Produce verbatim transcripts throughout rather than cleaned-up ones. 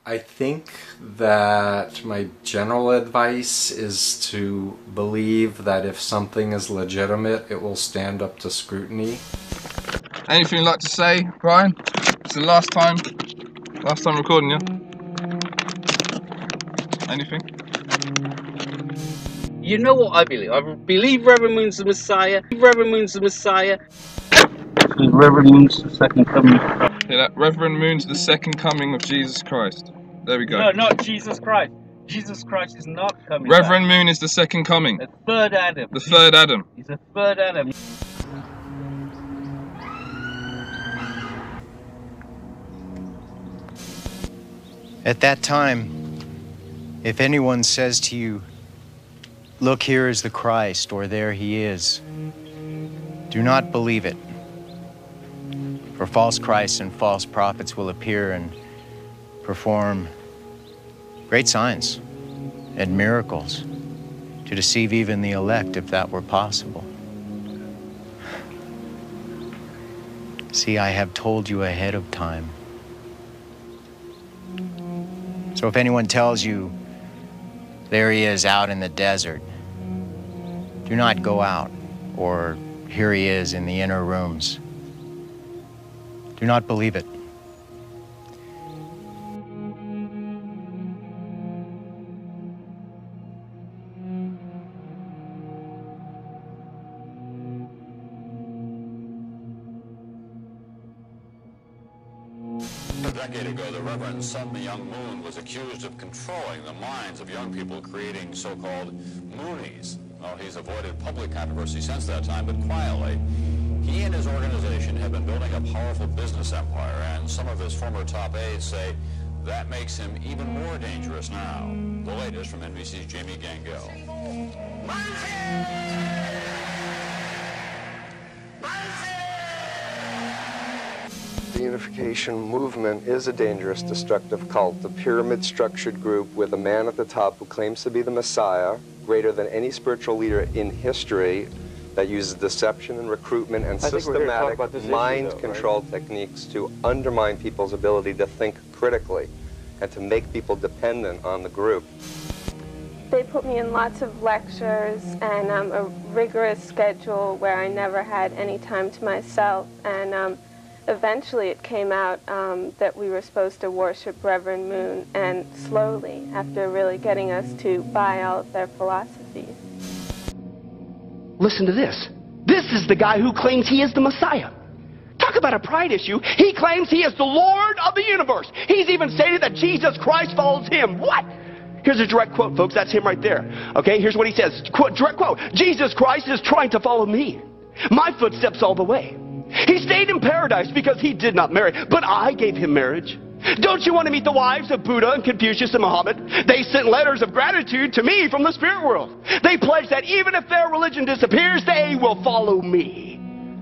I think that my general advice is to believe that if something is legitimate, it will stand up to scrutiny. Anything you'd like to say, Brian? It's the last time, last time recording, yeah? Anything? You know what I believe? I believe Reverend Moon's the Messiah. Reverend Moon's the Messiah. Reverend Moon's the second coming. Yeah, that Reverend Moon's the second coming of Jesus Christ. There we go. No, not Jesus Christ. Jesus Christ is not coming Reverend back. Moon is the second coming. The third Adam. The third Adam. He's a third Adam. At that time, if anyone says to you, "Look, here is the Christ," or "There he is," do not believe it. For false Christs and false prophets will appear and perform great signs and miracles to deceive even the elect, if that were possible. See, I have told you ahead of time. So if anyone tells you, "There he is out in the desert," do not go out, or "Here he is in the inner rooms." Do not believe it. A decade ago, the Reverend Sun Myung Moon was accused of controlling the minds of young people, creating so-called Moonies. Well, he's avoided public controversy since that time, but quietly, he and his organization have been building a powerful business empire, and some of his former top aides say that makes him even more dangerous now. The latest from N B C's Jamie Gangel. The Unification movement is a dangerous, destructive cult, a pyramid-structured group with a man at the top who claims to be the Messiah, greater than any spiritual leader in history, that uses deception and recruitment and systematic mind control techniques to undermine people's ability to think critically and to make people dependent on the group. They put me in lots of lectures and um, a rigorous schedule where I never had any time to myself. And um, eventually it came out um, that we were supposed to worship Reverend Moon, and slowly, after really getting us to buy all of their philosophies. Listen to this. This is the guy who claims he is the Messiah. Talk about a pride issue. He claims he is the Lord of the universe. He's even stated that Jesus Christ follows him. What? Here's a direct quote, folks. That's him right there. Okay, here's what he says. Quote, direct quote. Jesus Christ is trying to follow me. My footsteps all the way. He stayed in paradise because he did not marry, but I gave him marriage. Don't you want to meet the wives of Buddha and Confucius and Muhammad? They sent letters of gratitude to me from the spirit world. They pledged that even if their religion disappears, they will follow me.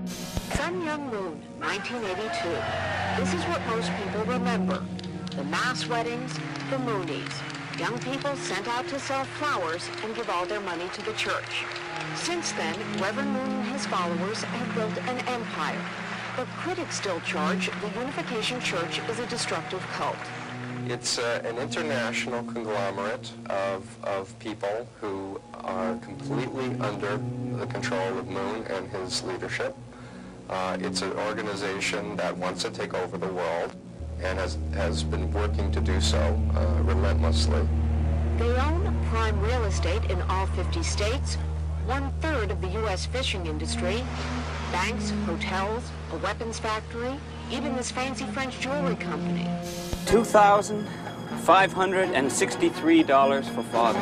Sun Myung Moon, nineteen eighty-two. This is what most people remember. The mass weddings, the Moonies. Young people sent out to sell flowers and give all their money to the church. Since then, Reverend Moon and his followers have built an empire. But critics still charge the Unification Church is a destructive cult. It's uh, an international conglomerate of, of people who are completely under the control of Moon and his leadership. Uh, it's an organization that wants to take over the world and has, has been working to do so uh, relentlessly. They own prime real estate in all fifty states, one-third of the U S fishing industry, banks, hotels, a weapons factory, even this fancy French jewelry company. two thousand five hundred sixty-three dollars for father.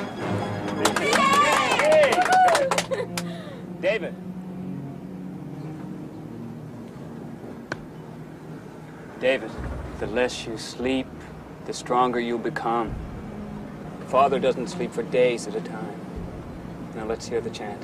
Yay! David. David, the less you sleep, the stronger you become. Father doesn't sleep for days at a time. Now let's hear the chant.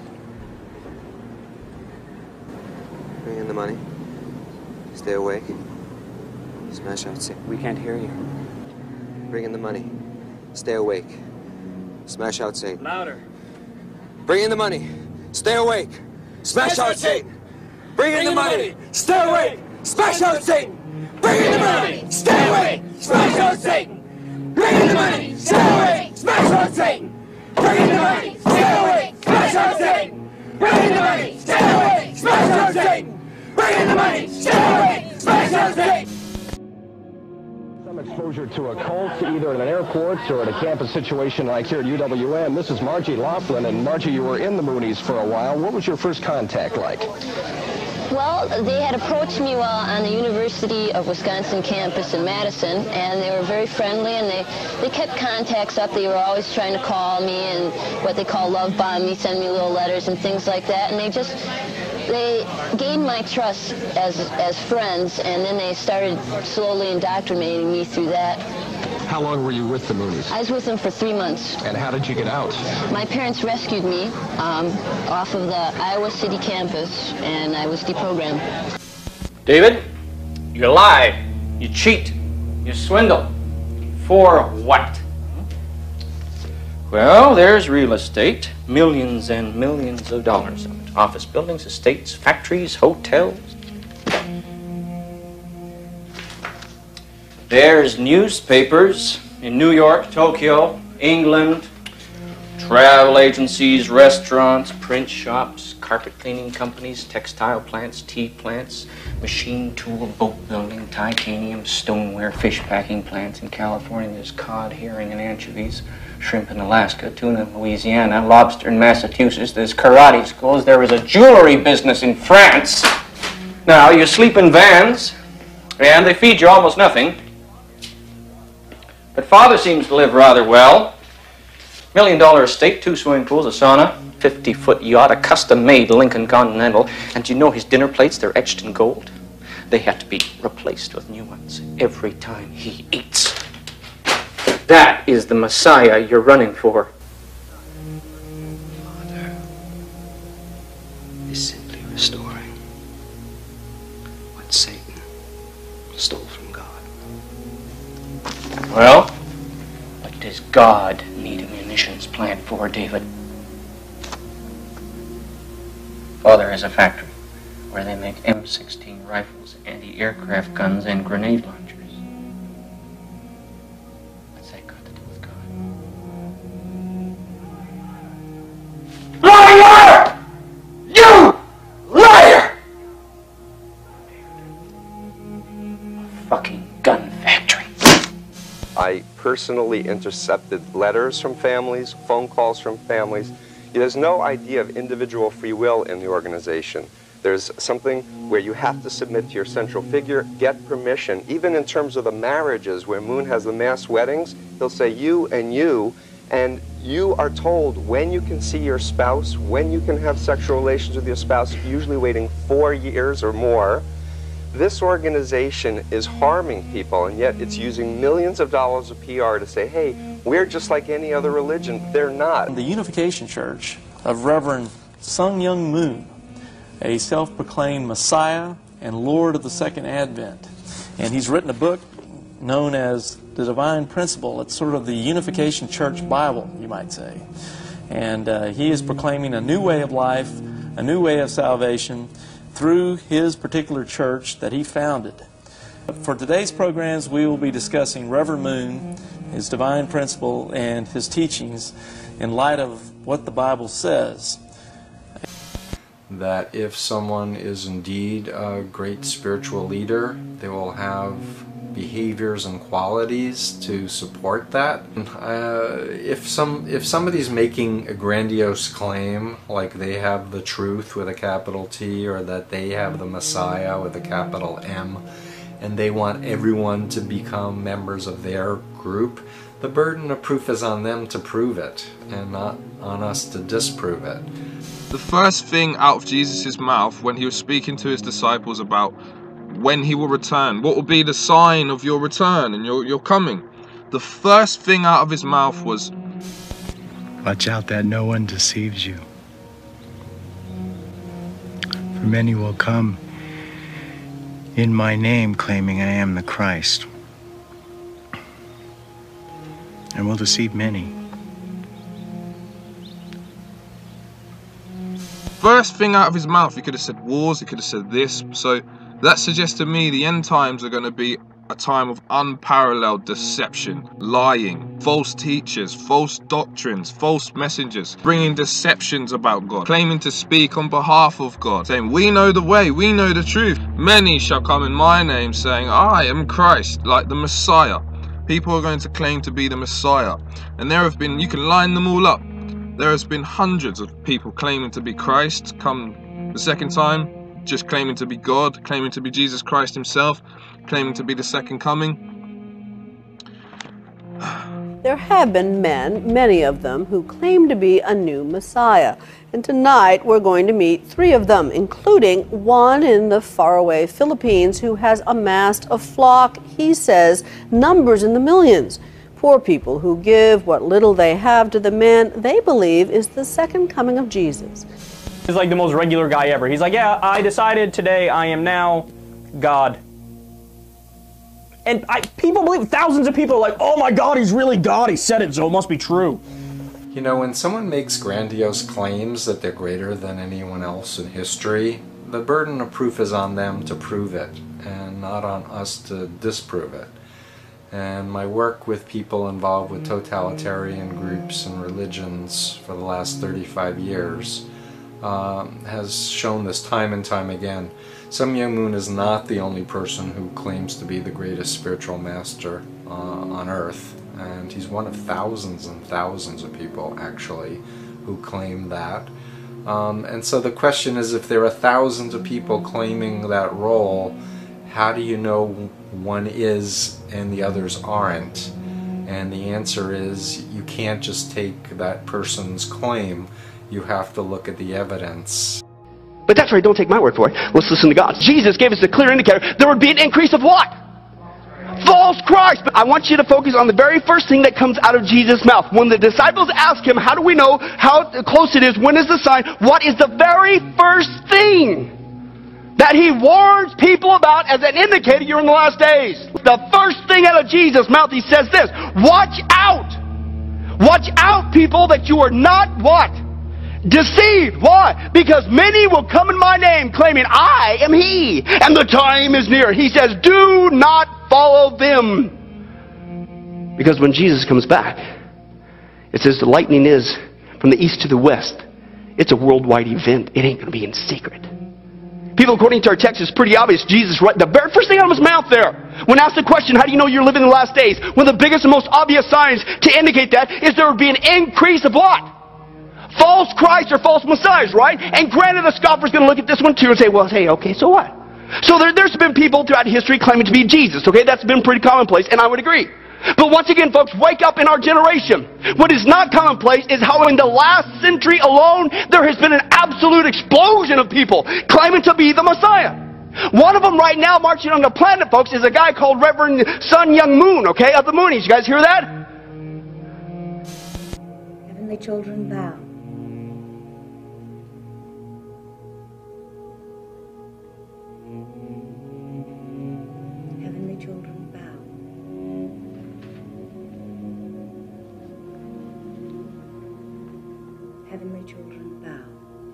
Bring in the money. Stay awake. Smash out Satan. We can't hear you. Bring in the money. Stay awake. Smash out Satan. Louder. Bring in the money. Stay awake. Smash out Satan. Bring in the money. Stay awake. Smash out Satan. Bring in the money. Stay awake. Smash out Satan. the money! Stay awake! Smash hard Satan! Bring in the money! Stay awake! Smash hard Satan! Bring in the money! Stay awake! Smash hard Satan! Bring in the money! Stay awake! Smash hard Satan! Some exposure to a cult, either in an airport or at a campus situation like here at U W M. This is Margie Laughlin, and Margie, you were in the Moonies for a while. What was your first contact like? Well, they had approached me while on the University of Wisconsin campus in Madison, and they were very friendly, and they, they kept contacts up. They were always trying to call me and what they call love bomb me, send me little letters and things like that, and they just, they gained my trust as, as friends, and then they started slowly indoctrinating me through that. How long were you with the Moonies? I was with them for three months. And how did you get out? My parents rescued me um, off of the Iowa City campus, and I was deprogrammed. David, you lie, you cheat, you swindle. For what? Well, there's real estate, millions and millions of dollars of it. Office buildings, estates, factories, hotels. There's newspapers in New York, Tokyo, England, travel agencies, restaurants, print shops, carpet cleaning companies, textile plants, tea plants, machine tool, boat building, titanium, stoneware, fish packing plants in California. There's cod, herring, and anchovies, shrimp in Alaska, tuna in Louisiana, lobster in Massachusetts. There's karate schools. There was a jewelry business in France. Now, you sleep in vans, and they feed you almost nothing. But Father seems to live rather well. Million dollar estate, two swimming pools, a sauna, fifty foot yacht, a custom-made Lincoln Continental. And you know his dinner plates, they're etched in gold. They have to be replaced with new ones every time he eats. That is the Messiah you're running for. Father is simply restoring what Satan stole from God. Well, what does God need a munitions plant for, David? Father has a factory where they make M sixteen rifles, anti-aircraft guns, and grenade launchers. What's that got to do with God? Liar! You liar! A fucking gun factory. I personally intercepted letters from families, phone calls from families. There's no idea of individual free will in the organization. There's something where you have to submit to your central figure, get permission. Even in terms of the marriages, where Moon has the mass weddings, he'll say you and you, and you are told when you can see your spouse, when you can have sexual relations with your spouse, usually waiting four years or more. This organization is harming people, and yet it's using millions of dollars of P R to say, hey, we're just like any other religion. They're not. The Unification Church of Reverend Myung Moon, a self-proclaimed Messiah and Lord of the Second Advent. And he's written a book known as The Divine Principle. It's sort of the Unification Church Bible, you might say. And uh, he is proclaiming a new way of life, a new way of salvation, through his particular church that he founded. For today's programs, we will be discussing Reverend Moon, his divine principle, and his teachings in light of what the Bible says. That if someone is indeed a great spiritual leader, they will have behaviors and qualities to support that. Uh, if some if somebody's making a grandiose claim, like they have the truth with a capital T, or that they have the Messiah with a capital M, and they want everyone to become members of their group, the burden of proof is on them to prove it, and not on us to disprove it. The first thing out of Jesus' mouth when he was speaking to his disciples about when he will return, what will be the sign of your return and your, your coming, the first thing out of his mouth was, watch out that no one deceives you. For many will come in my name claiming I am the Christ, and will deceive many. First thing out of his mouth, he could have said wars, he could have said this. So that suggests to me the end times are going to be a time of unparalleled deception, lying, false teachers, false doctrines, false messengers, bringing deceptions about God, claiming to speak on behalf of God, saying, we know the way, we know the truth. Many shall come in my name, saying, I am Christ, like the Messiah. People are going to claim to be the Messiah. And there have been, you can line them all up. There has been hundreds of people claiming to be Christ come the second time, just claiming to be God, claiming to be Jesus Christ himself, claiming to be the second coming. There have been men, many of them, who claim to be a new Messiah. And tonight we're going to meet three of them, including one in the faraway Philippines who has amassed a flock, he says, numbers in the millions. Poor people who give what little they have to the man they believe is the second coming of Jesus. He's like the most regular guy ever. He's like, yeah, I decided today I am now God. And I, people believe, thousands of people are like, oh my God, he's really God. He said it, so it must be true. You know, when someone makes grandiose claims that they're greater than anyone else in history, the burden of proof is on them to prove it, and not on us to disprove it. And my work with people involved with totalitarian groups and religions for the last thirty-five years um, has shown this time and time again. Sun Myung Moon is not the only person who claims to be the greatest spiritual master uh, on earth, and he's one of thousands and thousands of people actually who claim that. Um, and so the question is, if there are thousands of people claiming that role, how do you know one is and the others aren't? And the answer is, you can't just take that person's claim, you have to look at the evidence. But that's right, don't take my word for it. Let's listen to God. Jesus gave us a clear indicator. There would be an increase of what? False Christ. But I want you to focus on the very first thing that comes out of Jesus' mouth. When the disciples ask him, how do we know how close it is? When is the sign? What is the very first thing that he warns people about as an indicator you're in the last days? The first thing out of Jesus' mouth, he says this: watch out. Watch out, people, that you are not what? Deceived. Why? Because many will come in my name claiming I am he, and the time is near. He says, do not follow them. Because when Jesus comes back, it says the lightning is from the east to the west. It's a worldwide event. It ain't going to be in secret. People, according to our text, it's pretty obvious. Jesus, right, the very first thing out of his mouth there, when asked the question, how do you know you're living in the last days? One of the biggest and most obvious signs to indicate that is there would be an increase of what? False Christs or false messiahs, right? And granted, the scoffer's going to look at this one too and say, well, hey, okay, so what? So there, there's been people throughout history claiming to be Jesus, okay? That's been pretty commonplace, and I would agree. But once again, folks, wake up in our generation. What is not commonplace is how in the last century alone, there has been an absolute explosion of people claiming to be the Messiah. One of them right now marching on the planet, folks, is a guy called Reverend Sun Myung Moon, okay, of the Moonies. You guys hear that? Heavenly children, bow. Heavenly children, bow. Heavenly children, bow.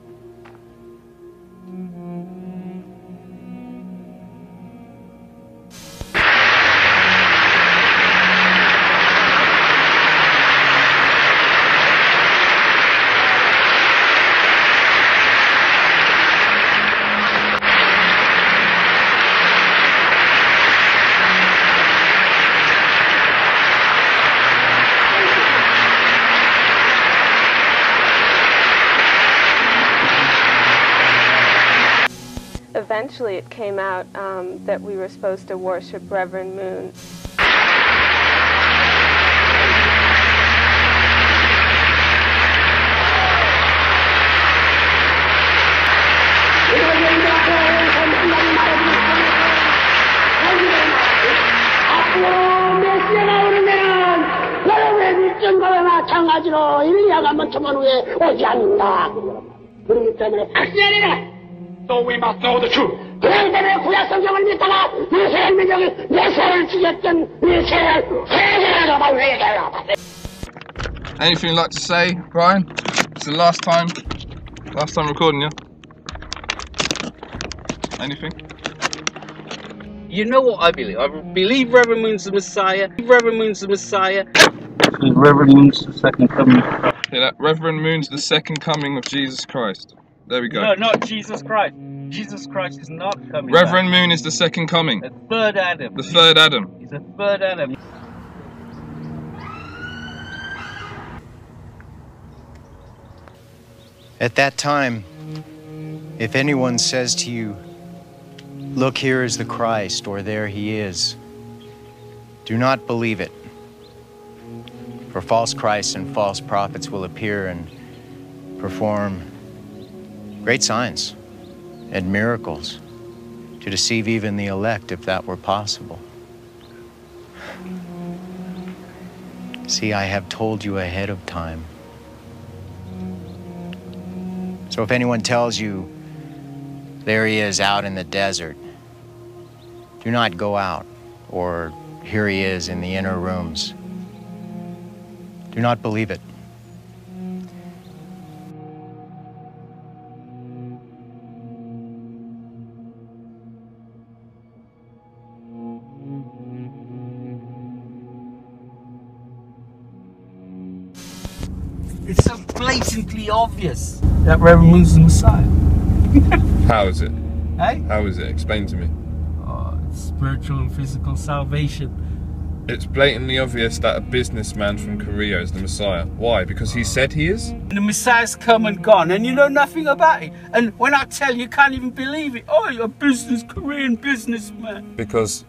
Eventually it came out um, that we were supposed to worship Reverend Moon. 마찬가지로 일리야가 먼저만 후에 오지 않는다. 그렇기 때문에 확신하리라. So we must know the truth. 그렇기 때문에 구약 성경을 믿다가 이스라엘 민족이 메시아를 죽였던 메시아를 세계로 말해야 돼. Anything you'd like to say, Brian? It's the last time, last time recording, yeah? Anything? You know what I believe? I believe Reverend Moon's the Messiah. Reverend Moon's the Messiah. Is Reverend Moon's the second coming? Yeah, that Reverend Moon's the second coming of Jesus Christ. There we go. No, not Jesus Christ. Jesus Christ is not coming Reverend back. Moon is the second coming. The third Adam. The third Adam. He's the third Adam. At that time, if anyone says to you, "Look, here is the Christ," or "There he is," do not believe it. For false Christs and false prophets will appear and perform great signs and miracles to deceive even the elect, if that were possible. See, I have told you ahead of time. So if anyone tells you, "There he is out in the desert," do not go out, or "Here he is in the inner rooms." Do not believe it. It's so blatantly obvious that Reverend Moon's the Messiah. How is it? Hey? How is it? Explain to me. Oh, it's spiritual and physical salvation. It's blatantly obvious that a businessman from Korea is the Messiah. Why? Because he said he is? The Messiah's come and gone, and you know nothing about it. And when I tell you, you can't even believe it. Oh, you're a business, Korean businessman. Because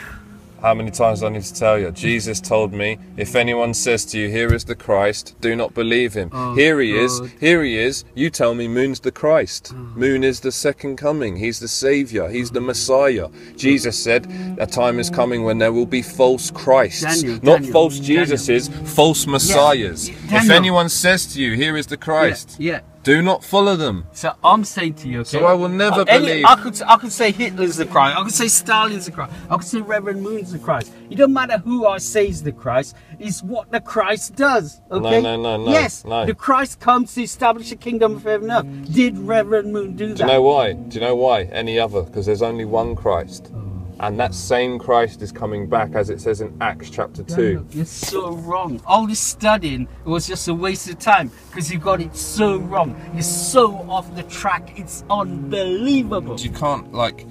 how many times do I need to tell you? Jesus told me, if anyone says to you, "Here is the Christ," do not believe him. Oh, here he God. is, here he is. You tell me Moon's the Christ. Oh. Moon is the second coming. He's the Savior. He's the Messiah. Jesus said, a time is coming when there will be false Christs. Daniel, not Daniel, false Jesuses, false Messiahs. Yeah, if anyone says to you, "Here is the Christ," Yeah, yeah. do not follow them. So I'm saying to you, okay? So I will never uh, any, believe. I could, I could say Hitler's the Christ. I could say Stalin's the Christ. I could say Reverend Moon's the Christ. It don't matter who I say is the Christ. It's what the Christ does. Okay? No, no, no, no. Yes, no. the Christ comes to establish the kingdom of heaven and earth. Did Reverend Moon do that? Do you know why? Do you know why? Any other? Because there's only one Christ. And that same Christ is coming back, as it says in Acts chapter two. You're so wrong. All this studying was just a waste of time because you got it so wrong. You're so off the track. It's unbelievable. You can't like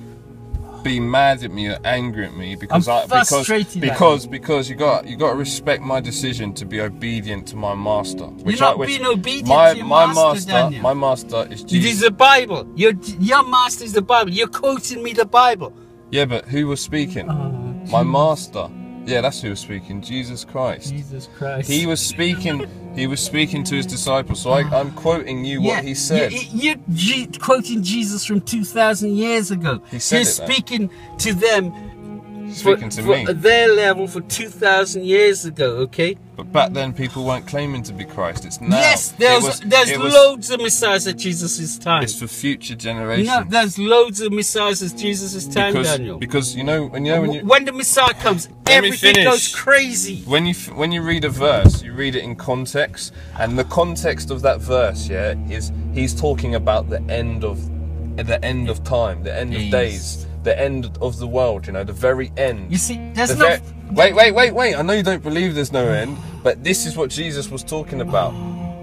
be mad at me or angry at me because I'm I because frustrated because because you got you got to respect my decision to be obedient to my master. Which You're not I, which being obedient my, to your my master, master, Daniel. my master is It Jesus. is the Bible. Your your master is the Bible. You're quoting me the Bible. Yeah, but who was speaking? Oh, my master. Yeah, that's who was speaking. Jesus Christ. Jesus Christ. He was speaking. He was speaking to his disciples. So I, I'm quoting you Yeah, what he said. You, you're G quoting Jesus from two thousand years ago. He said You're it, though. speaking to them. Speaking for, to for me. their level for two thousand years ago, okay? But back then, people weren't claiming to be Christ. It's now. Yes, It there's was- there's it was- loads of messiahs at Jesus' time. It's for future generations. No, there's loads of messiahs at Jesus' time, because, Daniel. because you know when you know when you When the Messiah comes, Let me everything finish. goes crazy. When you f- when you read a verse, you read it in context, and the context of that verse, yeah, is he's talking about the end of the end of time, the end of Yes. days, the end of the world. You know, the very end. You see, there's The no. ver- wait, wait, wait, wait. I know you don't believe there's no end, but this is what Jesus was talking about.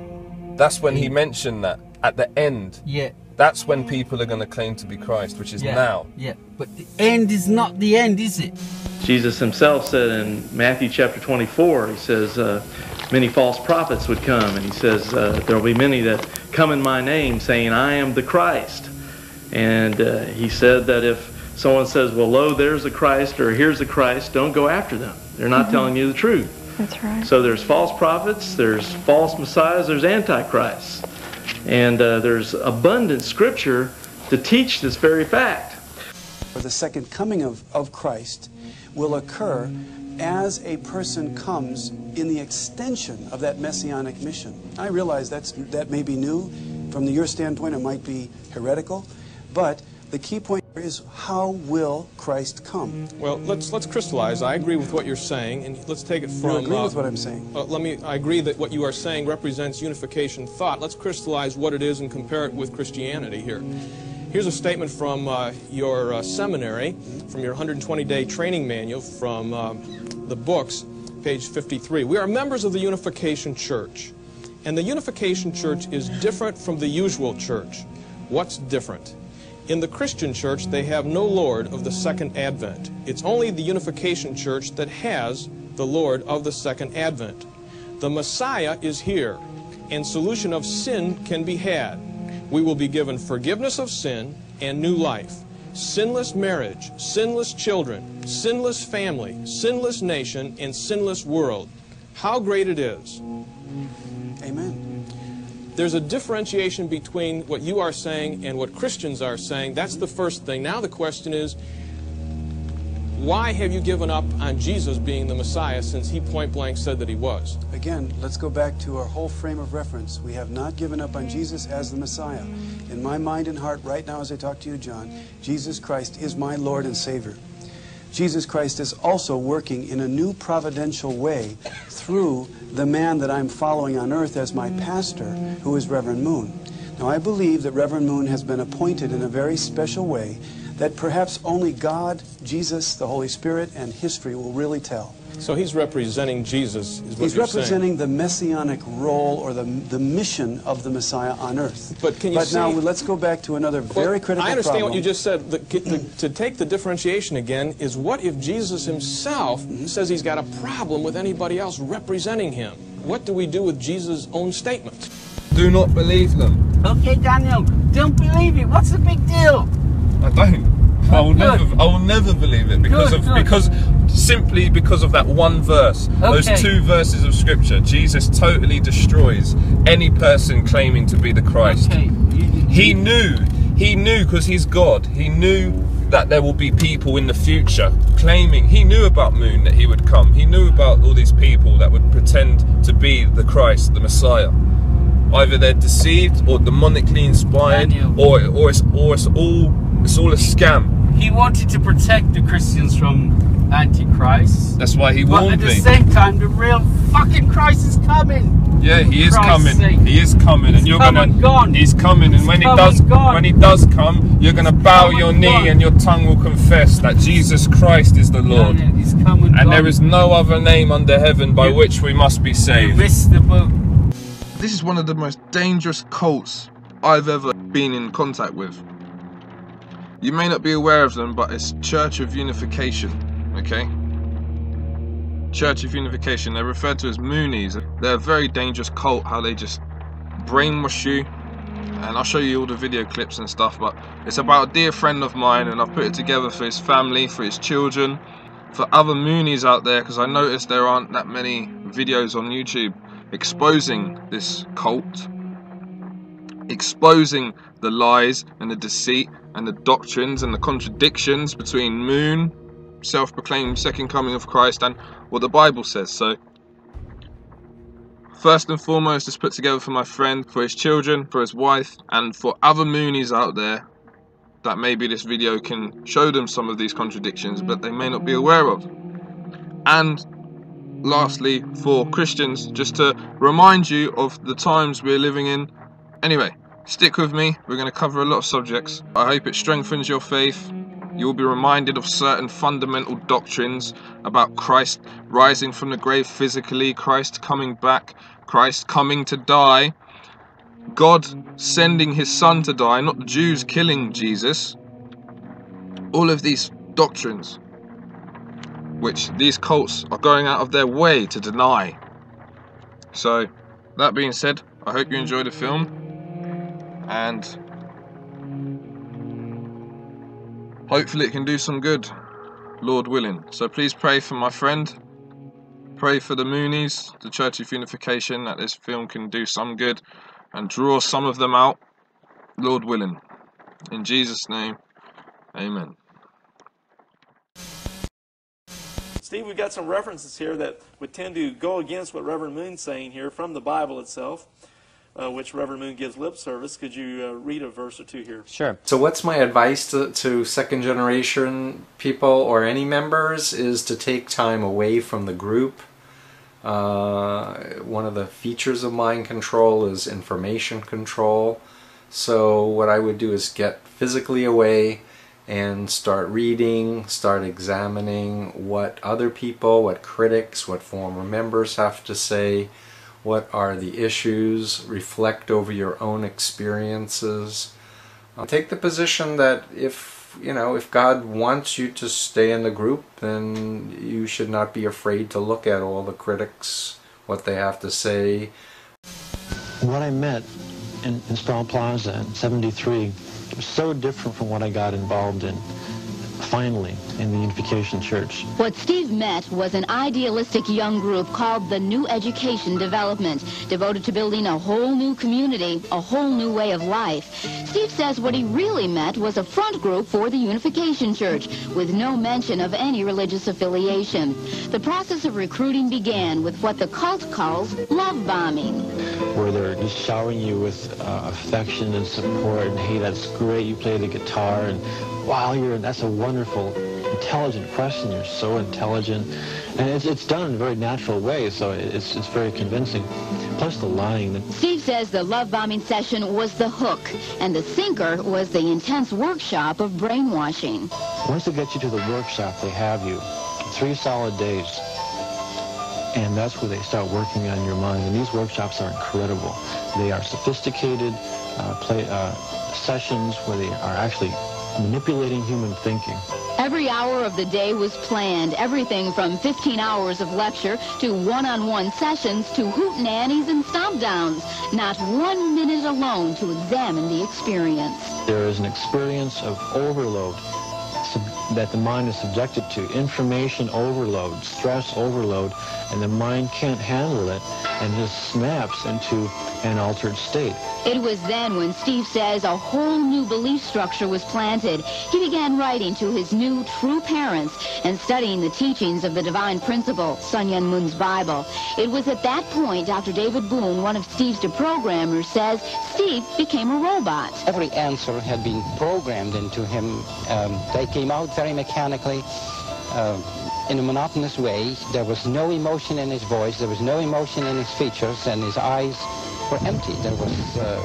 That's when he mentioned that at the end. Yeah. That's when people are going to claim to be Christ, which is Yeah, now. yeah, but the end is not the end, is it? Jesus himself said in Matthew chapter twenty-four, he says, uh, many false prophets would come, and he says, uh, there will be many that come in my name saying, I am the Christ. And uh, he said that if someone says, well, lo, there's a Christ, or here's the Christ, don't go after them. They're not Mhm. telling you the truth. That's right. So there's false prophets, there's false messiahs, there's antichrists. And uh, there's abundant scripture to teach this very fact. Or the second coming of, of Christ will occur as a person comes in the extension of that messianic mission. I realize that's, that may be new. From the, your standpoint, it might be heretical. But the key point is, how will Christ come? Well, let's let's crystallize. I agree with what you're saying, and let's take it from. You agree uh, with what I'm saying? Uh, let me. I agree that what you are saying represents unification thought. Let's crystallize what it is and compare it with Christianity here. Here's a statement from uh, your uh, seminary, from your one hundred twenty day training manual from uh, the books, page fifty-three. We are members of the Unification Church, and the Unification Church is different from the usual church. What's different? In the Christian church, they have no Lord of the Second Advent. It's only the Unification Church that has the Lord of the Second Advent. The Messiah is here, and solution of sin can be had. We will be given forgiveness of sin and new life. Sinless marriage, sinless children, sinless family, sinless nation, and sinless world. How great it is. Amen. There's a differentiation between what you are saying and what Christians are saying. That's the first thing. Now the question is, why have you given up on Jesus being the Messiah since he point blank said that he was? Again, let's go back to our whole frame of reference. We have not given up on Jesus as the Messiah. In my mind and heart right now as I talk to you, John, Jesus Christ is my Lord and Savior. Jesus Christ is also working in a new providential way through the man that I'm following on earth as my pastor, who is Reverend Moon. Now, I believe that Reverend Moon has been appointed in a very special way that perhaps only God, Jesus, the Holy Spirit, and history will really tell. So he's representing Jesus, is what He's you're representing saying. the messianic role or the, the mission of the Messiah on earth. But can you But see, now let's go back to another very well, critical I understand problem. what you just said. The, the, to take the differentiation again is, what if Jesus himself says he's got a problem with anybody else representing him? What do we do with Jesus' own statements? Do not believe them. Okay, Daniel, don't believe it. What's the big deal? I don't. I will never. I will never believe it because Good, of good. because simply because of that one verse. Those Okay. two verses of Scripture. Jesus totally destroys any person claiming to be the Christ. Okay. He knew. He knew because he's God. He knew that there will be people in the future claiming. He knew about Moon, that he would come. He knew about all these people that would pretend to be the Christ, the Messiah. Either they're deceived or demonically inspired, or or it's or it's all it's all a scam. He wanted to protect the Christians from Antichrist. That's why he But warned at the me. same time, the real fucking Christ is coming. Yeah, he is Christ's coming. sake. He is coming, He's and you're come gonna. and gone. He's coming, and He's when he come does, and gone. when he does come, you're gonna bow come your and knee, gone. and your tongue will confess that Jesus Christ is the Lord. Yeah, yeah, he's come and, And gone. there is no other name under heaven by You- which we must be You saved. missed the boat. This is one of the most dangerous cults I've ever been in contact with. You may not be aware of them, but it's Church of Unification, okay? Church of Unification, they're referred to as Moonies. They're a very dangerous cult, how they just brainwash you. And I'll show you all the video clips and stuff, but it's about a dear friend of mine, and I've put it together for his family, for his children, for other Moonies out there, because I noticed there aren't that many videos on YouTube exposing this cult, exposing the lies and the deceit and the doctrines and the contradictions between Moon, self-proclaimed second coming of Christ, and what the Bible says. So first and foremost, it's put together for my friend, for his children, for his wife, and for other Moonies out there that maybe this video can show them some of these contradictions but they may not be aware of. And lastly, for Christians, just to remind you of the times we're living in. Anyway, stick with me, we're going to cover a lot of subjects. I hope it strengthens your faith. You will be reminded of certain fundamental doctrines about Christ rising from the grave physically, Christ coming back, Christ coming to die, God sending his son to die, not the Jews killing Jesus. All of these doctrines, which these cults are going out of their way to deny. So, that being said, I hope you enjoy the film, and hopefully it can do some good, Lord willing. So please pray for my friend, pray for the Moonies, the Church of Unification, that this film can do some good and draw some of them out, Lord willing. In Jesus' name, amen. Steve, we've got some references here that would tend to go against what Reverend Moon's saying here from the Bible itself, uh, which Reverend Moon gives lip service. Could you uh, read a verse or two here? Sure. So what's my advice to, to second generation people or any members is to take time away from the group. Uh, one of the features of mind control is information control. So what I would do is get physically away and start reading, start examining what other people, what critics, what former members have to say, what are the issues, reflect over your own experiences. Uh, take the position that if, you know, if God wants you to stay in the group, then you should not be afraid to look at all the critics, what they have to say. What I met in, in Sproul Plaza in seventy-three was so different from what I got involved in, finally, in the Unification Church. What Steve met was an idealistic young group called the New Education Development, devoted to building a whole new community, a whole new way of life. Steve says what he really met was a front group for the Unification Church, with no mention of any religious affiliation. The process of recruiting began with what the cult calls love bombing, where they're just showering you with uh, affection and support, and hey, that's great, you play the guitar, and wow, you're, that's a wonderful, intelligent question, you're so intelligent. And it's, it's done in a very natural way, so it's, it's very convincing. Plus the lying. Steve says the love bombing session was the hook, and the sinker was the intense workshop of brainwashing. Once they get you to the workshop, they have you three solid days. And that's where they start working on your mind. And these workshops are incredible. They are sophisticated uh, play, uh, sessions where they are actually manipulating human thinking. Every hour of the day was planned, everything from fifteen hours of lecture to one-on-one sessions to hootenannies and stomp downs. Not one minute alone to examine the experience. There is an experience of overload that the mind is subjected to, information overload, stress overload, and the mind can't handle it and just snaps into an altered state. It was then when Steve says a whole new belief structure was planted. He began writing to his new true parents and studying the teachings of the divine principle, Sun Myung Moon's Bible. It was at that point Doctor David Boone, one of Steve's deprogrammers, says Steve became a robot. Every answer had been programmed into him. Um, they came out very mechanically, uh, in a monotonous way. There was no emotion in his voice, there was no emotion in his features, and his eyes were empty. There was uh,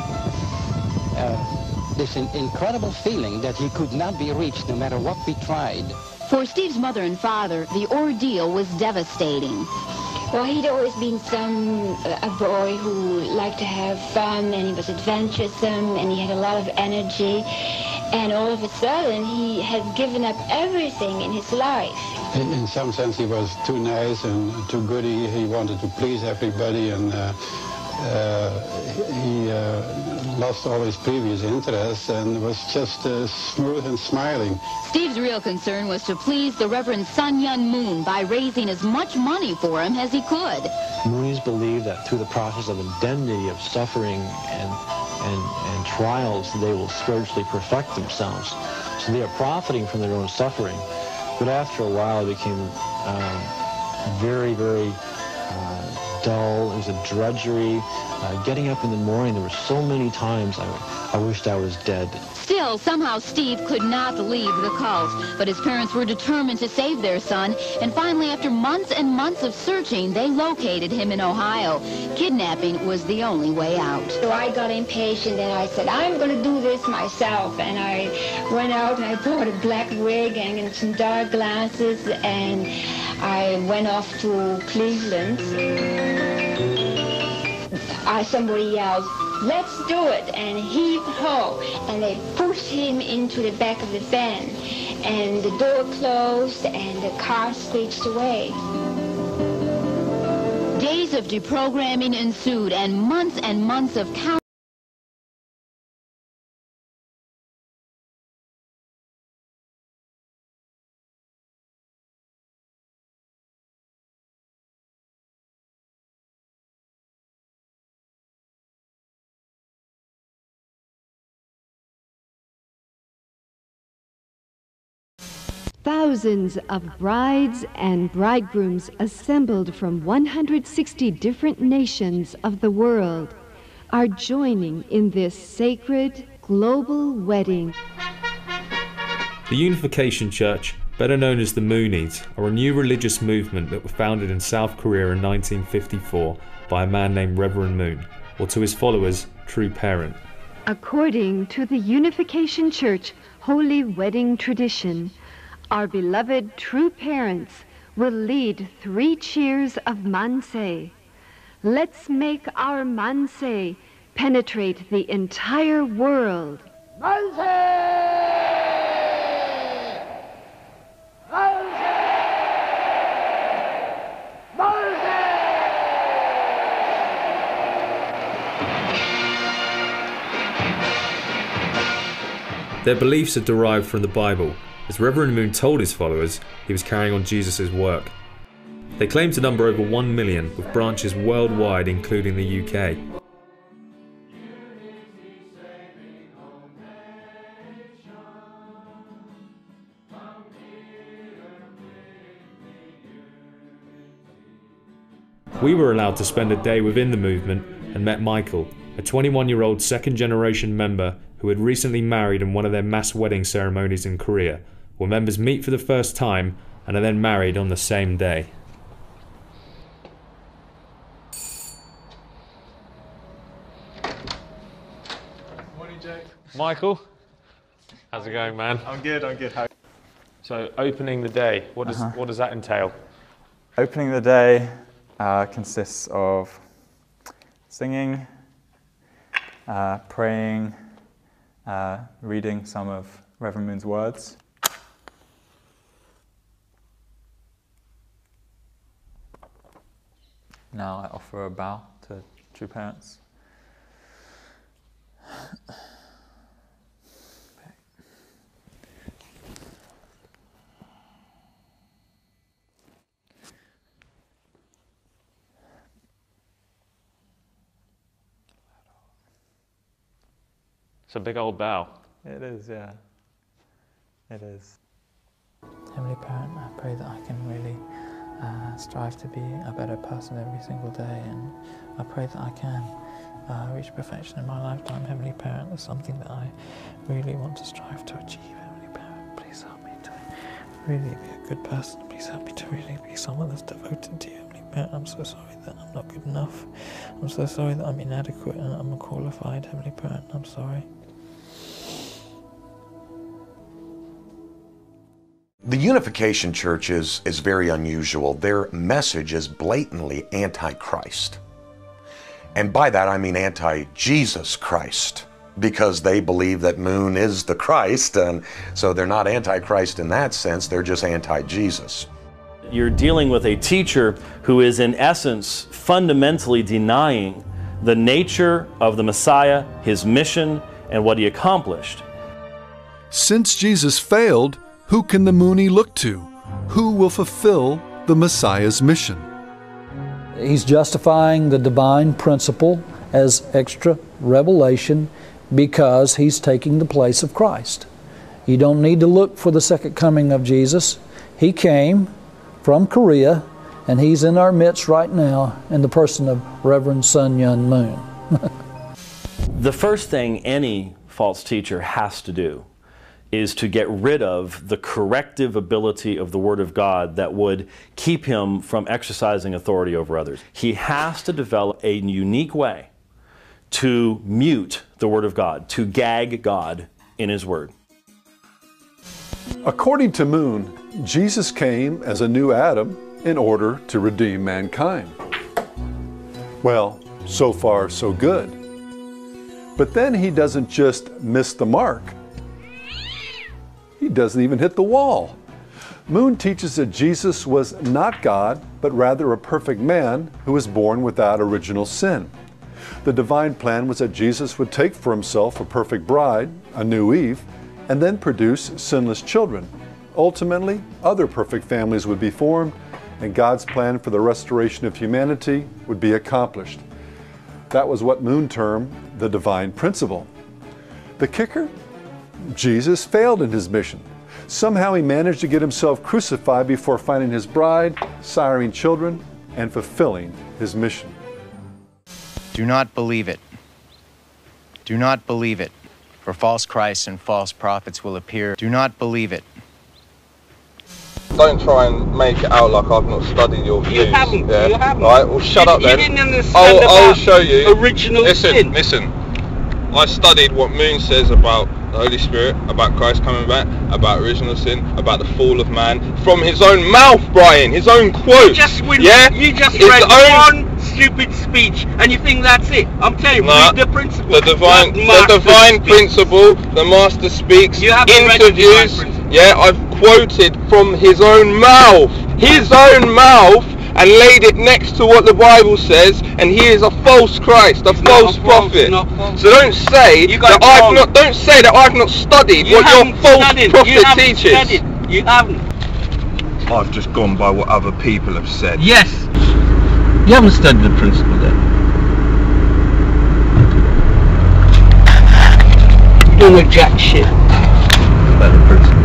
uh, this in incredible feeling that he could not be reached no matter what we tried. For Steve's mother and father, the ordeal was devastating. Well, he'd always been some a boy who liked to have fun, and he was adventuresome, and he had a lot of energy. And all of a sudden, he had given up everything in his life. In, in some sense, he was too nice and too goody. He wanted to please everybody, and uh, uh, he uh, lost all his previous interests and was just uh, smooth and smiling. Steve's real concern was to please the Reverend Sun Myung Moon by raising as much money for him as he could. Moonies believe that through the process of indemnity, of suffering and And, and trials, they will spiritually perfect themselves. So they are profiting from their own suffering. But after a while, it became um, very, very uh, dull. It was a drudgery. Uh, getting up in the morning, there were so many times I, I wished I was dead. Still, somehow Steve could not leave the cult, but his parents were determined to save their son, and finally, after months and months of searching, they located him in Ohio. Kidnapping was the only way out. So I got impatient, and I said, I'm going to do this myself. And I went out and I bought a black wig and some dark glasses, and I went off to Cleveland. I, somebody yelled, "Let's do it," and heave-ho, and they pushed him into the back of the van, and the door closed, and the car screeched away. Days of deprogramming ensued, and months and months of counter Thousands of brides and bridegrooms assembled from one hundred sixty different nations of the world are joining in this sacred global wedding. The Unification Church, better known as the Moonies, are a new religious movement that was founded in South Korea in nineteen fifty-four by a man named Reverend Moon, or to his followers, True Parent. According to the Unification Church Holy Wedding Tradition, our beloved true parents will lead three cheers of Manse. Let's make our Manse penetrate the entire world. Their beliefs are derived from the Bible, as Reverend Moon told his followers he was carrying on Jesus' work. They claim to number over one million, with branches worldwide including the U K. We were allowed to spend a day within the movement and met Michael, a twenty-one-year-old second-generation member who had recently married in one of their mass wedding ceremonies in Korea, where members meet for the first time and are then married on the same day. Morning, Jake. Michael, how's it going, man? I'm good, I'm good. How? So, opening the day, what does, Uh-huh. what does that entail? Opening the day uh, consists of singing, uh, praying, uh, reading some of Reverend Moon's words. Now I offer a bow to true parents. It's a big old bow. It is, yeah. It is. Heavenly Parent, I pray that I can really uh, strive to be a better person every single day, and I pray that I can uh, reach perfection in my lifetime. Heavenly Parent, that's something that I really want to strive to achieve. Heavenly Parent, please help me to really be a good person. Please help me to really be someone that's devoted to you. Heavenly Parent, I'm so sorry that I'm not good enough. I'm so sorry that I'm inadequate and I'm unqualified. Heavenly Parent, I'm sorry. The Unification Church is, is very unusual. Their message is blatantly anti-Christ. And by that I mean anti-Jesus Christ, because they believe that Moon is the Christ, and so they're not anti-Christ in that sense, they're just anti-Jesus. You're dealing with a teacher who is in essence fundamentally denying the nature of the Messiah, his mission, and what he accomplished. Since Jesus failed, who can the Moonie look to? Who will fulfill the Messiah's mission? He's justifying the divine principle as extra revelation because he's taking the place of Christ. You don't need to look for the second coming of Jesus. He came from Korea, and he's in our midst right now in the person of Reverend Sun Myung Moon. The first thing any false teacher has to do is to get rid of the corrective ability of the Word of God that would keep him from exercising authority over others. He has to develop a unique way to mute the Word of God, to gag God in His Word. According to Moon, Jesus came as a new Adam in order to redeem mankind. Well, so far so good. But then he doesn't just miss the mark. He doesn't even hit the wall. Moon teaches that Jesus was not God, but rather a perfect man who was born without original sin. The divine plan was that Jesus would take for himself a perfect bride, a new Eve, and then produce sinless children. Ultimately, other perfect families would be formed, and God's plan for the restoration of humanity would be accomplished. That was what Moon termed the divine principle. The kicker? Jesus failed in his mission. Somehow he managed to get himself crucified before finding his bride, siring children, and fulfilling his mission. Do not believe it. Do not believe it. For false Christs and false prophets will appear. Do not believe it. Don't try and make it out like I've not studied your views. You haven't. Yeah? You haven't. All right, well shut you, up then. You didn't understand I'll, about I'll show you. original listen, sin. Listen, I studied what Myung says about the Holy Spirit, about Christ coming back, about original sin, about the fall of man, from his own mouth, Brian, his own quote. You just, win, yeah? you just his read own... one stupid speech and you think that's it. I'm telling you, Nah, read the principle. The divine, the divine principle, the Master speaks, You haven't read the divine interviews. principle. Yeah, I've quoted from his own mouth, his own mouth, and laid it next to what the Bible says, and he is a false Christ, a It's false not false, prophet. not false. So don't say You got that I've wrong. not. Don't say that I've not studied You what your haven't false studied. prophet You haven't teaches. studied. You haven't. I've just gone by what other people have said. Yes. You haven't studied the principle then. You're doing a jack shit about the principle.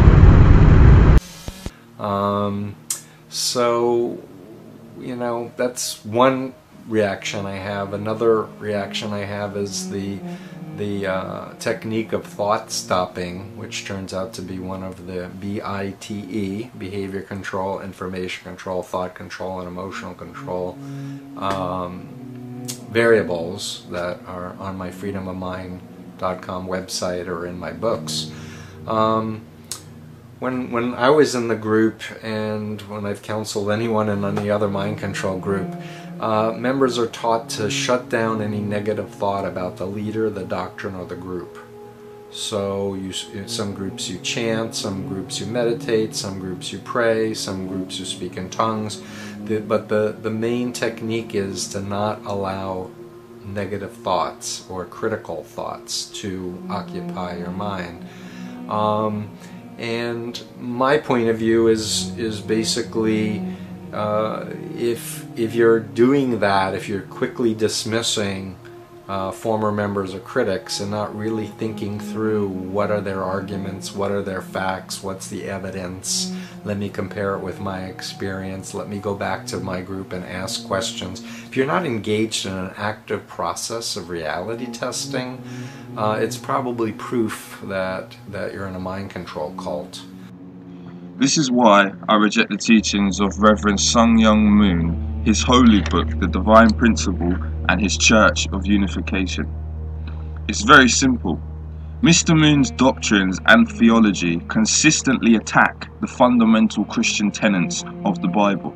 Um, so, you know, that's one reaction I have. Another reaction I have is the the uh, technique of thought stopping, which turns out to be one of the B I T E, behavior control, information control, thought control, and emotional control um, variables that are on my freedom of mind dot com website or in my books. Um, When, when I was in the group, and when I've counseled anyone in any other mind control group, uh, members are taught to shut down any negative thought about the leader, the doctrine, or the group. So you, in some groups you chant, some groups you meditate, some groups you pray, some groups you speak in tongues. The, but the, the main technique is to not allow negative thoughts or critical thoughts to occupy your mind. Um, And my point of view is is basically uh, if if you're doing that, if you're quickly dismissing uh, former members or critics and not really thinking through what are their arguments, what are their facts, what's the evidence, let me compare it with my experience, let me go back to my group and ask questions. If you're not engaged in an active process of reality testing, uh, it's probably proof that, that you're in a mind control cult. This is why I reject the teachings of Reverend Myung Moon, his holy book, The Divine Principle, and his Church of Unification. It's very simple. Mister Moon's doctrines and theology consistently attack the fundamental Christian tenets of the Bible.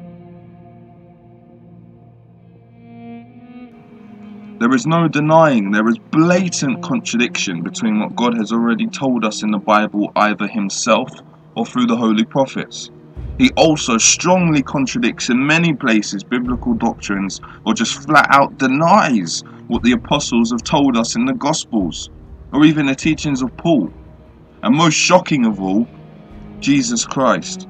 There is no denying there is blatant contradiction between what God has already told us in the Bible, either himself or through the holy prophets. He also strongly contradicts in many places biblical doctrines, or just flat out denies what the apostles have told us in the Gospels, or even the teachings of Paul. And most shocking of all, Jesus Christ.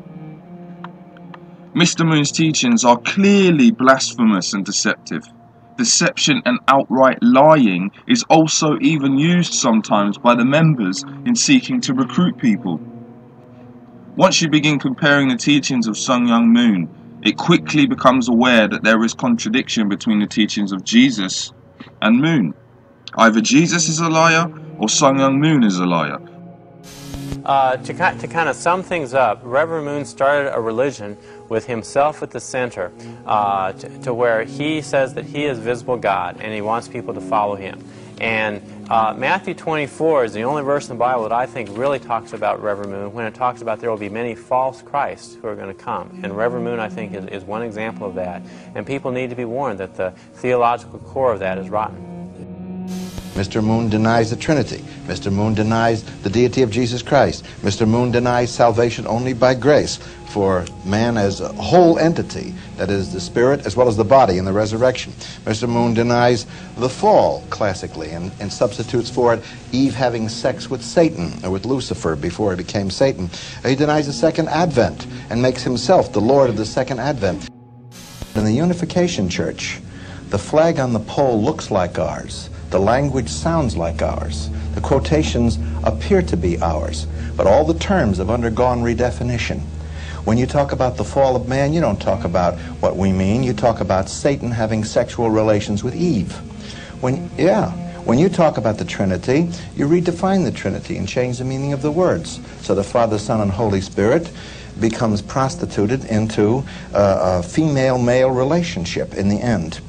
Mister Moon's teachings are clearly blasphemous and deceptive. Deception and outright lying is also even used sometimes by the members in seeking to recruit people. Once you begin comparing the teachings of Myung Moon, it quickly becomes aware that there is contradiction between the teachings of Jesus and Moon. Either Jesus is a liar or Myung Moon is a liar. Uh, to, to kind of sum things up, Reverend Moon started a religion with himself at the center, uh, to, to where he says that he is visible God and he wants people to follow him. And uh, Matthew twenty-four is the only verse in the Bible that I think really talks about Reverend Moon, when it talks about there will be many false Christs who are going to come. And Reverend Moon, I think, is, is one example of that. And people need to be warned that the theological core of that is rotten. Mister Moon denies the Trinity. Mister Moon denies the deity of Jesus Christ. Mister Moon denies salvation only by grace for man as a whole entity, that is the spirit as well as the body in the resurrection. Mister Moon denies the fall, classically, and, and substitutes for it Eve having sex with Satan, or with Lucifer before he became Satan. He denies the second advent and makes himself the Lord of the second advent. In the Unification Church, the flag on the pole looks like ours. The language sounds like ours. The quotations appear to be ours. But all the terms have undergone redefinition. When you talk about the fall of man, you don't talk about what we mean. You talk about Satan having sexual relations with Eve. When, yeah, when you talk about the Trinity, you redefine the Trinity and change the meaning of the words. So the Father, Son, and Holy Spirit becomes prostituted into a, a female-male relationship in the end.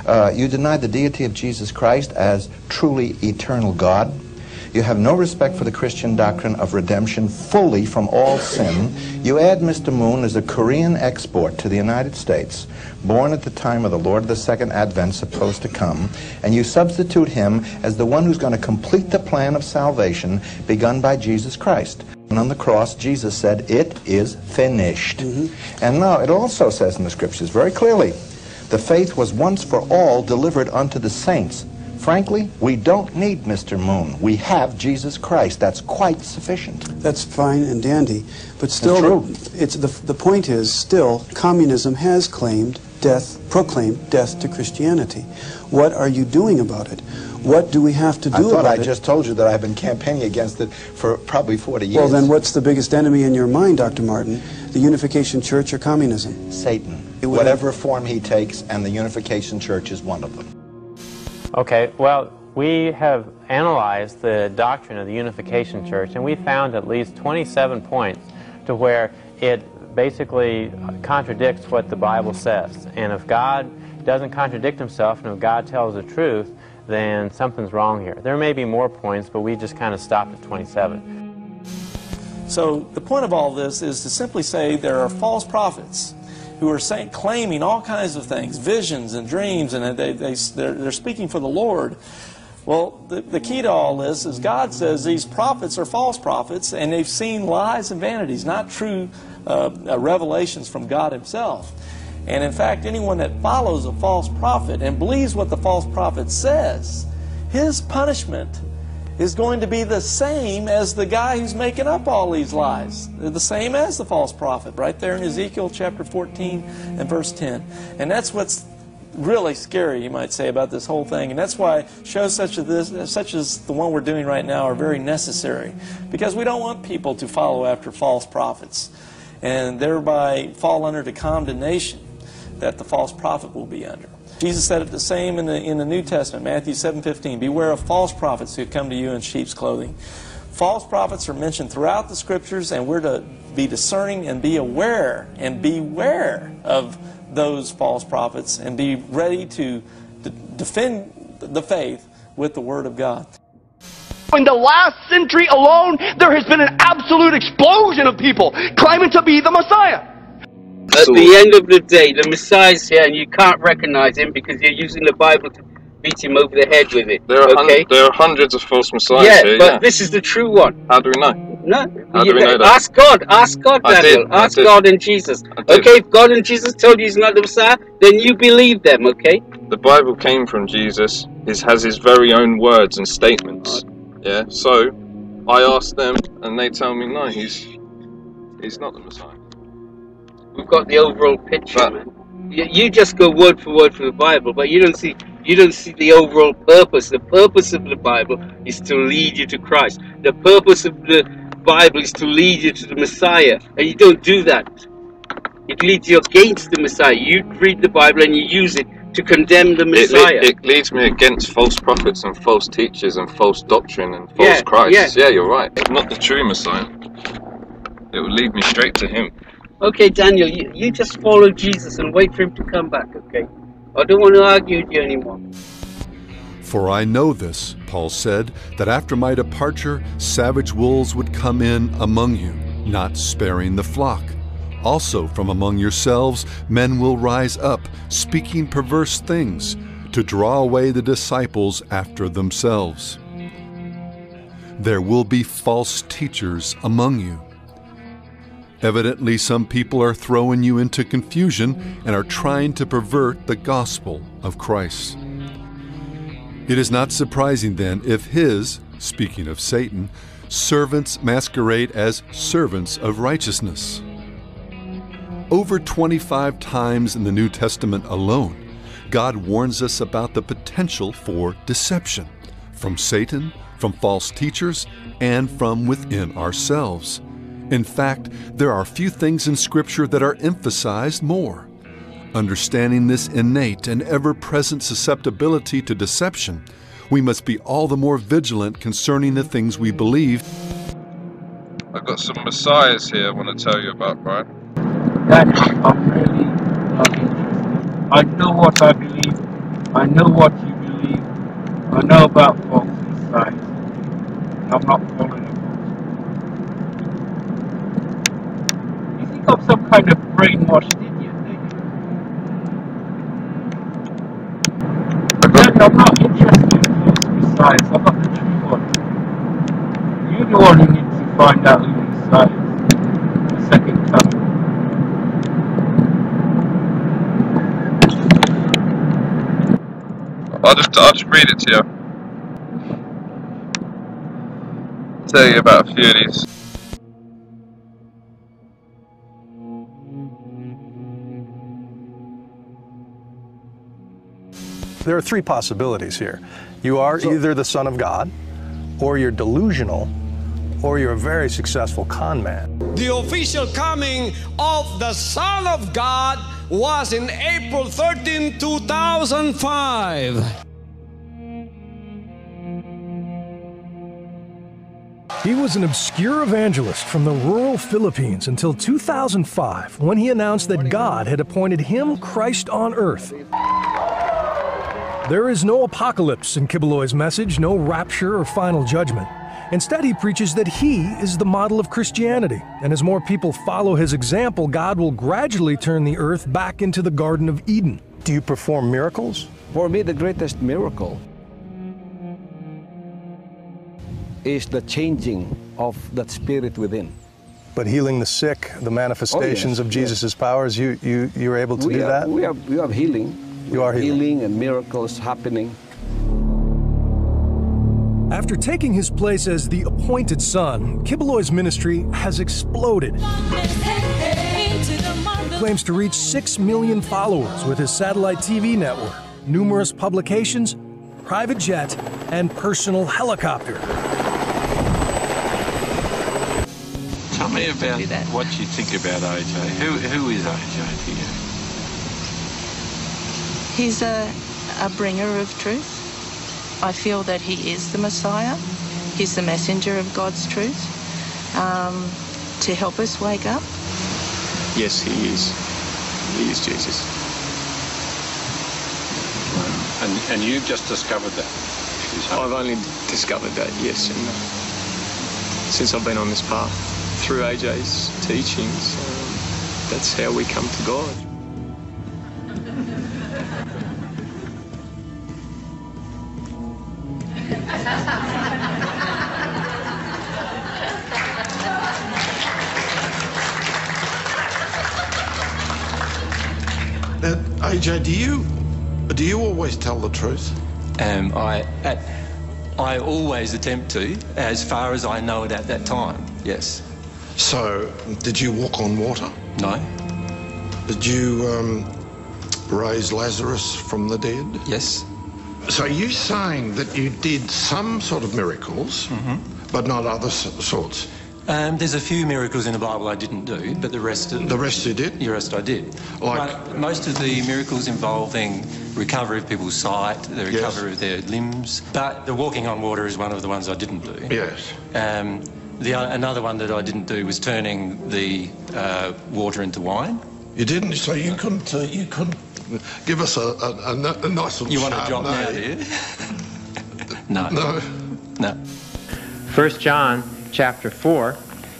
Uh, you deny the deity of Jesus Christ as truly eternal God. You have no respect for the Christian doctrine of redemption fully from all sin. You add Mister Moon as a Korean export to the United States, born at the time of the Lord of the Second Advent supposed to come, and you substitute him as the one who's going to complete the plan of salvation begun by Jesus Christ. And on the cross, Jesus said, "It is finished." Mm-hmm. And now, it also says in the Scriptures very clearly, the faith was once for all delivered unto the saints. Frankly, we don't need Mister Moon. We have Jesus Christ. That's quite sufficient. That's fine and dandy. But still, it's the, the point is, still, communism has claimed death, proclaimed death to Christianity. What are you doing about it? What do we have to do I thought about I it? just told you that I've been campaigning against it for probably forty years. Well, then what's the biggest enemy in your mind, Doctor Martin? The Unification Church or communism? Satan. Whatever form he takes, and the Unification Church is one of them. Okay, well, we have analyzed the doctrine of the Unification Church, and we found at least twenty-seven points to where it basically contradicts what the Bible says. And if God doesn't contradict himself, and if God tells the truth, then something's wrong here. There may be more points, but we just kind of stopped at twenty-seven. So the point of all this is to simply say there are false prophets who are saying, claiming all kinds of things, visions and dreams, and they, they, they're, they're speaking for the Lord. Well, the, the key to all this is God says these prophets are false prophets, and they've seen lies and vanities, not true uh, uh, revelations from God himself. And in fact, anyone that follows a false prophet and believes what the false prophet says, his punishment is going to be the same as the guy who's making up all these lies. They're the same as the false prophet, right there in Ezekiel chapter fourteen and verse ten. And that's what's really scary, you might say, about this whole thing. And that's why shows such as this, such as the one we're doing right now, are very necessary, because we don't want people to follow after false prophets and thereby fall under the condemnation that the false prophet will be under. Jesus said it the same in the, in the New Testament, Matthew seven fifteen. Beware of false prophets who come to you in sheep's clothing. False prophets are mentioned throughout the Scriptures, and we're to be discerning and be aware and beware of those false prophets and be ready to d defend the faith with the Word of God. In the last century alone, there has been an absolute explosion of people claiming to be the Messiah. At the end of the day, the Messiah's here, and you can't recognize him because you're using the Bible to beat him over the head with it. There are, okay? hun there are hundreds of false messiahs yeah, here. but Yeah, this is the true one. How do we know? No. How you, do we know that? Ask God. Ask God, I Daniel. did, I ask did. God and Jesus. Okay, if God and Jesus told you he's not the Messiah, then you believe them, okay? The Bible came from Jesus. It has his very own words and statements. Yeah, so I asked them, and they tell me no, he's he's not the Messiah. We've got the overall picture, man. You, you just go word for word from the Bible, but you don't see you don't see the overall purpose. The purpose of the Bible is to lead you to Christ. The purpose of the Bible is to lead you to the Messiah, and you don't do that. It leads you against the Messiah. You read the Bible and you use it to condemn the Messiah. It, it, it leads me against false prophets and false teachers and false doctrine and false Yeah, Christ. yeah. Yeah, you're right. Not the true Messiah. It will lead me straight to him. Okay, Daniel, you, you just follow Jesus and wait for him to come back, okay? I don't want to argue with you anymore. For I know this, Paul said, that after my departure, savage wolves would come in among you, not sparing the flock. Also from among yourselves men will rise up, speaking perverse things, to draw away the disciples after themselves. There will be false teachers among you. Evidently, some people are throwing you into confusion and are trying to pervert the gospel of Christ. It is not surprising then if his, speaking of Satan, servants masquerade as servants of righteousness. Over twenty-five times in the New Testament alone, God warns us about the potential for deception from Satan, from false teachers, and from within ourselves. In fact, there are few things in Scripture that are emphasized more. Understanding this innate and ever-present susceptibility to deception, we must be all the more vigilant concerning the things we believe. I've got some messiahs here I want to tell you about, Brian. That I'm really not interested. I know what I believe. I know what you believe. I know about false messiahs. I'm not following it. You think I'm some kind of brainwashed idiot, do you? Again, I'm not interested in false messiahs. I'm not the true one. You're the one who needs to find out who the Messiah is. The second coming. I'll just, I'll just read it to you. Tell you about a few of these. There are three possibilities here. You are either the Son of God, or you're delusional, or you're a very successful con man. The official coming of the Son of God was in April thirteenth, two thousand five. He was an obscure evangelist from the rural Philippines until two thousand five, when he announced that God had appointed him Christ on earth. There is no apocalypse in Kibuloy's message, no rapture or final judgment. Instead, he preaches that he is the model of Christianity, and as more people follow his example, God will gradually turn the earth back into the Garden of Eden. Do you perform miracles? For me, the greatest miracle is the changing of that spirit within. But healing the sick, the manifestations oh, yes, of Jesus' yes. powers, you, you, you're able to we do have, that? We have, we have healing. You are healing. Healing and miracles happening. After taking his place as the appointed son, Kibuloy's ministry has exploded. He claims to reach six million followers with his satellite T V network, numerous publications, private jet, and personal helicopter. Tell me about what you think about O J. Who, who is O J to you? He's a, a bringer of truth. I feel that he is the Messiah. He's the messenger of God's truth um, to help us wake up. Yes, he is. He is Jesus. And, and you've just discovered that? I've only discovered that, yes, and since I've been on this path. Through A J's teachings, um, that's how we come to God. Uh, A J, do you do you always tell the truth? Um, I at, I always attempt to, as far as I know it at that time. Yes. So, did you walk on water? No. Did you um, raise Lazarus from the dead? Yes. So you saying that you did some sort of miracles, mm-hmm. but not other sorts? Um, there's a few miracles in the Bible I didn't do, but the rest... Of, the rest you did? The rest I did. Like? But most of the miracles involving recovery of people's sight, the recovery yes. of their limbs. But the walking on water is one of the ones I didn't do. Yes. Um, the, another one that I didn't do was turning the uh, water into wine. You didn't? So you couldn't, uh, you couldn't give us a, a, a, a nice little You want to drop now, do you? no. No. No. First John chapter four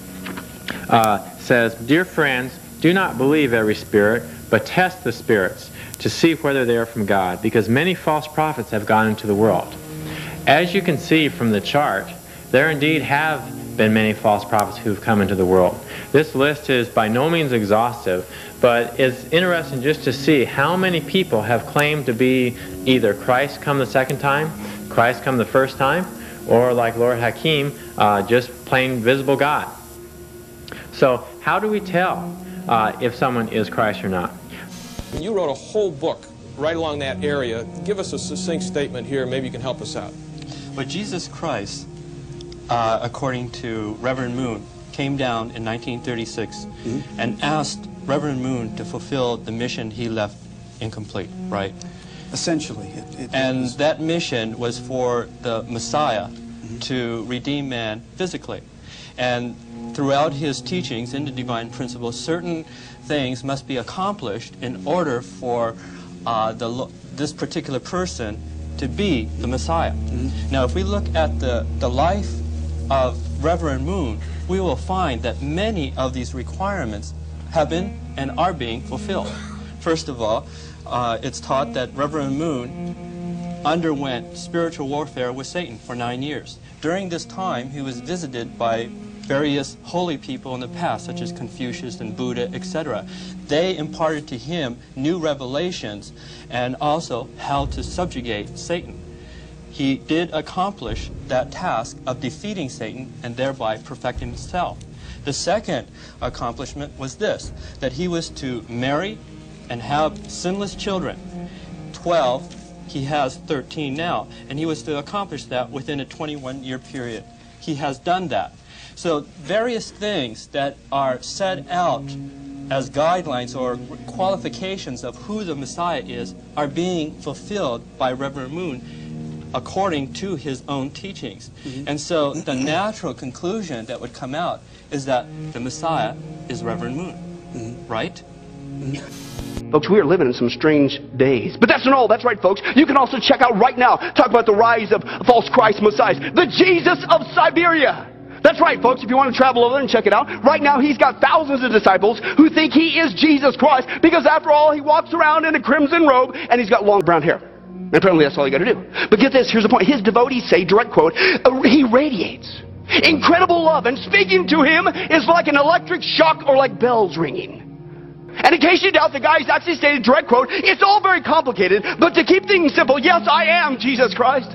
uh, says, "Dear friends, do not believe every spirit, but test the spirits to see whether they are from God, because many false prophets have gone into the world." As you can see from the chart, there indeed have been many false prophets who have come into the world. This list is by no means exhaustive, but it's interesting just to see how many people have claimed to be either Christ come the second time, Christ come the first time, or like Lord Hakim, uh, just plain visible God. So how do we tell uh, if someone is Christ or not? You wrote a whole book right along that area. Give us a succinct statement here. Maybe you can help us out. But Jesus Christ, uh, according to Reverend Moon, came down in nineteen thirty-six mm-hmm. and asked Reverend Moon to fulfill the mission he left incomplete, right? Essentially. It, it, and it was... that mission was for the Messiah mm-hmm. to redeem man physically. And throughout his teachings in the divine principles, certain things must be accomplished in order for uh, the, this particular person to be the Messiah. Mm-hmm. Now, if we look at the, the life of Reverend Moon, we will find that many of these requirements have been and are being fulfilled. First of all, uh, it's taught that Reverend Moon underwent spiritual warfare with Satan for nine years. During this time, he was visited by various holy people in the past, such as Confucius and Buddha, et cetera. They imparted to him new revelations and also how to subjugate Satan. He did accomplish that task of defeating Satan and thereby perfecting himself. The second accomplishment was this, that he was to marry and have sinless children. Twelve, he has thirteen now, and he was to accomplish that within a twenty-one year period. He has done that. So various things that are set out as guidelines or qualifications of who the Messiah is are being fulfilled by Reverend Moon according to his own teachings. Mm-hmm. And so the natural conclusion that would come out is that the Messiah is Reverend Moon, mm-hmm. right? Mm-hmm. Folks, we are living in some strange days. But that's not all. That's right, folks. You can also check out right now, talk about the rise of false Christ messiahs, the Jesus of Siberia. That's right, folks. If you want to travel over there and check it out, right now he's got thousands of disciples who think he is Jesus Christ because, after all, he walks around in a crimson robe and he's got long brown hair. And apparently that's all you got to do. But get this, here's the point. His devotees say, direct quote, uh, he radiates incredible love, and speaking to him is like an electric shock or like bells ringing. And in case you doubt, the guy's actually stated, direct quote, it's all very complicated, but to keep things simple, yes, I am Jesus Christ.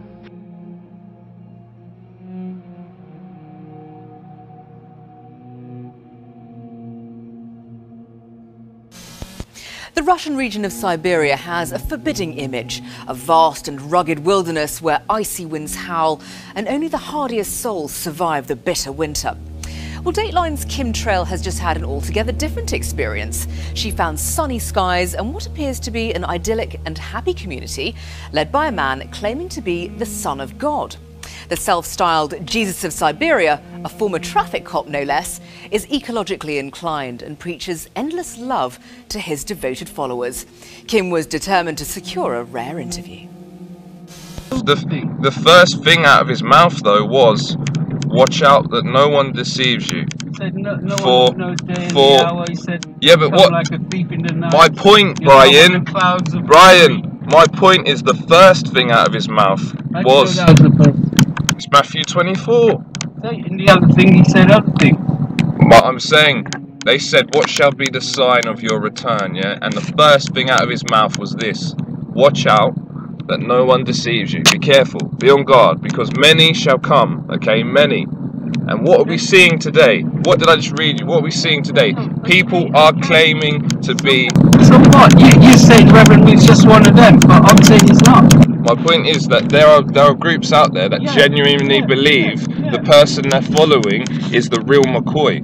The Russian region of Siberia has a forbidding image, a vast and rugged wilderness where icy winds howl and only the hardiest souls survive the bitter winter. Well, Dateline's Kim Trail has just had an altogether different experience. She found sunny skies and what appears to be an idyllic and happy community led by a man claiming to be the Son of God. The self-styled Jesus of Siberia, a former traffic cop no less, is ecologically inclined and preaches endless love to his devoted followers. Kim was determined to secure a rare interview. The, the first thing out of his mouth, though, was, watch out that no one deceives you. He said no, no for, one knows day and for, the hour. He said, yeah, but what, like a thief in the night. my point, You Brian, know, Brian, my point is the first thing out of his mouth was, it's Matthew twenty-four. In the other thing, he said other thing. But I'm saying, they said, what shall be the sign of your return, yeah? And the first thing out of his mouth was this, watch out that no one deceives you. Be careful, be on guard, because many shall come, okay, many. And what are we seeing today? What did I just read you? What are we seeing today? People are claiming to be... So what? You, you're saying Reverend Moon's just one of them, but I'm saying he's not. My point is that there are there are groups out there that yeah, genuinely yeah, believe yeah, yeah. the person they're following is the real McCoy.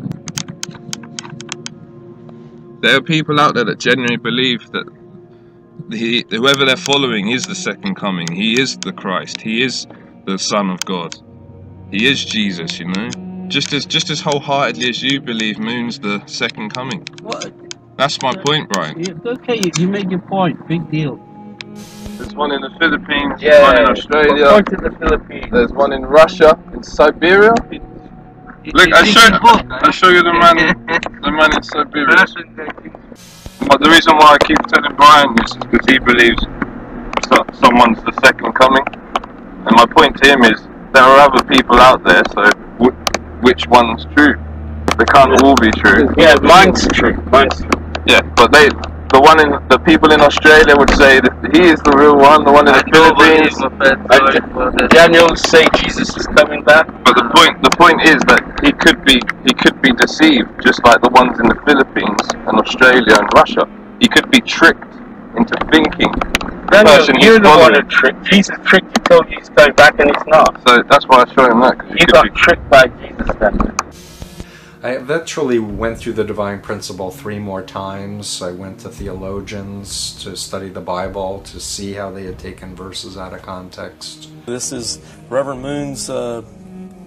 There are people out there that genuinely believe that he, whoever they're following is the second coming. He is the Christ. He is the Son of God. He is Jesus, you know. Just as just as wholeheartedly as you believe Moon's the second coming. What? That's my point, Brian. Okay, you made your point. Big deal. There's one in the Philippines, yeah, one in Australia, one in the Philippines. There's one in Russia, in Siberia. Look, I show, I show you the man, the man in Siberia. But the reason why I keep telling Brian this is because he believes so, someone's the second coming. And my point to him is, there are other people out there, so w which one's true? They can't all be true. Yeah, mine's true. Mine's true. Yeah, but they... The one in the people in Australia would say that he is the real one. The one in the Philippines, Daniel say Jesus is coming back. But the point, the point is that he could be, he could be deceived, just like the ones in the Philippines and Australia and Russia. He could be tricked into thinking. Daniel, you're the one who tricked. Jesus tricked you, told you he's coming back, and he's not. So that's why I show him that. You got tricked by Jesus, then. I eventually went through the divine principle three more times. I went to theologians to study the Bible, to see how they had taken verses out of context. This is Reverend Moon's uh,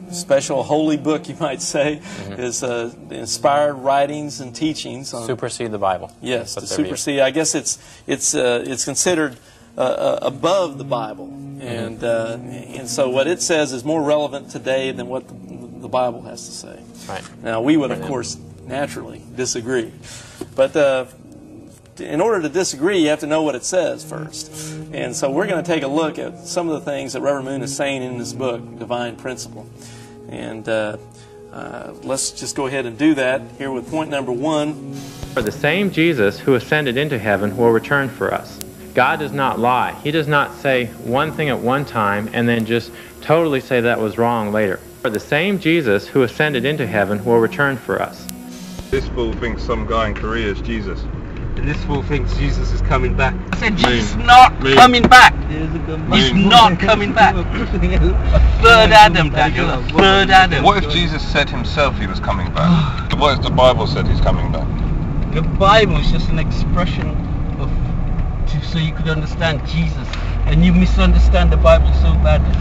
special holy book, you might say, Mm-hmm. is uh, inspired writings and teachings on supersede the Bible. Yes, to That's their view. supersede. I guess it's it's uh, it's considered uh, uh, above the Bible, and uh, and so what it says is more relevant today than what the, the Bible has to say. Right. Now we would, of course, naturally disagree, but. Uh, In order to disagree, you have to know what it says first. And so we're going to take a look at some of the things that Reverend Moon is saying in this book, Divine Principle. And uh, uh, let's just go ahead and do that here with point number one. For the same Jesus who ascended into heaven will return for us. God does not lie. He does not say one thing at one time and then just totally say that was wrong later. For the same Jesus who ascended into heaven will return for us. This fool thinks some guy in Korea is Jesus. This fool thinks Jesus is coming back. I said Jesus is Moon. not Moon. coming back. Moon. He's not coming back. Third Adam, Daniel. Third Adam. What if Jesus said himself he was coming back? What if the Bible said he's coming back? The Bible is just an expression of, to, so you could understand Jesus, and you misunderstand the Bible so badly.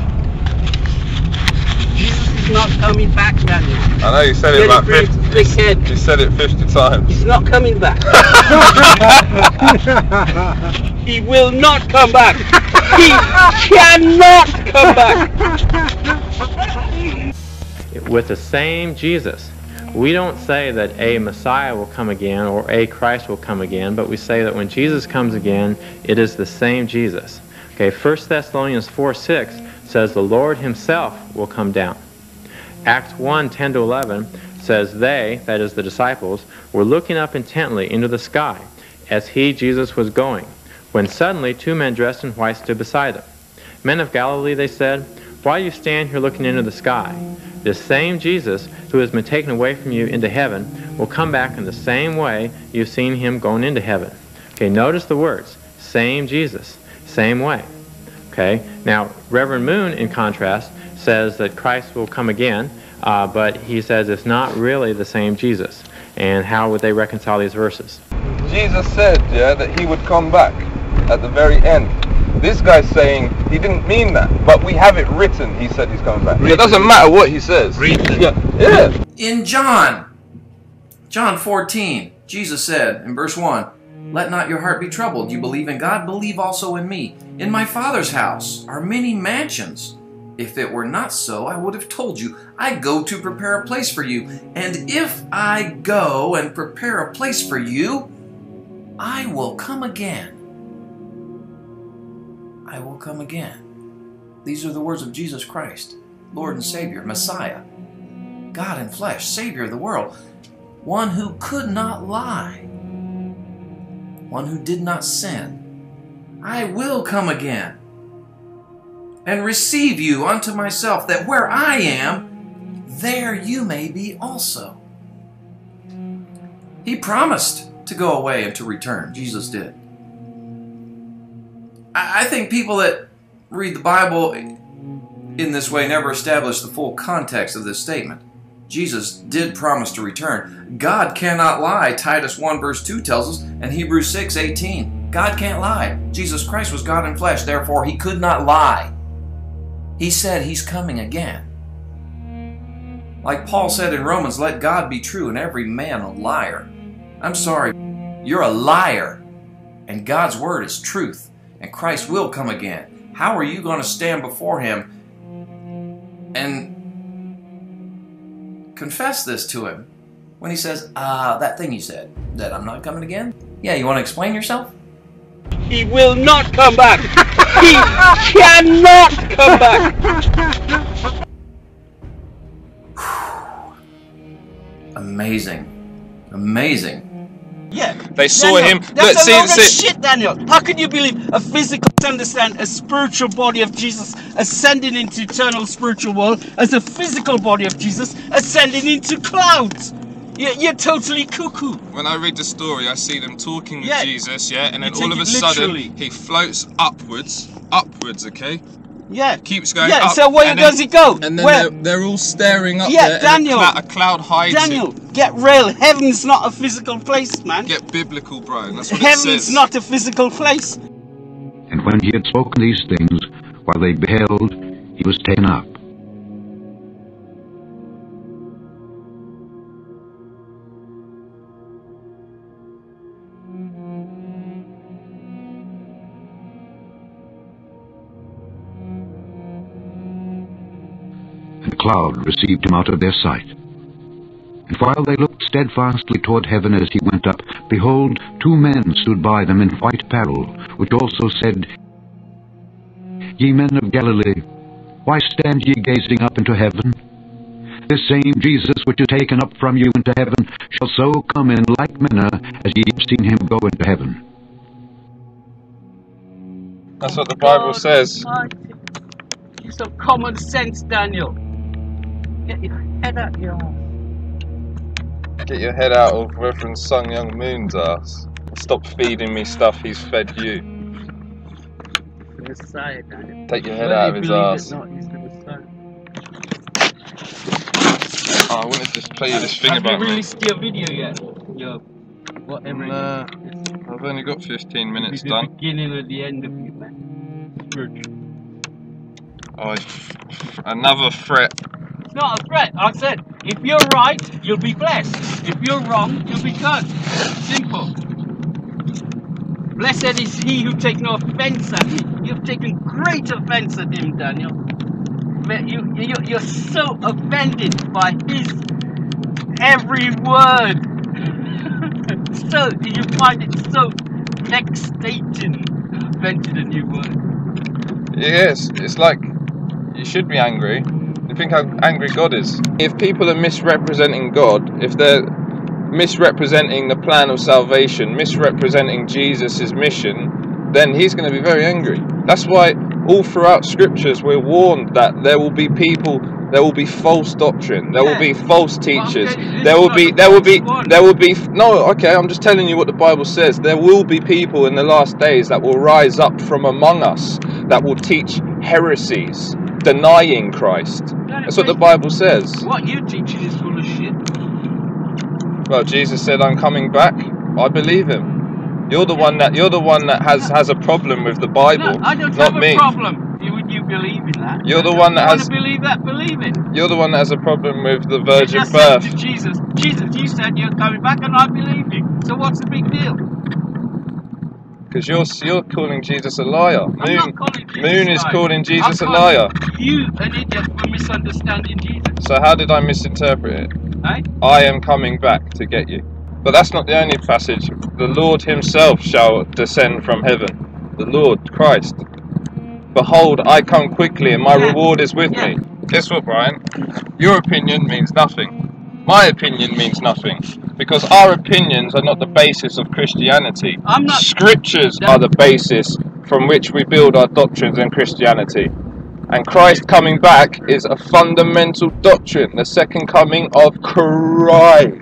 Jesus is not coming back, Daniel. I know you said it about fifty. You said it fifty times. He's not coming back. He will not come back. He cannot come back. With the same Jesus. We don't say that a Messiah will come again or a Christ will come again, but we say that when Jesus comes again, it is the same Jesus. Okay, First Thessalonians four six says the Lord himself will come down. Acts one ten to eleven says they, that is the disciples, were looking up intently into the sky as he, Jesus, was going, when suddenly two men dressed in white stood beside them. Men of Galilee, they said, why do you stand here looking into the sky? This same Jesus who has been taken away from you into heaven will come back in the same way you've seen him going into heaven. Okay, notice the words, same Jesus, same way. Okay, now Reverend Moon, in contrast, says that Christ will come again, uh, but he says it's not really the same Jesus. And how would they reconcile these verses? Jesus said, yeah, that he would come back at the very end. This guy's saying he didn't mean that, but we have it written. He said he's coming back. It doesn't matter what he says. Yeah. yeah. In John, John fourteen, Jesus said in verse one, let not your heart be troubled. You believe in God, believe also in me. In my Father's house are many mansions. If it were not so, I would have told you. I go to prepare a place for you. And if I go and prepare a place for you, I will come again. I will come again. These are the words of Jesus Christ, Lord and Savior, Messiah, God in flesh, Savior of the world, one who could not lie, one who did not sin. I will come again and receive you unto myself, that where I am, there you may be also. He promised to go away and to return. Jesus did. I think people that read the Bible in this way never establish the full context of this statement. Jesus did promise to return. God cannot lie, Titus one verse two tells us, and Hebrews six eighteen. God can't lie. Jesus Christ was God in flesh, therefore he could not lie. He said he's coming again. Like Paul said in Romans, let God be true and every man a liar. I'm sorry, you're a liar, and God's word is truth, and Christ will come again. How are you going to stand before him and confess this to him when he says, ah, uh, that thing you said, that I'm not coming again? Yeah, you want to explain yourself? He will not come back. He cannot come back. Amazing. Amazing. Yeah. They saw Daniel, him. That's Look, a see, load of see. shit, Daniel. How can you believe a physical understand a spiritual body of Jesus ascending into eternal spiritual world as a physical body of Jesus ascending into clouds? You're, you're totally cuckoo. When I read the story, I see them talking with Yeah. Jesus, yeah, and then You all take of a it literally. sudden he floats upwards, upwards, okay? Yeah. Keeps going Yeah, up. so where and does then, he go? And then Where? they're, they're all staring up Yeah, there. Daniel. And a, cl a cloud hides Daniel, him. get real. Heaven's not a physical place, man. Get biblical, bro. That's what it Heaven's says. not a physical place. And when he had spoken these things, while they beheld, he was taken up. cloud received him out of their sight. And while they looked steadfastly toward heaven as he went up, behold, two men stood by them in white apparel, which also said, Ye men of Galilee, why stand ye gazing up into heaven? This same Jesus which is taken up from you into heaven shall so come in like manner as ye have seen him go into heaven. That's what the Bible says. Use some common sense, Daniel. Get your head out your ass. Get your head out of Reverend Sun Young Moon's ass. Stop feeding me stuff he's fed you. Messiah, Daniel. Take your head Whether out of you his believe ass. it or not, he's the Messiah. Oh, I want to just play you this thing Have about you me. released your video yet? Your whatever. Nah, it is. I've only got fifteen minutes the done. beginning or the end of you, man. Spiritual. Oh, another threat. It's not a threat. I said, if you're right, you'll be blessed. If you're wrong, you'll be cursed. Simple. Blessed is he who takes no offense at me. You've taken great offense at him, Daniel. You, you, you're so offended by his every word. So you find it so vexating. Invented a new word. Yes, it's like you should be angry. You think how angry God is. If people are misrepresenting God, if they're misrepresenting the plan of salvation, misrepresenting Jesus' mission, then he's going to be very angry. That's why all throughout scriptures we're warned that there will be people, there will be false doctrine, there will be false teachers, there will be, there will be, there will be, no, okay, I'm just telling you what the Bible says. There will be people in the last days that will rise up from among us that will teach heresies, denying Christ. That's what the Bible says. What you teaching is full of shit. Well, Jesus said, "I'm coming back." I believe him. You're the one that you're the one that has has a problem with the Bible, No, I don't not have me. a problem. Would you believe in that? You're the If one that you has. want to believe that, believe it. You're the one that has a problem with the You virgin just said birth. to Jesus, Jesus, you said you're coming back, and I believe you. So what's the big deal? Because you're you're calling Jesus a liar. I'm Moon not calling Jesus Moon is liar. calling Jesus I'm a liar. You, an idiot, for misunderstanding Jesus. So how did I misinterpret it? Eh? I am coming back to get you. But that's not the only passage. The Lord himself shall descend from heaven. The Lord Christ. Behold, I come quickly, and my Yeah. reward is with Yeah. me. Guess what, Brian? Your opinion means nothing. My opinion means nothing. Because our opinions are not the basis of Christianity. I'm not. Scriptures are the basis from which we build our doctrines in Christianity. And Christ coming back is a fundamental doctrine, the second coming of Christ.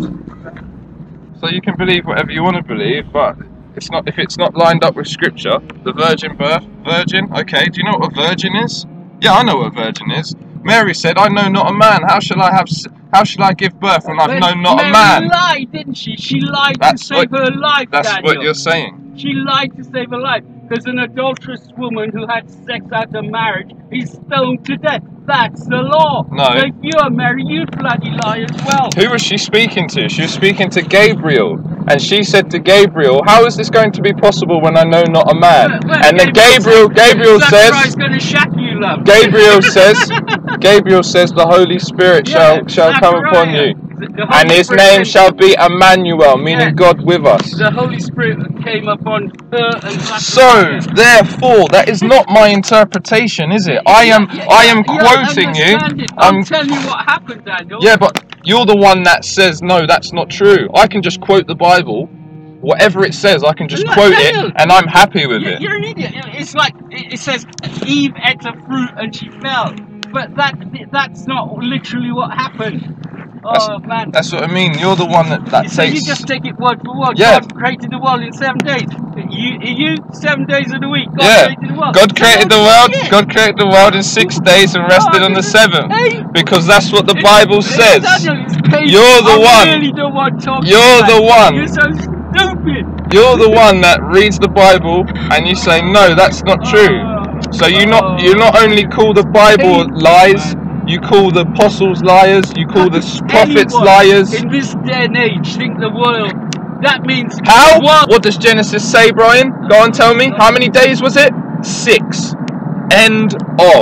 So you can believe whatever you want to believe, but it's not if it's not lined up with Scripture. The virgin birth, virgin. Okay, do you know what a virgin is? Yeah, I know what a virgin is. Mary said, "I know not a man. How shall I have? How shall I give birth when I've known not Mary a man?" lied, didn't she? She lied That's to save what, her life, That's Daniel. what you're saying. She lied to save her life. Because an adulterous woman who had sex out of marriage is stoned to death. That's the law. No. So if you are married, you bloody lie as well. Who was she speaking to? She was speaking to Gabriel. And she said to Gabriel, "How is this going to be possible when I know not a man?" Well, well, and then Gabriel, Gabriel says, going to shack you, love. Gabriel says, Gabriel says, "The Holy Spirit Yeah, shall shall come upon you, and His name shall be Emmanuel," meaning Yeah. God with us. The Holy Spirit came upon her and So, therefore, that is not my interpretation, is it? I am, Yeah, I am yeah, quoting you. understand it. I'm, I'm telling you what happened, Daniel. Yeah, but you're the one that says, no, that's not true. I can just quote the Bible. Whatever it says, I can just Look, quote Daniel, it, and I'm happy with you're, it. You're an idiot. It's like, it, it says, Eve ate a fruit and she fell. But that that's not literally what happened. That's, Oh, man. that's what I mean. You're the one that, that So takes... you just take it word for word. Yeah. God created the world in seven days. You, you seven days of the week. God yeah. created the world. God created the world. Shit. God created the world in six days and rested Oh, on the this is- seventh, hey. because that's what the Bible It's- says. Daniel, it's painful. You're the I one. really don't want to talk You're to the you, one. You're so stupid. You're the one that reads the Bible and you say, no, that's not true. So you not you not only call the Bible lies, you call the apostles liars, you call the prophets Anyone liars. in this day and age think the world, that means How? the world. What does Genesis say, Brian? Go on, tell me. How many days was it? Six. End of.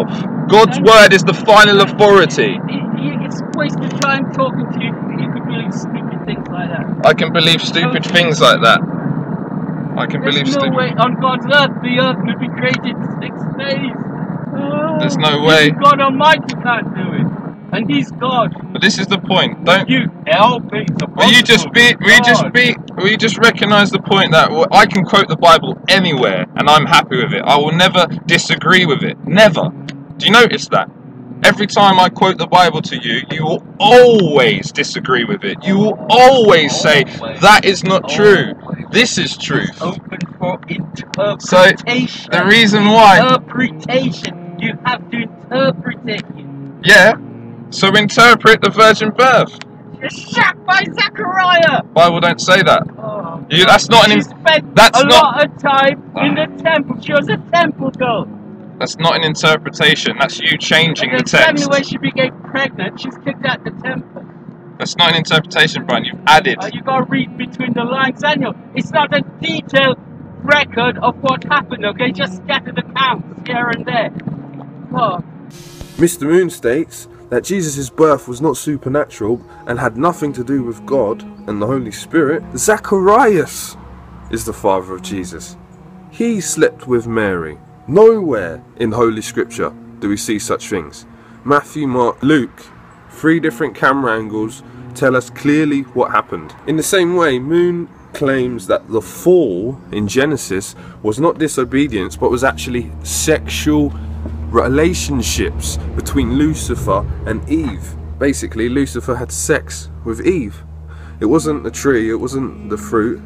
God's word is the final authority. It's wasted time talking to you. You could believe stupid things like that. I can believe stupid things like that. I can There's believe no stupid. way on God's earth the earth could be created in six days. Oh, There's no way. even God Almighty can't do it, and He's God. But this is the point. Don't you help me? Will you just be? Will you just be? Will you just recognise the point that I can quote the Bible anywhere and I'm happy with it? I will never disagree with it. Never. Do you notice that? Every time I quote the Bible to you, you will always disagree with it. You will always say that is not true. This is truth. Open for interpretation. So the reason why. Interpretation. You have to interpret it. Yeah. So interpret the virgin birth. You're shot by Zechariah. Bible don't say that. Oh, you, that's not she an. spent That's a not. lot of time in the temple. She was a temple girl. That's not an interpretation. That's you changing and the then text. Tell me when she became pregnant, she's kicked out the temple. That's not an interpretation, Brian. You've added. Uh, you got to read between the lines, Daniel. It's not a detailed record of what happened. Okay, just scattered accounts here and there. Oh. Mister Moon states that Jesus' birth was not supernatural and had nothing to do with God and the Holy Spirit. Zacharias is the father of Jesus. He slept with Mary. Nowhere in Holy Scripture do we see such things. Matthew, Mark, Luke, three different camera angles tell us clearly what happened. In the same way, Moon claims that the fall in Genesis was not disobedience but was actually sexual relationships between Lucifer and Eve. Basically, Lucifer had sex with Eve. It wasn't the tree, it wasn't the fruit.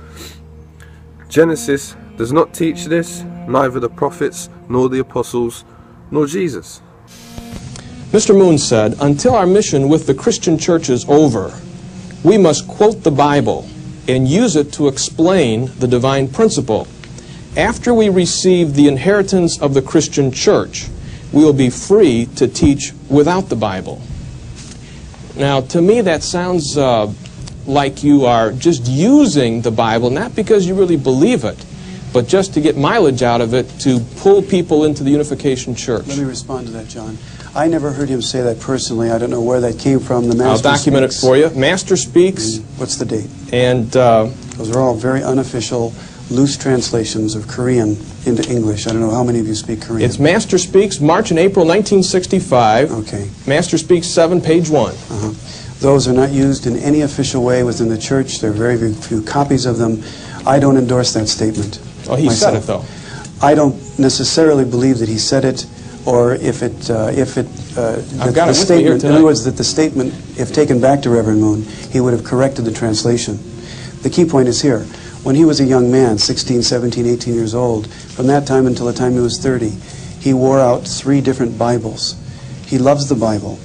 Genesis does not teach this, neither the prophets, nor the apostles, nor Jesus. Mister Moon said, until our mission with the Christian church is over, we must quote the Bible and use it to explain the divine principle. After we receive the inheritance of the Christian church, we will be free to teach without the Bible. Now, to me, that sounds uh, like you are just using the Bible, not because you really believe it, but just to get mileage out of it to pull people into the Unification Church. Let me respond to that, John. I never heard him say that personally. I don't know where that came from. The Master I'll document Speaks. it for you. Master Speaks. And what's the date? And uh, those are all very unofficial, loose translations of Korean into English. I don't know how many of you speak Korean. It's Master Speaks, March and April nineteen sixty-five. Okay. Master Speaks seven, page one. Uh-huh. Those are not used in any official way within the church. There are very, very few copies of them. I don't endorse that statement. Oh, he myself. said it, though. I don't necessarily believe that he said it, or if it, uh, if it, uh, I've the, got the it with me here statement. tonight. In other words, that the statement, if taken back to Reverend Moon, he would have corrected the translation. The key point is here. When he was a young man, sixteen, seventeen, eighteen years old, from that time until the time he was thirty, he wore out three different Bibles. He loves the Bible.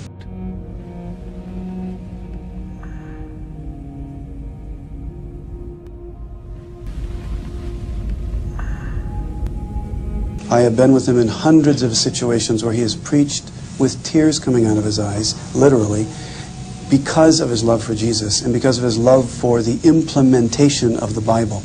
I have been with him in hundreds of situations where he has preached with tears coming out of his eyes, literally, because of his love for Jesus and because of his love for the implementation of the Bible.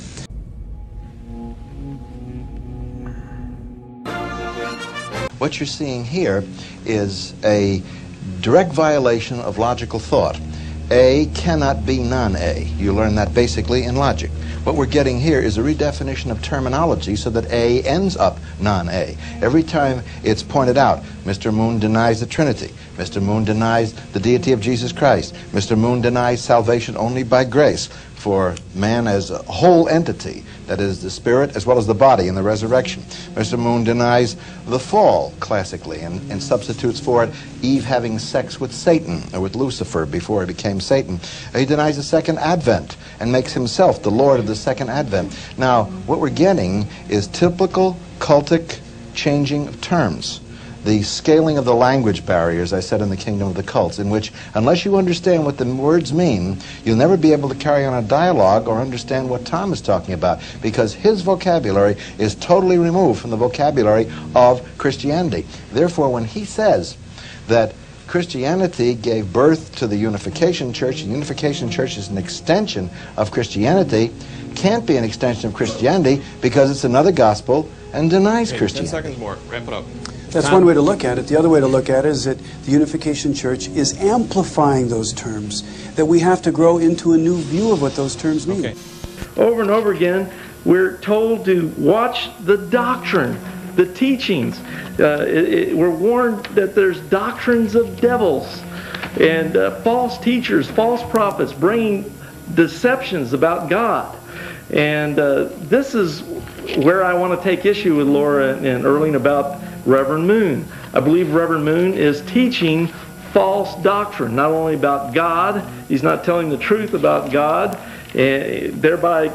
What you're seeing here is a direct violation of logical thought. A cannot be non-A. You learn that basically in logic. What we're getting here is a redefinition of terminology so that A ends up non-A. Every time it's pointed out, Mister Moon denies the Trinity. Mister Moon denies the deity of Jesus Christ. Mister Moon denies salvation only by grace for man as a whole entity, that is the spirit as well as the body in the resurrection. Mister Moon denies the fall, classically, and, and substitutes for it Eve having sex with Satan, or with Lucifer before he became Satan. He denies the second advent and makes himself the Lord of the second advent. Now, what we're getting is typical cultic changing of terms. The scaling of the language barriers, I said, in the kingdom of the cults, in which, unless you understand what the words mean, you'll never be able to carry on a dialogue or understand what Tom is talking about, because his vocabulary is totally removed from the vocabulary of Christianity. Therefore, when he says that Christianity gave birth to the Unification Church, the Unification Church is an extension of Christianity, can't be an extension of Christianity because it's another gospel and denies Okay, Christianity. ten seconds more. Wrap it up. That's one way to look at it. The other way to look at it is that the Unification Church is amplifying those terms, that we have to grow into a new view of what those terms mean. Okay. Over and over again, we're told to watch the doctrine, the teachings. Uh, it, it, we're warned that there's doctrines of devils and uh, false teachers, false prophets bringing deceptions about God. And uh, this is where I want to take issue with Laura and Erling about Reverend Moon. I believe Reverend Moon is teaching false doctrine, not only about God, he's not telling the truth about God, and thereby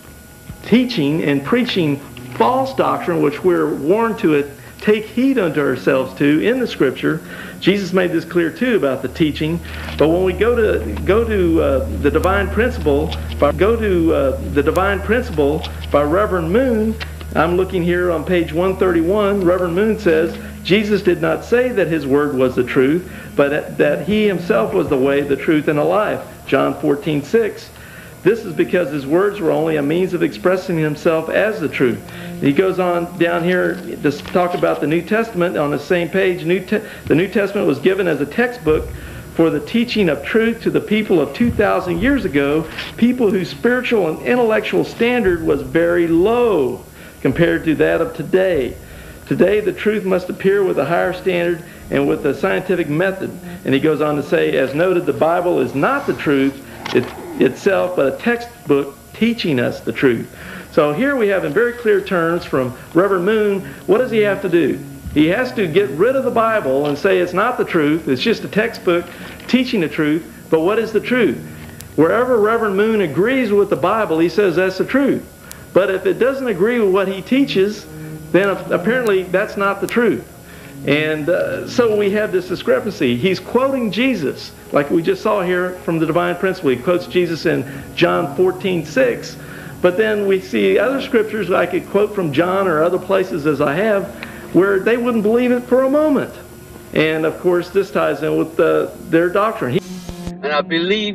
teaching and preaching false doctrine, which we're warned to it, take heed unto ourselves to in the Scripture. Jesus made this clear too about the teaching. But when we go to go to uh, the divine principle, by, go to uh, the divine principle by Reverend Moon. I'm looking here on page one thirty-one. Reverend Moon says Jesus did not say that his word was the truth, but that he himself was the way, the truth, and the life. John fourteen six. This is because his words were only a means of expressing himself as the truth. He goes on down here to talk about the New Testament on the same page. New Te the New Testament was given as a textbook for the teaching of truth to the people of two thousand years ago, people whose spiritual and intellectual standard was very low compared to that of today. Today, the truth must appear with a higher standard and with a scientific method. And he goes on to say, as noted, the Bible is not the truth it, itself, but a textbook teaching us the truth. So here we have in very clear terms from Reverend Moon, what does he have to do? He has to get rid of the Bible and say it's not the truth, it's just a textbook teaching the truth. But what is the truth? Wherever Reverend Moon agrees with the Bible, he says that's the truth. But if it doesn't agree with what he teaches, then apparently that's not the truth. And uh, so we have this discrepancy. He's quoting Jesus, like we just saw here from the divine principle. He quotes Jesus in John fourteen six. But then we see other scriptures, I could quote from John or other places as I have, where they wouldn't believe it for a moment. And of course this ties in with the, their doctrine. He and I believe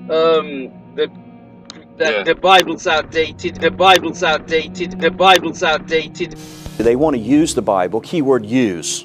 um, that that yeah. the Bible's outdated, the Bible's outdated, the Bible's outdated. They want to use the Bible, keyword use.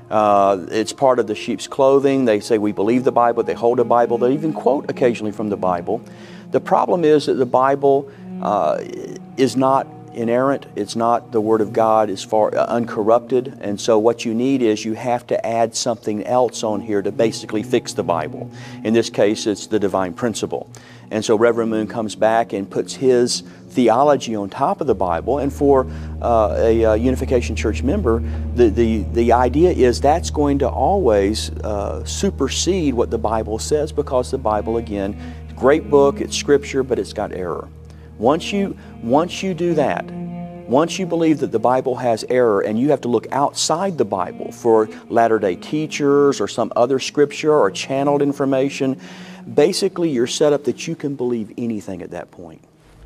Uh, it's part of the sheep's clothing. They say we believe the Bible, they hold a Bible, they even quote occasionally from the Bible. The problem is that the Bible uh, is not inerrant, it's not the Word of God, it's far uh, uncorrupted, and so what you need is you have to add something else on here to basically fix the Bible. In this case, it's the divine principle. And so Reverend Moon comes back and puts his theology on top of the Bible, and for uh, a uh, Unification Church member, the, the, the idea is that's going to always uh, supersede what the Bible says, because the Bible, again, great book, it's Scripture, but it's got error. Once you, once you do that, once you believe that the Bible has error and you have to look outside the Bible for Latter-day teachers or some other scripture or channeled information, basically you're set up that you can believe anything at that point.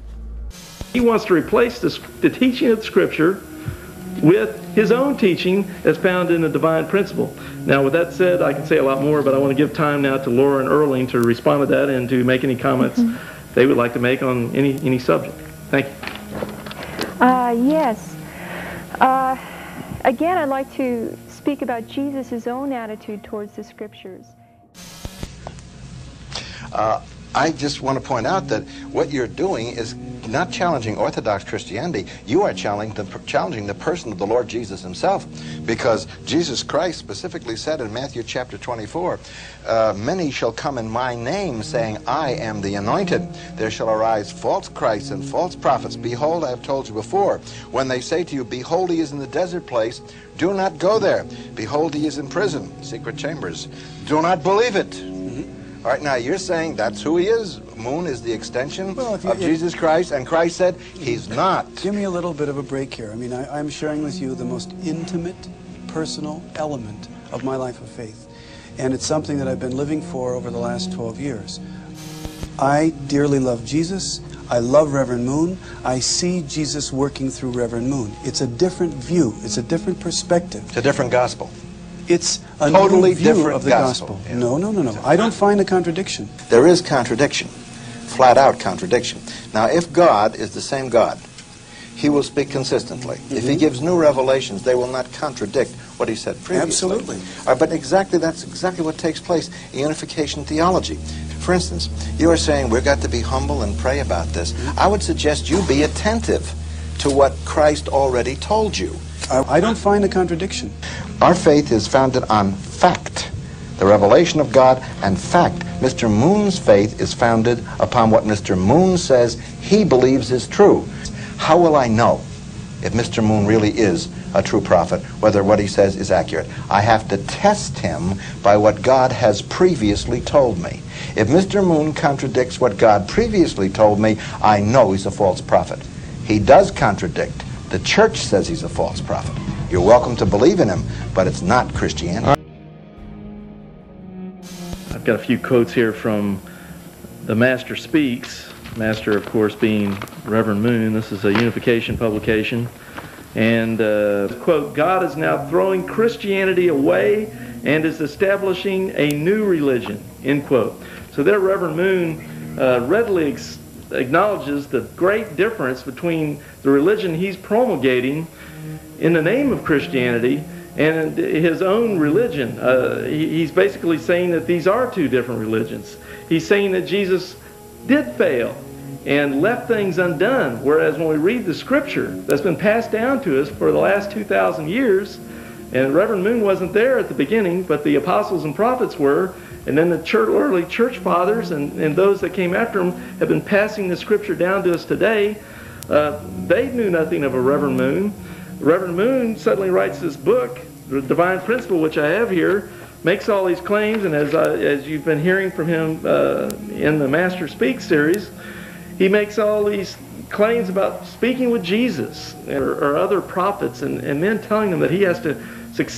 He wants to replace the, the teaching of the Scripture with his own teaching as found in the divine principle. Now with that said, I can say a lot more, but I want to give time now to Laura and Erling to respond to that and to make any comments mm-hmm. they would like to make on any, any subject. Thank you. Uh, yes. Uh, again, I'd like to speak about Jesus' own attitude towards the Scriptures. Uh, I just want to point out that what you're doing is not challenging Orthodox Christianity. You are challenging the, challenging the person of the Lord Jesus himself, because Jesus Christ specifically said in Matthew chapter twenty-four, uh, many shall come in my name, saying, I am the anointed. There shall arise false Christs and false prophets. Behold, I have told you before. When they say to you, behold, he is in the desert place, do not go there. Behold, he is in prison, secret chambers. Do not believe it. All right, now you're saying that's who he is? Moon is the extension well, you, of Jesus Christ, and Christ said he's not. Give me a little bit of a break here. I mean, I, I'm sharing with you the most intimate, personal element of my life of faith. And it's something that I've been living for over the last twelve years. I dearly love Jesus. I love Reverend Moon. I see Jesus working through Reverend Moon. It's a different view. It's a different perspective. It's a different gospel. It's a totally new view different of the gospel. gospel. Yeah. No, no, no, no. I don't find a contradiction. There is contradiction, flat out contradiction. Now, if God is the same God, he will speak consistently. Mm-hmm. If he gives new revelations, they will not contradict what he said previously. Absolutely. Uh, but exactly, that's exactly what takes place in unification theology. For instance, you are saying we've got to be humble and pray about this. I would suggest you be attentive to what Christ already told you. I, I don't find a contradiction. Our faith is founded on fact, the revelation of God, and fact. Mister Moon's faith is founded upon what Mister Moon says he believes is true. How will I know if Mister Moon really is a true prophet, whether what he says is accurate? I have to test him by what God has previously told me. If Mister Moon contradicts what God previously told me, I know he's a false prophet. He does contradict. The church says he's a false prophet. You're welcome to believe in him, but it's not Christianity. I've got a few quotes here from The Master Speaks. Master, of course, being Reverend Moon. This is a Unification publication. And, uh, quote, God is now throwing Christianity away and is establishing a new religion, end quote. So there Reverend Moon uh, readily ex acknowledges the great difference between the religion he's promulgating in the name of Christianity and his own religion. Uh, he, he's basically saying that these are two different religions. He's saying that Jesus did fail and left things undone, whereas when we read the scripture that's been passed down to us for the last two thousand years, and Reverend Moon wasn't there at the beginning, but the apostles and prophets were, and then the church, early church fathers and, and those that came after them have been passing the scripture down to us today. Uh, they knew nothing of a Reverend Moon. Reverend Moon suddenly writes this book, The Divine Principle, which I have here, makes all these claims, and as, I, as you've been hearing from him uh, in the Master Speaks series, he makes all these claims about speaking with Jesus or, or other prophets, and, and then telling them that he has to,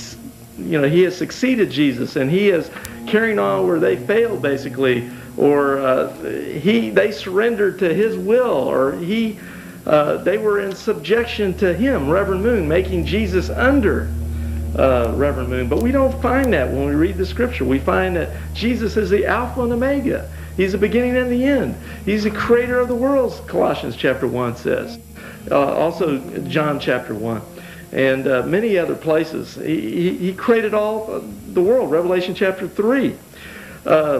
you know, he has succeeded Jesus, and he is carrying on where they failed, basically, or uh, he they surrendered to his will, or he uh, they were in subjection to him, Reverend Moon, making Jesus under uh, Reverend Moon. But we don't find that when we read the scripture. We find that Jesus is the Alpha and Omega. He's the beginning and the end. He's the creator of the worlds, Colossians chapter one says. Uh, also John chapter one. And uh, many other places. He, he, he created all the world, Revelation chapter three. Uh,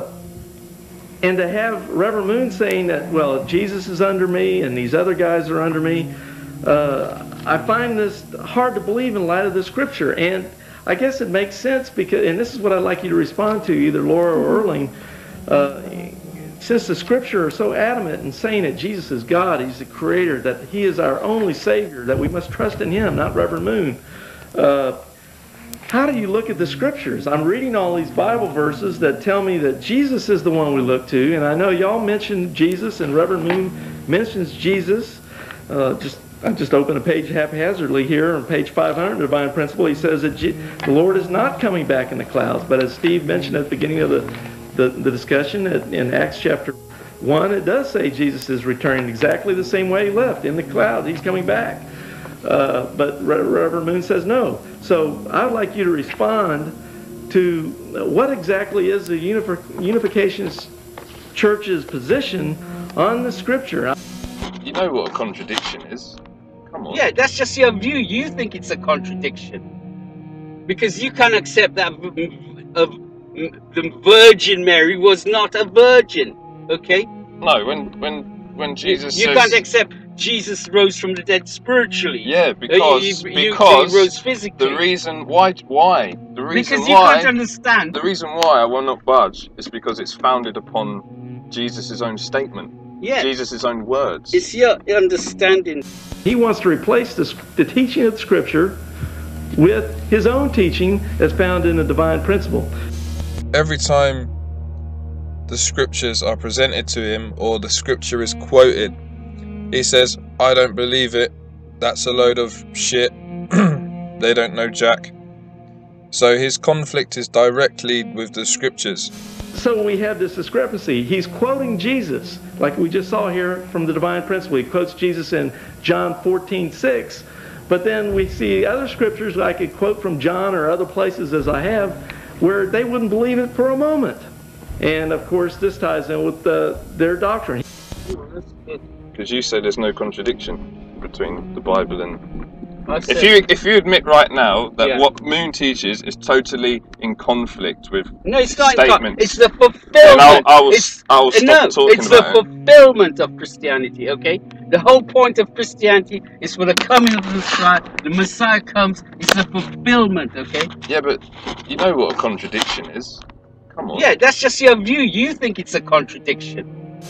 and to have Reverend Moon saying that, well, Jesus is under me and these other guys are under me, uh, I find this hard to believe in light of the scripture. And I guess it makes sense because, and this is what I'd like you to respond to, either Laura or Erling, uh, since the scripture are so adamant in saying that Jesus is God, he's the creator, that he is our only Savior, that we must trust in him, not Reverend Moon. Uh, how do you look at the scriptures? I'm reading all these Bible verses that tell me that Jesus is the one we look to, and I know y'all mentioned Jesus, and Reverend Moon mentions Jesus. Uh, just I just opened a page haphazardly here on page five hundred, Divine Principle. He says that G the Lord is not coming back in the clouds, but as Steve mentioned at the beginning of the The, the discussion in Acts chapter one, it does say Jesus is returning exactly the same way he left, in the clouds. He's coming back. Uh, but Re Reverend Moon says no. So I'd like you to respond to what exactly is the Unif Unification Church's position on the scripture. You know what a contradiction is. Come on. Yeah, that's just your view. You think it's a contradiction. Because you can't accept that of the Virgin Mary was not a virgin, okay? No, when when when Jesus you, you says, can't accept Jesus rose from the dead spiritually. Yeah, because uh, you, because you, he rose physically. The reason why why the reason because you why can't understand. The reason why I will not budge is because it's founded upon Jesus' own statement. Yeah. Jesus' own words. It's your understanding. He wants to replace the, the teaching of the scripture with his own teaching that's found in the Divine Principle. Every time the scriptures are presented to him or the scripture is quoted, he says, I don't believe it, that's a load of shit, they don't know jack. So his conflict is directly with the scriptures. So we have this discrepancy. He's quoting Jesus, like we just saw here from the Divine Principle. He quotes Jesus in John fourteen six, but then we see other scriptures, like I could quote from John or other places as I have, where they wouldn't believe it for a moment. And of course this ties in with the, their doctrine. Because you say there's no contradiction. between the Bible and... I If said- you if you admit right now that Yeah. what Moon teaches is totally in conflict with No, it's not. statements, It's the then fulfillment. I'll, I will, it's, I will stop no, talking it's the about it. fulfillment of Christianity, okay? The whole point of Christianity is for the coming of the Messiah. The Messiah comes, it's the fulfillment, okay? Yeah, but you know what a contradiction is. Come on. Yeah, that's just your view. You think it's a contradiction.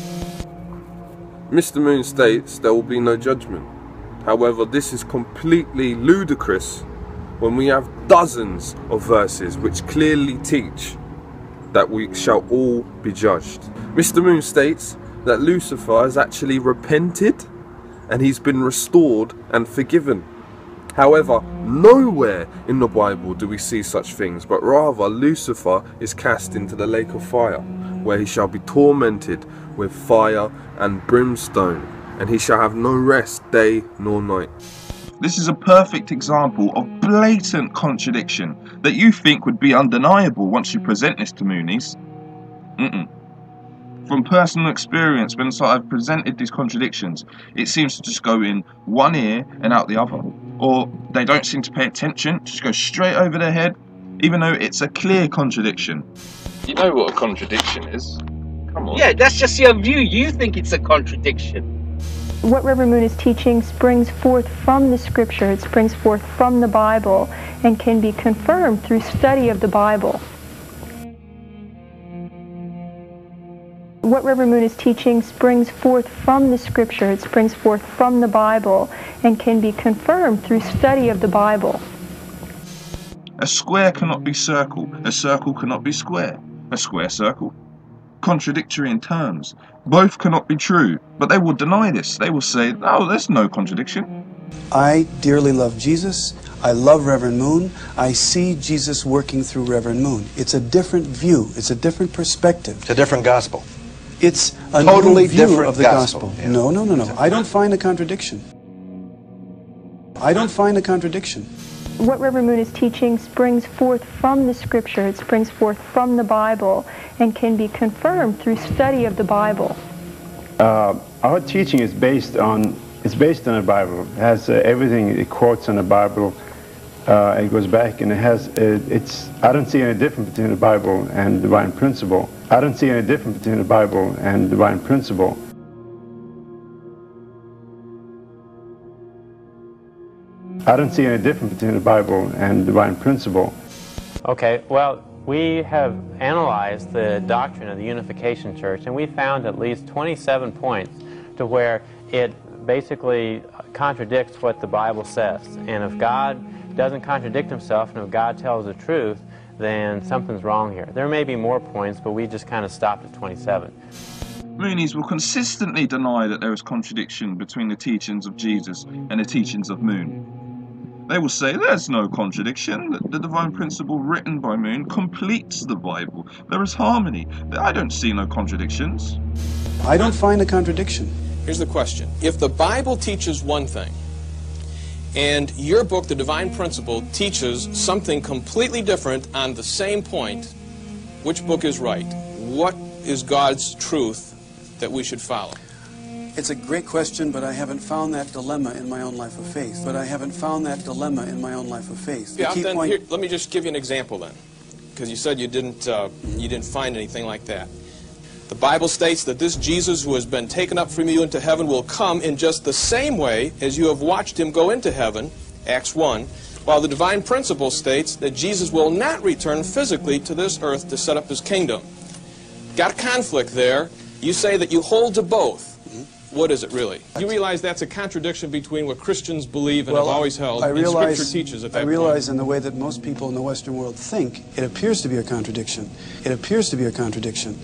Mister Moon states there will be no judgment. However, this is completely ludicrous when we have dozens of verses which clearly teach that we shall all be judged. Mister Moon states that Lucifer has actually repented and he's been restored and forgiven. However, nowhere in the Bible do we see such things, but rather Lucifer is cast into the lake of fire, where he shall be tormented with fire and brimstone, and he shall have no rest day nor night. This is a perfect example of blatant contradiction that you think would be undeniable once you present this to Moonies. Mm-mm. From personal experience, when I've presented these contradictions, it seems to just go in one ear and out the other. Or they don't seem to pay attention, just go straight over their head, even though it's a clear contradiction. You know what a contradiction is. Come on. Yeah, that's just your view. You think it's a contradiction. What Reverend Moon is teaching springs forth from the Scripture. It springs forth from the Bible and can be confirmed through study of the Bible. What Reverend Moon is teaching springs forth from the Scripture. It springs forth from the Bible and can be confirmed through study of the Bible. A square cannot be circle. A circle cannot be square. A square circle. Contradictory in terms. Both cannot be true, but they will deny this. They will say, no, there's no contradiction. I dearly love Jesus. I love Reverend Moon. I see Jesus working through Reverend Moon. It's a different view. It's a different perspective. It's a different gospel. It's a Totally new view different of the gospel, gospel. yeah. No, no, no, no. I don't find a contradiction. I don't find a contradiction. What Reverend Moon is teaching springs forth from the Scripture. It springs forth from the Bible and can be confirmed through study of the Bible. Uh, our teaching is based on it's based on the Bible. It has uh, everything it quotes on the Bible. Uh, it goes back and it has uh, it's. I don't see any difference between the Bible and divine principle. I don't see any difference between the Bible and divine principle. I don't see any difference between the Bible and divine principle. Okay, well, we have analyzed the doctrine of the Unification Church, and we found at least twenty-seven points to where it basically contradicts what the Bible says. And if God doesn't contradict himself, and if God tells the truth, then something's wrong here. There may be more points, but we just kind of stopped at twenty-seven. Moonies will consistently deny that there is contradiction between the teachings of Jesus and the teachings of Moon. They will say there's no contradiction, that the divine principle written by Moon completes the Bible. There is harmony. I don't see no contradictions. I don't find a contradiction. Here's the question. If the Bible teaches one thing, and your book, The Divine Principle, teaches something completely different on the same point, which book is right? What is God's truth that we should follow? It's a great question, but I haven't found that dilemma in my own life of faith. But I haven't found that dilemma in my own life of faith. The Yeah, key then point- here, let me just give you an example then, because you said you didn't, uh, you didn't find anything like that. The Bible states that this Jesus who has been taken up from you into heaven will come in just the same way as you have watched him go into heaven, Acts one, while the divine principle states that Jesus will not return physically to this earth to set up his kingdom. Got a conflict there. You say that you hold to both. What is it really? You realize that's a contradiction between what Christians believe and Well, have always held, I and realize, Scripture teaches at that I point. realize in the way that most people in the Western world think, it appears to be a contradiction. It appears to be a contradiction.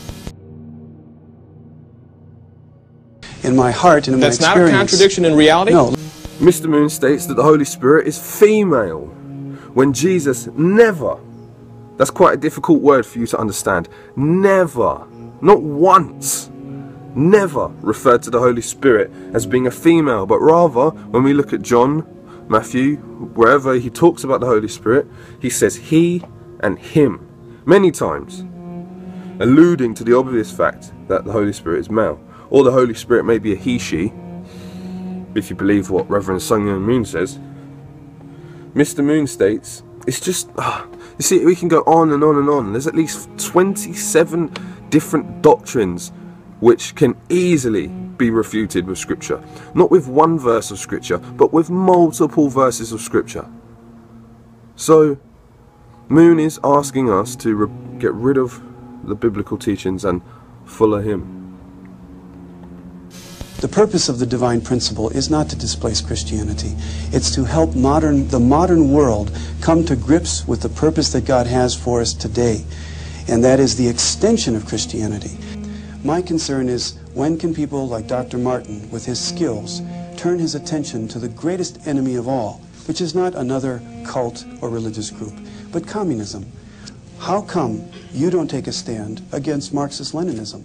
In my heart and in That's my not a experience... contradiction in reality? No. Mister Moon states that the Holy Spirit is female, when Jesus never, that's quite a difficult word for you to understand, never, not once, never referred to the Holy Spirit as being a female, but rather, when we look at John, Matthew, wherever he talks about the Holy Spirit, he says he and him, many times, alluding to the obvious fact that the Holy Spirit is male, or the Holy Spirit may be a he, she, if you believe what Reverend Myung Moon says. Mister Moon states, it's just, uh, you see, we can go on and on and on. There's at least twenty-seven different doctrines which can easily be refuted with Scripture. Not with one verse of Scripture, but with multiple verses of Scripture. So, Moon is asking us to re get rid of the biblical teachings and follow him. The purpose of the divine principle is not to displace Christianity. It's to help modern, the modern world come to grips with the purpose that God has for us today. And that is the extension of Christianity. My concern is, when can people like Doctor Martin, with his skills, turn his attention to the greatest enemy of all, which is not another cult or religious group, but communism. How come you don't take a stand against Marxist-Leninism?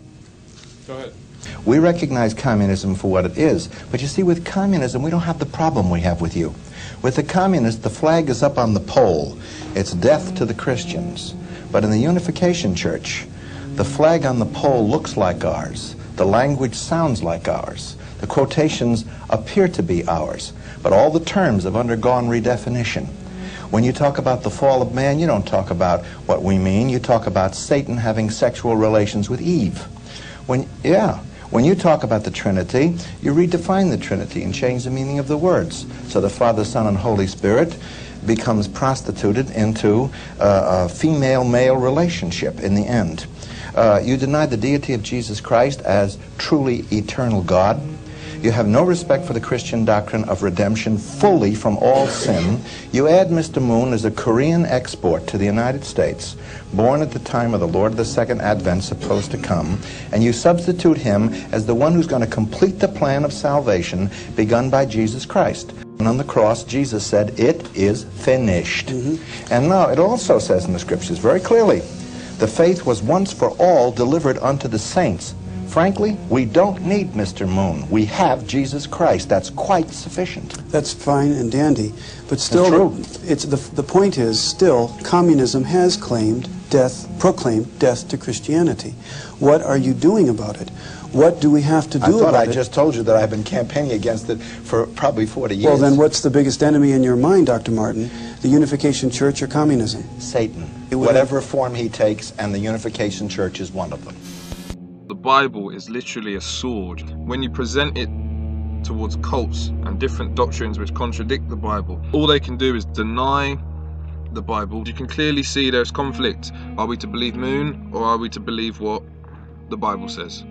Go ahead. We recognize communism for what it is, but you see, with communism, we don't have the problem we have with you. With the communists, the flag is up on the pole. It's death to the Christians. But in the Unification Church, the flag on the pole looks like ours. The language sounds like ours. The quotations appear to be ours. But all the terms have undergone redefinition. When you talk about the fall of man, you don't talk about what we mean. You talk about Satan having sexual relations with Eve. When, yeah, when you talk about the Trinity, you redefine the Trinity and change the meaning of the words. So the Father, Son, and Holy Spirit becomes prostituted into uh, a female-male relationship in the end. Uh, you deny the deity of Jesus Christ as truly eternal God. You have no respect for the Christian doctrine of redemption fully from all sin. You add Mister Moon as a Korean export to the United States, born at the time of the Lord of the Second Advent supposed to come, and you substitute him as the one who's going to complete the plan of salvation begun by Jesus Christ. And on the cross, Jesus said, "It is finished." Mm-hmm. And now it also says in the Scriptures very clearly, the faith was once for all delivered unto the saints. Frankly, we don't need Mister Moon. We have Jesus Christ. That's quite sufficient. That's fine and dandy, but still, it's the the point is still communism has claimed death, proclaimed death to Christianity. What are you doing about it? What do we have to do I thought about I it? just told you that I've been campaigning against it for probably forty years. Well, then what's the biggest enemy in your mind, Doctor Martin? The Unification Church or communism? Satan. Whatever form he takes, and the Unification Church is one of them. The Bible is literally a sword. When you present it towards cults and different doctrines which contradict the Bible, all they can do is deny the Bible. You can clearly see there's conflict. Are we to believe Moon, or are we to believe what the Bible says?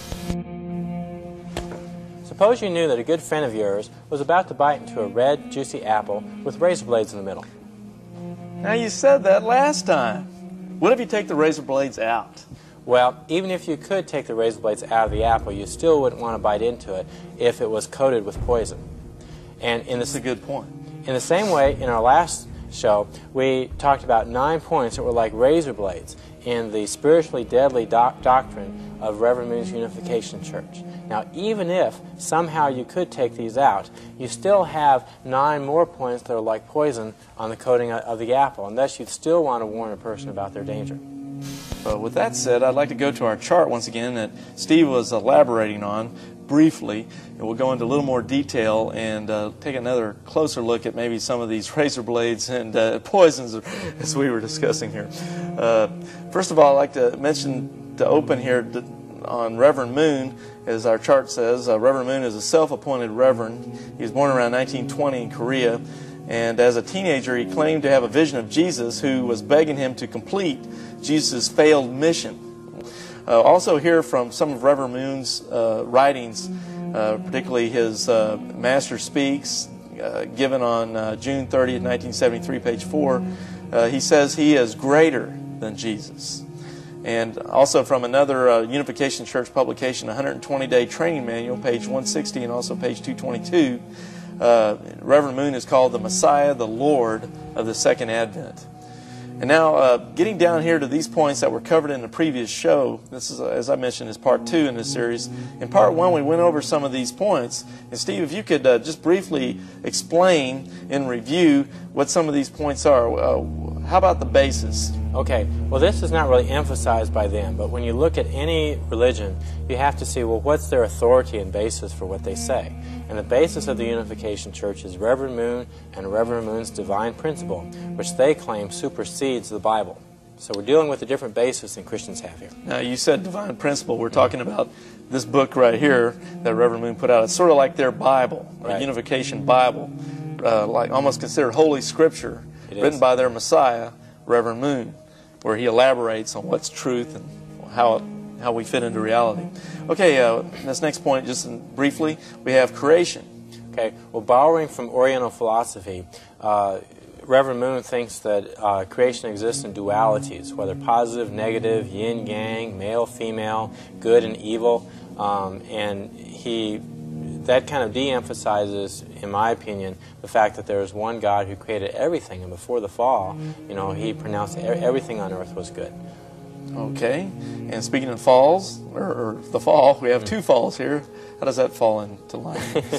Suppose you knew that a good friend of yours was about to bite into a red, juicy apple with razor blades in the middle. Now, you said that last time. What if you take the razor blades out? Well, even if you could take the razor blades out of the apple, you still wouldn't want to bite into it if it was coated with poison. And in That's a good point. In the same way, in our last show, we talked about nine points that were like razor blades in the spiritually deadly doc doctrine of Reverend Moon's Unification Church. Now, even if somehow you could take these out, you still have nine more points that are like poison on the coating of the apple, and thus you'd still want to warn a person about their danger. Uh, with that said, I'd like to go to our chart once again that Steve was elaborating on briefly, and we'll go into a little more detail and uh, take another closer look at maybe some of these razor blades and uh, poisons as we were discussing here. Uh, first of all, I'd like to mention, to open here to, on Reverend Moon, as our chart says. uh, Reverend Moon is a self-appointed reverend. He was born around nineteen twenty in Korea, and as a teenager he claimed to have a vision of Jesus who was begging him to complete Jesus' failed mission. Uh, also hear from some of Reverend Moon's uh, writings, uh, particularly his uh, Master Speaks, uh, given on uh, June thirtieth, nineteen seventy-three, page four. Uh, he says he is greater than Jesus. And also from another uh, Unification Church publication, one hundred twenty day Training Manual, page one sixty and also page two twenty-two, uh, Reverend Moon is called the Messiah, the Lord of the Second Advent. And now, uh, getting down here to these points that were covered in the previous show, this is, uh, as I mentioned, is part two in this series. In part one, we went over some of these points. And Steve, if you could uh, just briefly explain in review what some of these points are. Uh, how about the basis Okay, well this is not really emphasized by them, but when you look at any religion, you have to see, well, what's their authority and basis for what they say? And the basis of the Unification Church is Reverend Moon and Reverend Moon's divine principle, which they claim supersedes the Bible. So we're dealing with a different basis than Christians have here. Now, you said divine principle. We're talking about this book right here that Reverend Moon put out. It's sort of like their Bible, Right. a Unification Bible, uh, like almost considered Holy Scripture, It written is. by their Messiah, Reverend Moon, where he elaborates on what's truth and how it, how we fit into reality. Okay, uh, this next point, just briefly, we have creation. Okay, well, borrowing from Oriental philosophy, uh, Reverend Moon thinks that uh, creation exists in dualities, whether positive, negative, yin-yang, male, female, good and evil, um, and he that kind of de-emphasizes, in my opinion, the fact that there is one God who created everything, and before the fall, you know, he pronounced everything on earth was good. Okay, and speaking of falls, or, or the fall, we have two falls here. How does that fall into line?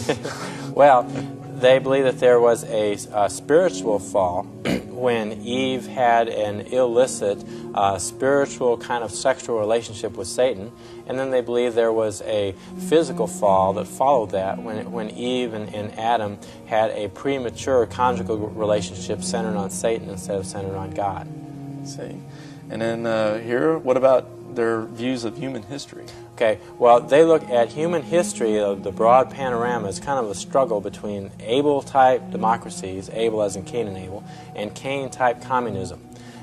Well, they believe that there was a, a spiritual fall when Eve had an illicit uh, spiritual kind of sexual relationship with Satan, and then they believe there was a physical fall that followed that when, when Eve and, and Adam had a premature conjugal relationship centered on Satan instead of centered on God. Let's see. And then uh, here, what about their views of human history? Okay, well, they look at human history, of the broad panorama, as kind of a struggle between Abel-type democracies, Abel as in Cain and Abel, and Cain-type communism.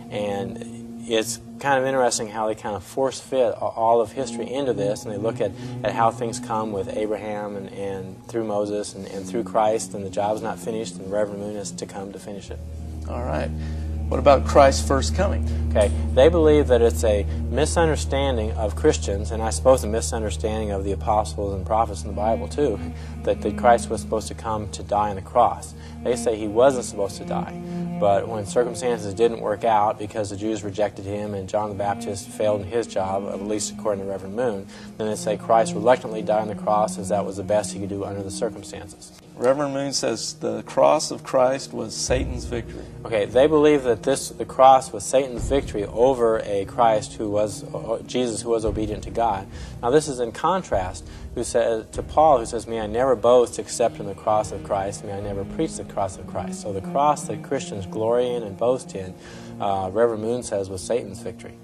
And it's kind of interesting how they kind of force-fit all of history into this, and they look at, at how things come with Abraham and, and through Moses and, and through Christ, and the job's not finished, and Reverend Moon is to come to finish it. All right. What about Christ's first coming? Okay, they believe that it's a misunderstanding of Christians, and I suppose a misunderstanding of the apostles and prophets in the Bible too, that, that Christ was supposed to come to die on the cross. They say he wasn't supposed to die, but when circumstances didn't work out because the Jews rejected him and John the Baptist failed in his job, at least according to Reverend Moon, then they say Christ reluctantly died on the cross as that was the best he could do under the circumstances. Reverend Moon says the cross of Christ was Satan's victory. Okay, they believe that this the cross was Satan's victory over a Christ who was uh, Jesus, who was obedient to God. Now this is in contrast who says to Paul, who says, "May I never boast except in the cross of Christ. May I never preach the cross of Christ." So the cross that Christians glory in and boast in, uh, Reverend Moon says, was Satan's victory.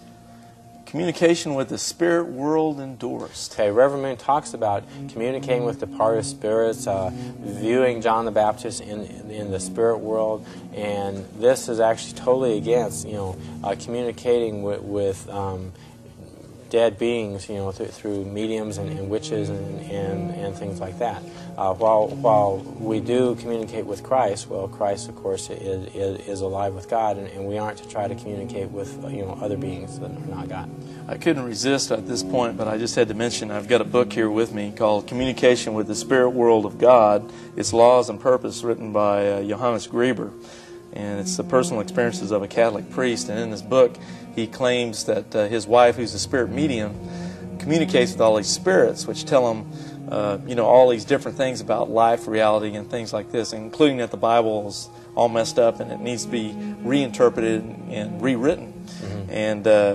Communication with the spirit world endorsed. Okay, Reverend Moon talks about communicating with departed spirits, uh, viewing John the Baptist in, in in the spirit world, and this is actually totally against, you know, uh, communicating with, with um, dead beings, you know, th through mediums and, and witches and, and and things like that. Uh, while while we do communicate with Christ, well, Christ, of course, is is, is alive with God, and, and we aren't to try to communicate with, you know, other beings that are not God. I couldn't resist at this point, but I just had to mention I've got a book here with me called Communication with the Spirit World of God, Its Laws and Purpose, written by uh, Johannes Grieber. And it's the personal experiences of a Catholic priest. And in this book, he claims that uh, his wife, who's a spirit medium, communicates with all these spirits, which tell him, uh, you know, all these different things about life, reality, and things like this, including that the Bible is all messed up and it needs to be reinterpreted and rewritten. Mm-hmm. And uh,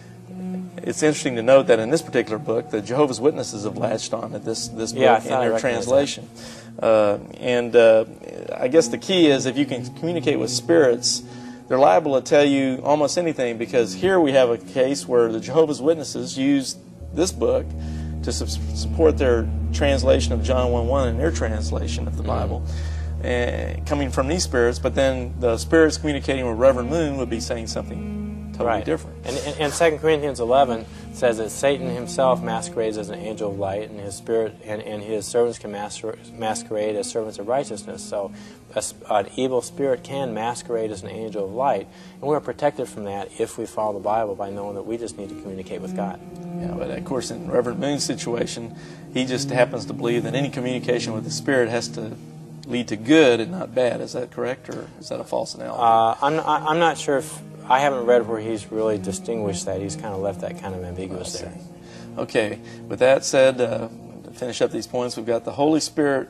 it's interesting to note that in this particular book, the Jehovah's Witnesses have latched on to this, this book yeah, in their translation. Uh, and uh, I guess the key is if you can communicate with spirits, they're liable to tell you almost anything, because here we have a case where the Jehovah's Witnesses used this book to su support their translation of John one one and their translation of the Bible, uh, coming from these spirits, but then the spirits communicating with Reverend Moon would be saying something totally right. different. And, and, and Second Corinthians eleven says that Satan himself masquerades as an angel of light, and his spirit and, and his servants can masquerade as servants of righteousness. So a, an evil spirit can masquerade as an angel of light, and we're protected from that if we follow the Bible by knowing that we just need to communicate with God. Yeah, but of course in Reverend Moon's situation, he just happens to believe that any communication with the spirit has to lead to good and not bad. Is that correct, or is that a false analogy? Uh, I'm, I'm not sure if, I haven't read where he's really distinguished that. He's kind of left that kind of ambiguous there. Okay, with that said, uh, to finish up these points, we've got the Holy Spirit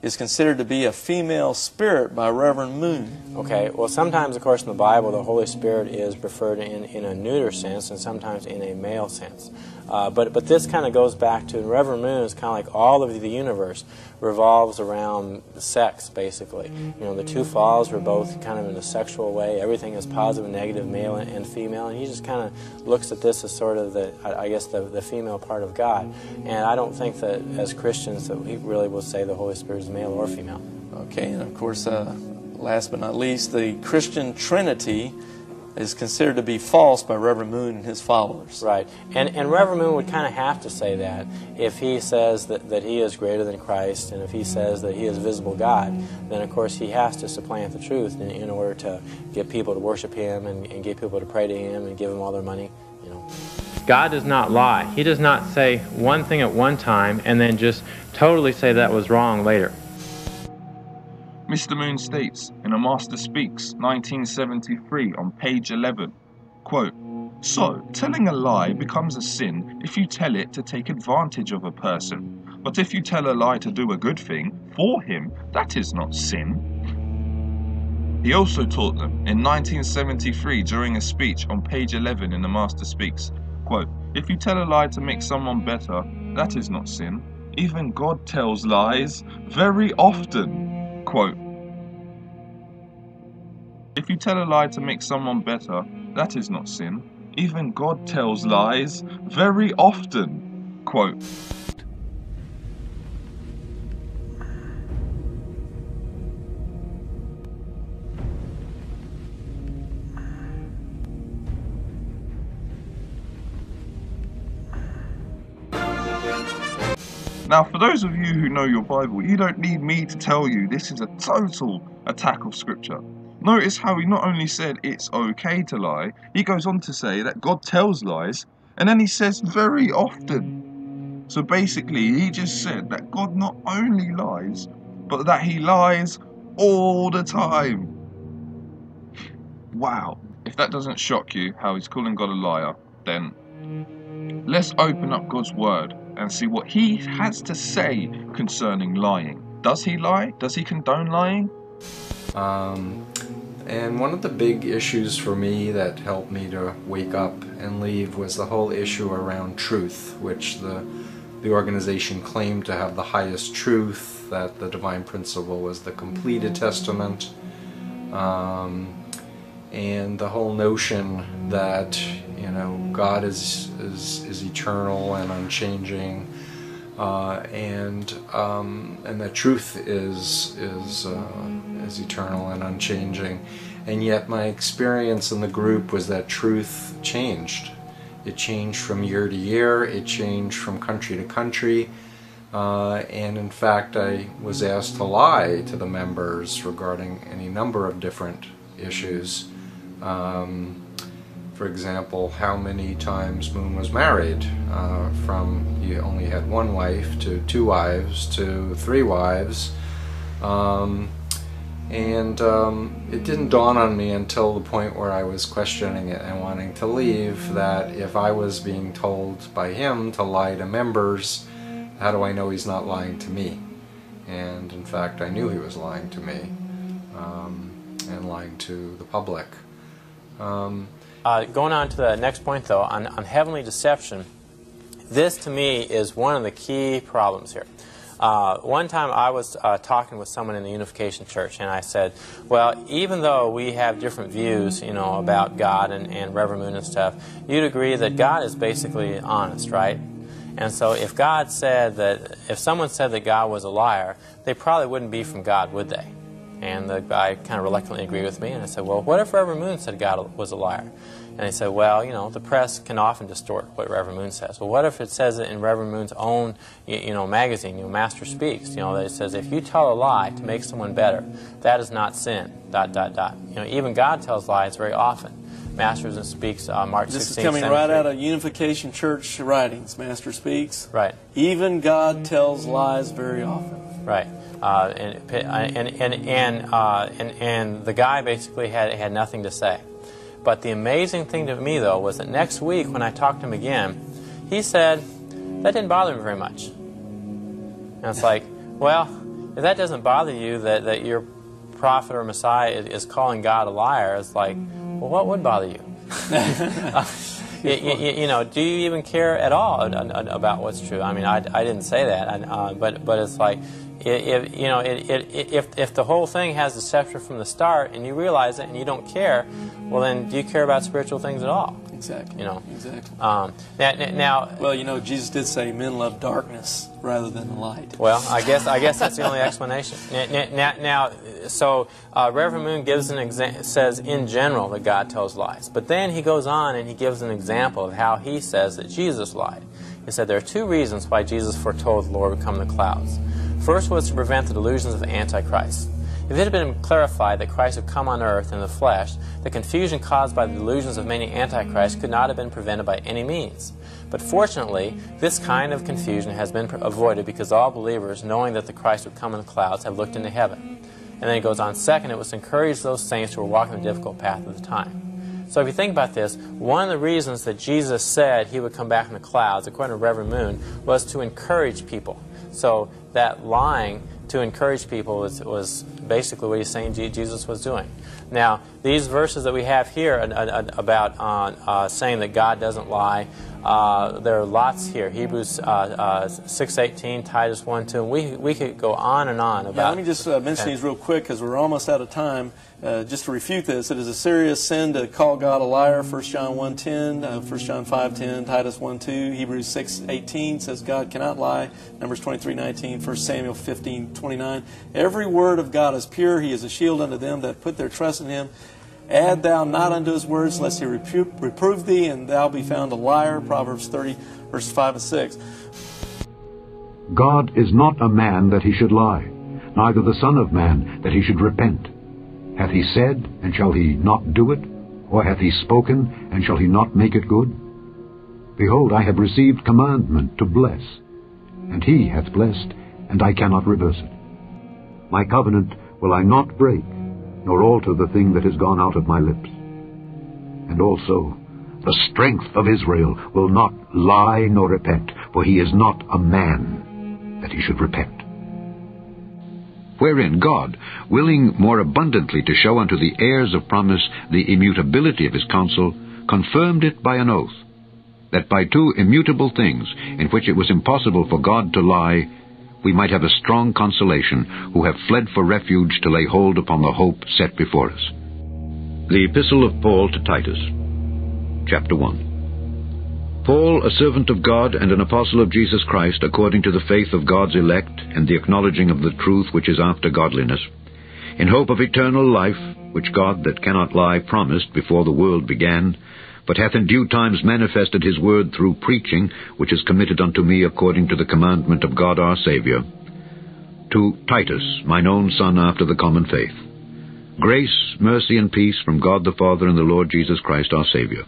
is considered to be a female spirit by Reverend Moon. Okay, well sometimes, of course, in the Bible, the Holy Spirit is referred in, in a neuter sense and sometimes in a male sense. Uh, but, but this kind of goes back to, Reverend Moon is kind of like all of the universe revolves around sex, basically. You know, the two falls were both kind of in a sexual way. Everything is positive and negative, male and, and female, and he just kind of looks at this as sort of the, I, I guess, the, the female part of God. And I don't think that as Christians that we really will say the Holy Spirit is male or female. Okay, and of course, uh, last but not least, the Christian Trinity is considered to be false by Reverend Moon and his followers. Right. And, and Reverend Moon would kind of have to say that if he says that, that he is greater than Christ, and if he says that he is visible God, then of course he has to supplant the truth in, in order to get people to worship him and, and get people to pray to him and give him all their money. You know. God does not lie. He does not say one thing at one time and then just totally say that was wrong later. Mister Moon states in A Master Speaks, nineteen seventy-three, on page eleven, quote, "So, telling a lie becomes a sin if you tell it to take advantage of a person. But if you tell a lie to do a good thing for him, that is not sin." He also taught them in nineteen seventy-three during a speech on page eleven in The Master Speaks, quote, "If you tell a lie to make someone better, that is not sin. Even God tells lies very often." Quote, "If you tell a lie to make someone better, that is not sin. Even God tells lies very often." Quote. Now, for those of you who know your Bible, you don't need me to tell you this is a total attack of Scripture. Notice how he not only said it's okay to lie, he goes on to say that God tells lies, and then he says very often. So basically, he just said that God not only lies, but that he lies all the time. Wow. If that doesn't shock you, how he's calling God a liar, then let's open up God's Word and see what he has to say concerning lying. Does he lie? Does he condone lying? Um, and one of the big issues for me that helped me to wake up and leave was the whole issue around truth, which the, the organization claimed to have the highest truth, that the divine principle was the completed testament, um, and the whole notion that, you know, God is is, is eternal and unchanging, uh, and um, and that truth is is uh, is eternal and unchanging. And yet, my experience in the group was that truth changed. It changed from year to year. It changed from country to country. Uh, and in fact, I was asked to lie to the members regarding any number of different issues. Um, for example, how many times Moon was married, uh, from he only had one wife to two wives to three wives, um, and um, it didn't dawn on me until the point where I was questioning it and wanting to leave, that if I was being told by him to lie to members, how do I know he's not lying to me? And in fact, I knew he was lying to me, um, and lying to the public. Um, uh, going on to the next point, though, on, on heavenly deception, this to me is one of the key problems here. Uh, one time I was uh, talking with someone in the Unification Church, and I said, well, even though we have different views, you know, about God and, and Reverend Moon and stuff, you'd agree that God is basically honest, right? And so if God said that, if someone said that God was a liar, they probably wouldn't be from God, would they? And the guy kind of reluctantly agreed with me, and I said, well, what if Reverend Moon said God was a liar? And he said, well, you know, the press can often distort what Reverend Moon says. Well, what if it says it in Reverend Moon's own, you know, magazine, you know, Master Speaks, you know, that it says, if you tell a lie to make someone better, that is not sin, dot, dot, dot. You know, even God tells lies very often. Masters and Speaks, uh, March This sixteenth, is coming right out of Unification Church writings, Master Speaks. Right. Even God tells lies very often. Right. Uh, and, and, and, and, uh, and, and the guy basically had, had nothing to say. But the amazing thing to me, though, was that next week when I talked to him again, he said, that didn't bother me very much. And it's like, well, if that doesn't bother you, that, that your prophet or Messiah is, is calling God a liar, it's like, well, what would bother you? uh, you, you? You know, do you even care at all about what's true? I mean, I, I didn't say that, I, uh, but but it's like, if you know, it, it, if if the whole thing has deception from the start, and you realize it, and you don't care, well, then do you care about spiritual things at all? Exactly. You know. Exactly. Um, now, now, well, you know, Jesus did say, "Men love darkness rather than the light." Well, I guess I guess that's the only explanation. Now, now so uh, Reverend Moon gives an exa says in general that God tells lies, but then he goes on and he gives an example of how he says that Jesus lied. He said there are two reasons why Jesus foretold the Lord would come in the clouds. First was to prevent the delusions of the Antichrist. If it had been clarified that Christ would come on earth in the flesh, the confusion caused by the delusions of many antichrists could not have been prevented by any means. But fortunately, this kind of confusion has been avoided because all believers, knowing that the Christ would come in the clouds, have looked into heaven. And then he goes on, second, it was to encourage those saints who were walking the difficult path of the time. So if you think about this, one of the reasons that Jesus said he would come back in the clouds, according to Reverend Moon, was to encourage people. So that lying to encourage people was, was basically what he's saying Jesus was doing. Now, these verses that we have here about uh, uh, saying that God doesn't lie, uh, there are lots here. Hebrews uh, uh, six eighteen, Titus one two, and we, we could go on and on about... Yeah, let me just uh, mention these real quick because we're almost out of time. Uh, just to refute this, it is a serious sin to call God a liar, First John one ten, uh, First John five ten, Titus one two, Hebrews six eighteen says God cannot lie, Numbers twenty-three nineteen, First Samuel fifteen twenty-nine. Every word of God is pure. He is a shield unto them that put their trust in him. Add thou not unto his words, lest he repu reprove thee, and thou be found a liar, Proverbs thirty, verses five and six. God is not a man that he should lie, neither the Son of Man that he should repent. Hath he said, and shall he not do it? Or hath he spoken, and shall he not make it good? Behold, I have received commandment to bless, and he hath blessed, and I cannot reverse it. My covenant will I not break, nor alter the thing that is gone out of my lips. And also, the strength of Israel will not lie nor repent, for he is not a man that he should repent. Wherein God, willing more abundantly to show unto the heirs of promise the immutability of his counsel, confirmed it by an oath, that by two immutable things, in which it was impossible for God to lie, we might have a strong consolation, who have fled for refuge to lay hold upon the hope set before us. The Epistle of Paul to Titus, Chapter one. Paul, a servant of God and an apostle of Jesus Christ, according to the faith of God's elect and the acknowledging of the truth which is after godliness, in hope of eternal life, which God that cannot lie promised before the world began, but hath in due times manifested his word through preaching, which is committed unto me according to the commandment of God our Saviour. To Titus, mine own son after the common faith. Grace, mercy, and peace from God the Father and the Lord Jesus Christ our Saviour.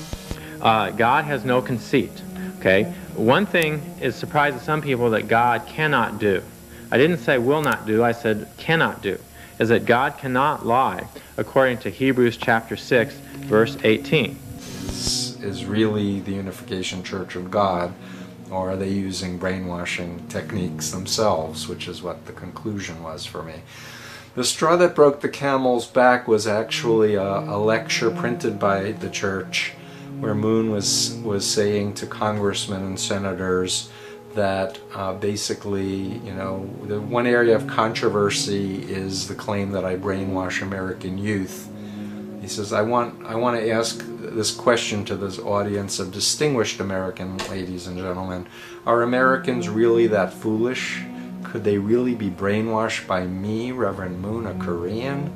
Uh, God has no conceit. Okay? One thing is surprising some people that God cannot do. I didn't say will not do, I said cannot do. Is that God cannot lie, according to Hebrews chapter six, verse eighteen. Is, is really the Unification Church of God, or are they using brainwashing techniques themselves, which is what the conclusion was for me. The straw that broke the camel's back was actually a, a lecture printed by the church, where Moon was, was saying to congressmen and senators that uh, basically, you know, the one area of controversy is the claim that I brainwash American youth. He says, I want, I want to ask this question to this audience of distinguished American ladies and gentlemen. Are Americans really that foolish? Could they really be brainwashed by me, Reverend Moon, a Korean?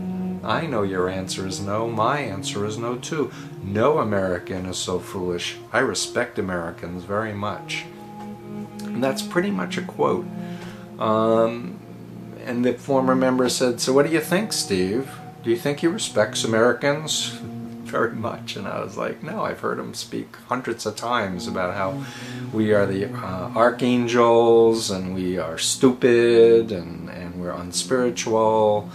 I know your answer is no. My answer is no too. No American is so foolish. I respect Americans very much. And that's pretty much a quote. Um, and the former member said, so what do you think, Steve? Do you think he respects Americans? Very much. And I was like, no, I've heard him speak hundreds of times about how we are the uh, archangels and we are stupid and, and we're unspiritual.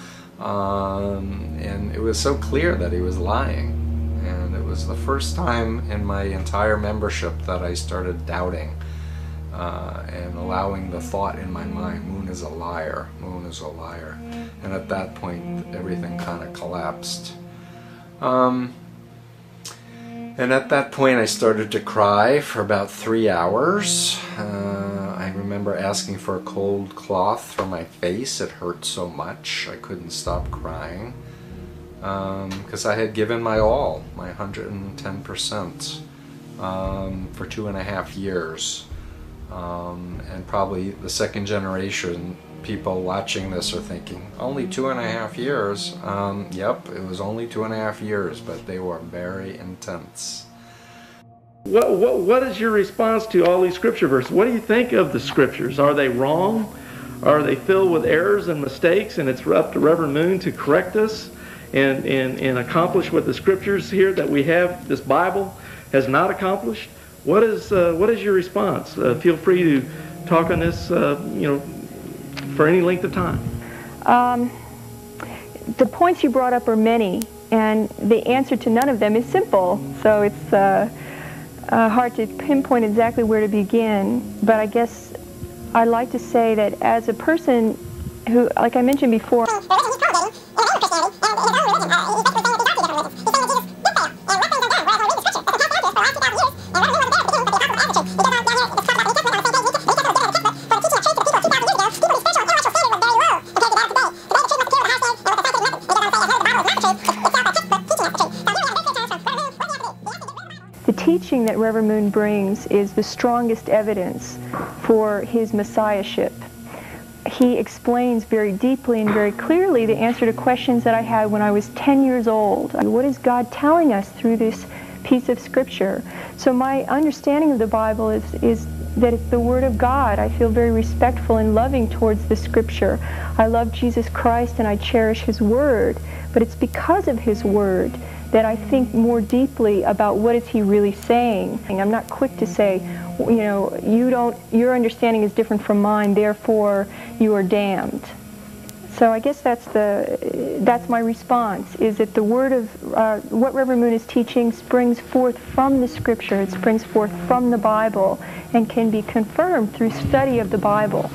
Um, and it was so clear that he was lying. And it was the first time in my entire membership that I started doubting uh, and allowing the thought in my mind, Moon is a liar. Moon is a liar. And at that point, everything kind of collapsed. Um, and at that point, I started to cry for about three hours. Uh, I remember asking for a cold cloth for my face. It hurt so much. I couldn't stop crying. Because um, I had given my all, my one hundred ten percent, um, for two and a half years. Um, and probably the second generation people watching this are thinking, only two and a half years? Um, yep, it was only two and a half years, but they were very intense. What, what, what is your response to all these scripture verses? What do you think of the scriptures? Are they wrong? Are they filled with errors and mistakes, and it's up to Reverend Moon to correct us and, and, and accomplish what the scriptures here that we have, this Bible, has not accomplished? What is, uh, what is your response? Uh, feel free to talk on this, uh, you know, for any length of time. Um, the points you brought up are many, and the answer to none of them is simple. So it's uh, uh, hard to pinpoint exactly where to begin. But I guess I'd like to say that as a person who, like I mentioned before, the teaching that Reverend Moon brings is the strongest evidence for his messiahship. He explains very deeply and very clearly the answer to questions that I had when I was ten years old. What is God telling us through this piece of scripture? So my understanding of the Bible is, is that it's the Word of God. I feel very respectful and loving towards the scripture. I love Jesus Christ and I cherish His Word, but it's because of His Word that I think more deeply about what is He really saying. I'm not quick to say, you know, you don't, your understanding is different from mine, therefore you are damned. So I guess that's the, that's my response, is that the word of, uh, what Reverend Moon is teaching springs forth from the scripture, it springs forth from the Bible, and can be confirmed through study of the Bible.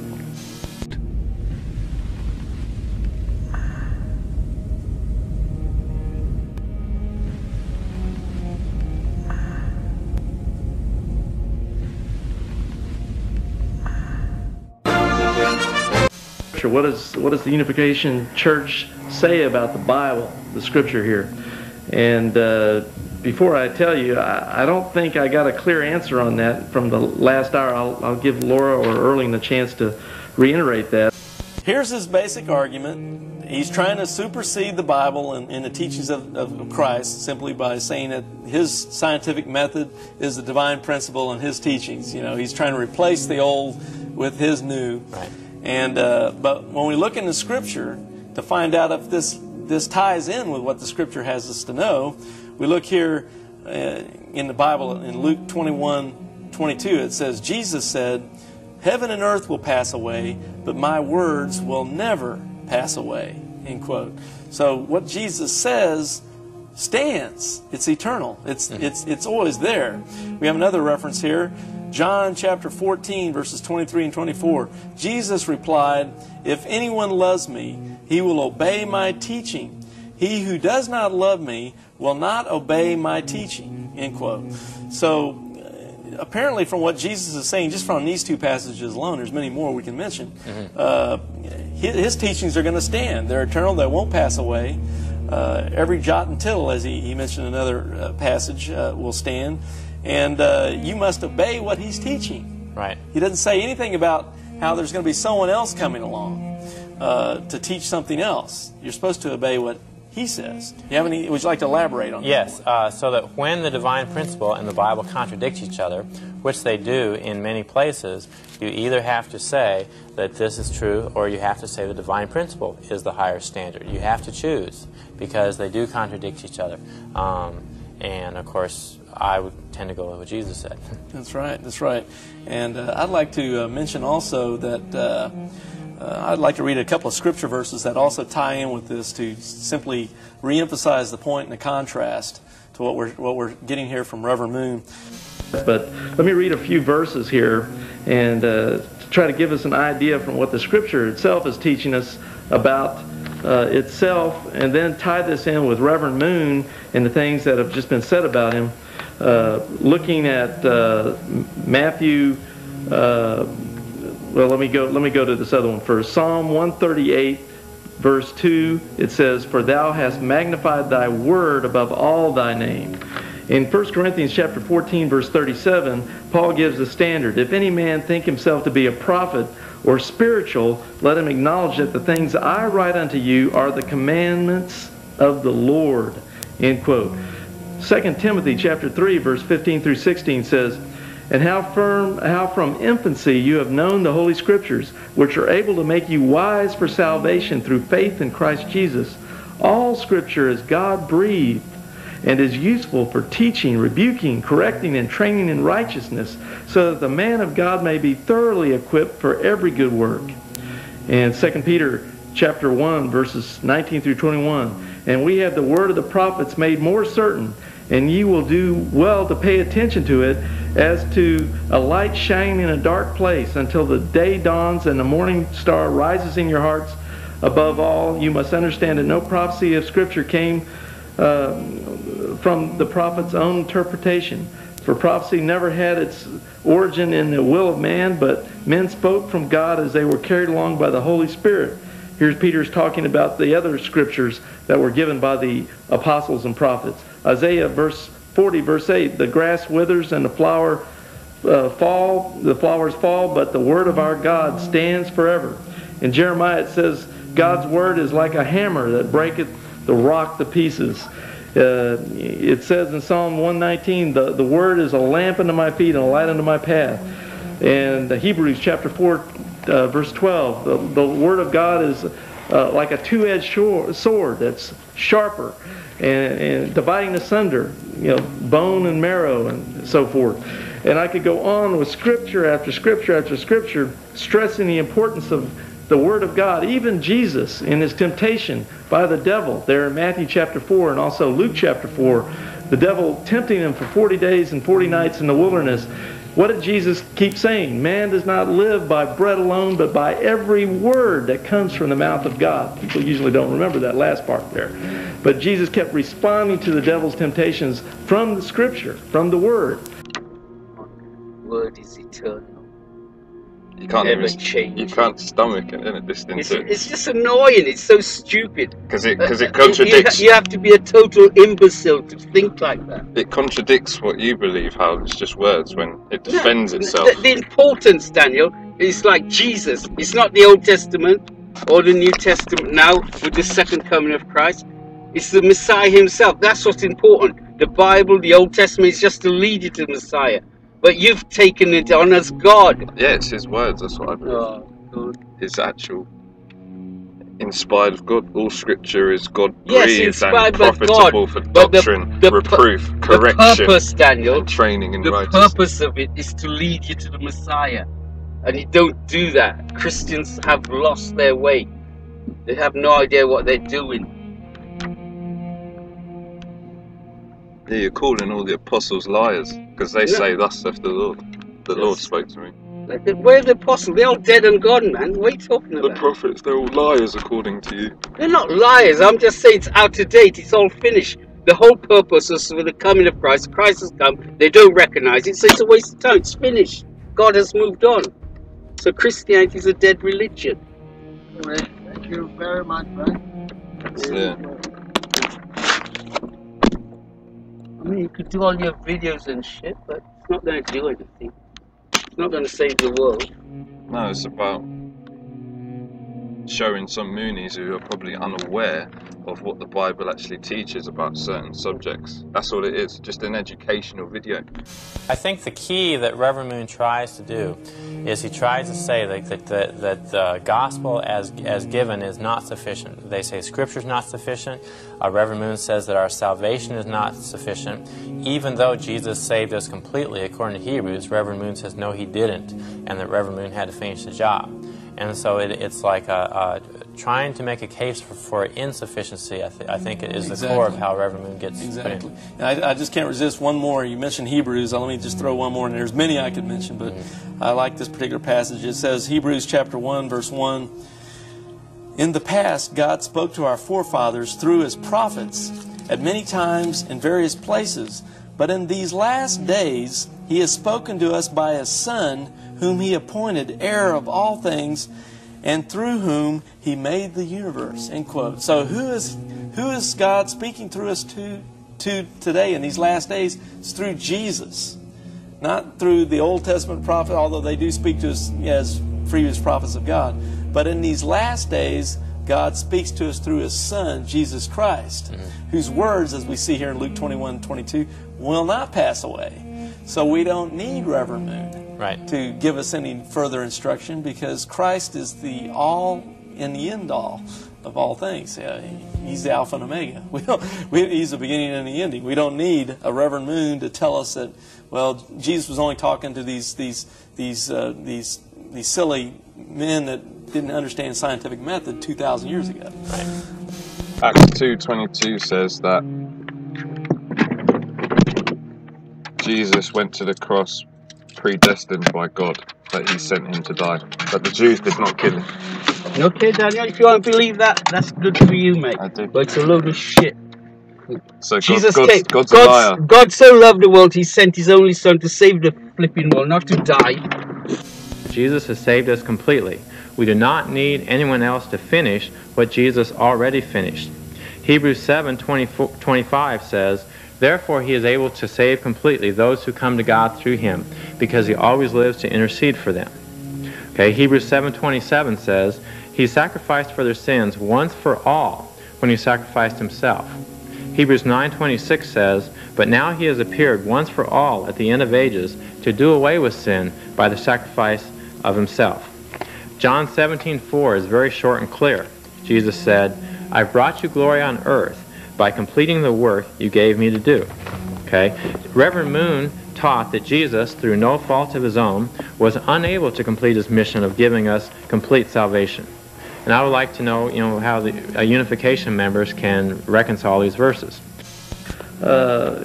What does, what does the Unification Church say about the Bible, the scripture here? And uh, before I tell you, I, I don't think I got a clear answer on that from the last hour. I'll, I'll give Laura or Erling the chance to reiterate that. Here's his basic argument. He's trying to supersede the Bible and, and the teachings of, of Christ simply by saying that his scientific method is the divine principle and his teachings. You know, he's trying to replace the old with his new. Right. And uh, but when we look in the Scripture to find out if this this ties in with what the Scripture has us to know, we look here uh, in the Bible in Luke twenty-one twenty-two. It says, Jesus said, "Heaven and earth will pass away, but my words will never pass away." End quote. So what Jesus says stands. It's eternal. It's it's it's always there. We have another reference here. John chapter fourteen, verses twenty-three and twenty-four. Jesus replied, "If anyone loves me, he will obey my teaching. He who does not love me will not obey my teaching." End quote. So, uh, apparently from what Jesus is saying, just from these two passages alone, there's many more we can mention. Mm-hmm. uh, his, his teachings are going to stand. They're eternal. They won't pass away. Uh, every jot and tittle, as he, he mentioned in another uh, passage, uh, will stand. And uh, you must obey what he's teaching. Right. He doesn't say anything about how there's going to be someone else coming along uh, to teach something else. You're supposed to obey what he says. Do you have any? Would you like to elaborate on that? Yes. Uh, so that when the divine principle and the Bible contradict each other, which they do in many places, you either have to say that this is true, or you have to say the divine principle is the higher standard. You have to choose because they do contradict each other. Um, and of course, I would tend to go with what Jesus said. That's right, that's right. And uh, I'd like to uh, mention also that uh, uh, I'd like to read a couple of scripture verses that also tie in with this to simply reemphasize the point and the contrast to what we're, what we're getting here from Reverend Moon. But let me read a few verses here and uh, try to give us an idea from what the Scripture itself is teaching us about uh, itself, and then tie this in with Reverend Moon and the things that have just been said about him. Uh, looking at uh, Matthew, uh, well, let me go. Let me go to this other one first. Psalm one thirty-eight, verse two. It says, "For thou hast magnified thy word above all thy name." In First Corinthians chapter fourteen, verse thirty-seven, Paul gives a standard. "If any man think himself to be a prophet or spiritual, let him acknowledge that the things I write unto you are the commandments of the Lord." End quote. Second Timothy chapter three, verse fifteen through sixteen says, "And how firm, how from infancy you have known the Holy Scriptures, which are able to make you wise for salvation through faith in Christ Jesus. All Scripture is God-breathed and is useful for teaching, rebuking, correcting, and training in righteousness, so that the man of God may be thoroughly equipped for every good work." And Second Peter chapter one, verses nineteen through twenty-one, "And we have the word of the prophets made more certain, and ye will do well to pay attention to it, as to a light shining in a dark place, until the day dawns and the morning star rises in your hearts. Above all, you must understand that no prophecy of Scripture came uh, from the prophet's own interpretation. For prophecy never had its origin in the will of man, but men spoke from God as they were carried along by the Holy Spirit." Here's Peter's talking about the other scriptures that were given by the apostles and prophets. Isaiah verse forty, verse eight, "The grass withers and the flower uh, fall, the flowers fall, but the word of our God stands forever." In Jeremiah it says, "God's word is like a hammer that breaketh the rock to pieces." Uh, it says in Psalm one nineteen, the, the word is a lamp unto my feet and a light unto my path. And Hebrews chapter four, uh, verse twelve, the, the word of God is uh, like a two-edged sword that's sharper and, and dividing asunder, you know, bone and marrow and so forth. And I could go on with scripture after scripture after scripture, stressing the importance of the Word of God. Even Jesus in his temptation by the devil, there in Matthew chapter four and also Luke chapter four, the devil tempting him for forty days and forty nights in the wilderness. What did Jesus keep saying? Man does not live by bread alone, but by every word that comes from the mouth of God. People usually don't remember that last part there. But Jesus kept responding to the devil's temptations from the Scripture, from the Word. Word is eternal. You can't Never even, change. you can't stomach it, innit? Listening It's, to it. it's just annoying. It's so stupid. Because it, cause it Uh, contradicts. You, you have to be a total imbecile to think like that. It contradicts what you believe, how it's just words when it defends No, itself. The, the importance, Daniel, is like Jesus. It's not the Old Testament or the New Testament now with the second coming of Christ. It's the Messiah himself. That's what's important. The Bible, the Old Testament is just to lead you to the Messiah. But you've taken it on as God. Yeah, it's his words, that's what I believe. Oh, good. It's actual inspired of God. All scripture is God Yes, breathed inspired and by profitable God, for but the- doctrine, the pu- reproof, The correction, purpose, Daniel, and training in the righteousness. purpose of it is to lead you to the Messiah. And you don't do that. Christians have lost their way. They have no idea what they're doing. Yeah, you're calling all the apostles liars because they No. say, "Thus saith the Lord." The Yes. Lord spoke to me. Like, where are the apostles? They're all dead and gone, man. What are you talking The about? prophets, they're all liars according to you. They're not liars. I'm just saying it's out of date. It's all finished. The whole purpose is for the coming of Christ. Christ has come. They don't recognize it, so it's a waste of time. It's finished. God has moved on. So Christianity is a dead religion. Anyway, thank you very much, man. Yeah. I mean, you could do all your videos and shit, but it's not going to do anything. It's not going to save the world. No, it's about showing some Moonies who are probably unaware of what the Bible actually teaches about certain subjects. That's all it is, just an educational video. I think the key that Reverend Moon tries to do is he tries to say that, that, that, that the gospel as, as given is not sufficient. They say Scripture is not sufficient. Uh, Reverend Moon says that our salvation is not sufficient. Even though Jesus saved us completely, according to Hebrews, Reverend Moon says no, he didn't, and that Reverend Moon had to finish the job. And so it, it's like a, a trying to make a case for, for insufficiency, I, th I think it is the Exactly. core of how Reverend Moon gets Exactly. put in. And I, I just can't resist one more. You mentioned Hebrews. Let me just throw one more, and there's many I could mention, but I like this particular passage. It says, Hebrews chapter one, verse one, "In the past, God spoke to our forefathers through His prophets at many times in various places, but in these last days He has spoken to us by His Son, whom He appointed heir of all things, and through whom He made the universe." End quote. So who is who is God speaking through us to to today in these last days? It's through Jesus, not through the Old Testament prophet, although they do speak to us as previous prophets of God. But in these last days, God speaks to us through His Son, Jesus Christ, mm-hmm. whose words, as we see here in Luke twenty-one, twenty-two, will not pass away. So we don't need Reverend Moon right. to give us any further instruction, because Christ is the all and the end all of all things. Uh, he's the Alpha and Omega. We don't, we, he's the beginning and the ending. We don't need a Reverend Moon to tell us that, well, Jesus was only talking to these these these uh, these these silly men that didn't understand scientific method two thousand years ago. Right. Acts two twenty-two says that Jesus went to the cross predestined by God, that He sent Him to die, but the Jews did not kill Him. Okay, Daniel, if you want to believe that, that's good for you, mate. I do. But it's a load of shit. So Jesus God, God's, came, God's, God's, a liar. God so loved the world, He sent His only Son to save the flipping world, not to die. Jesus has saved us completely. We do not need anyone else to finish what Jesus already finished. Hebrews seven twenty-five says, "Therefore He is able to save completely those who come to God through Him, because He always lives to intercede for them." Okay, Hebrews seven twenty-seven says, "He sacrificed for their sins once for all when He sacrificed Himself." Hebrews nine twenty-six says, "But now He has appeared once for all at the end of ages to do away with sin by the sacrifice of Himself." John seventeen four is very short and clear. Jesus said, "I've brought you glory on earth by completing the work you gave me to do." Okay? Reverend Moon taught that Jesus, through no fault of His own, was unable to complete His mission of giving us complete salvation. And I would like to know, you know, how the uh, Unification members can reconcile these verses. Uh,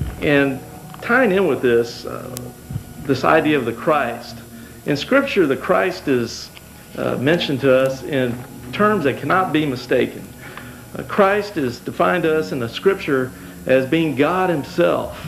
and tying in with this, uh, this idea of the Christ. In Scripture, the Christ is uh, mentioned to us in terms that cannot be mistaken. Uh, Christ is defined to us in the Scripture as being God Himself.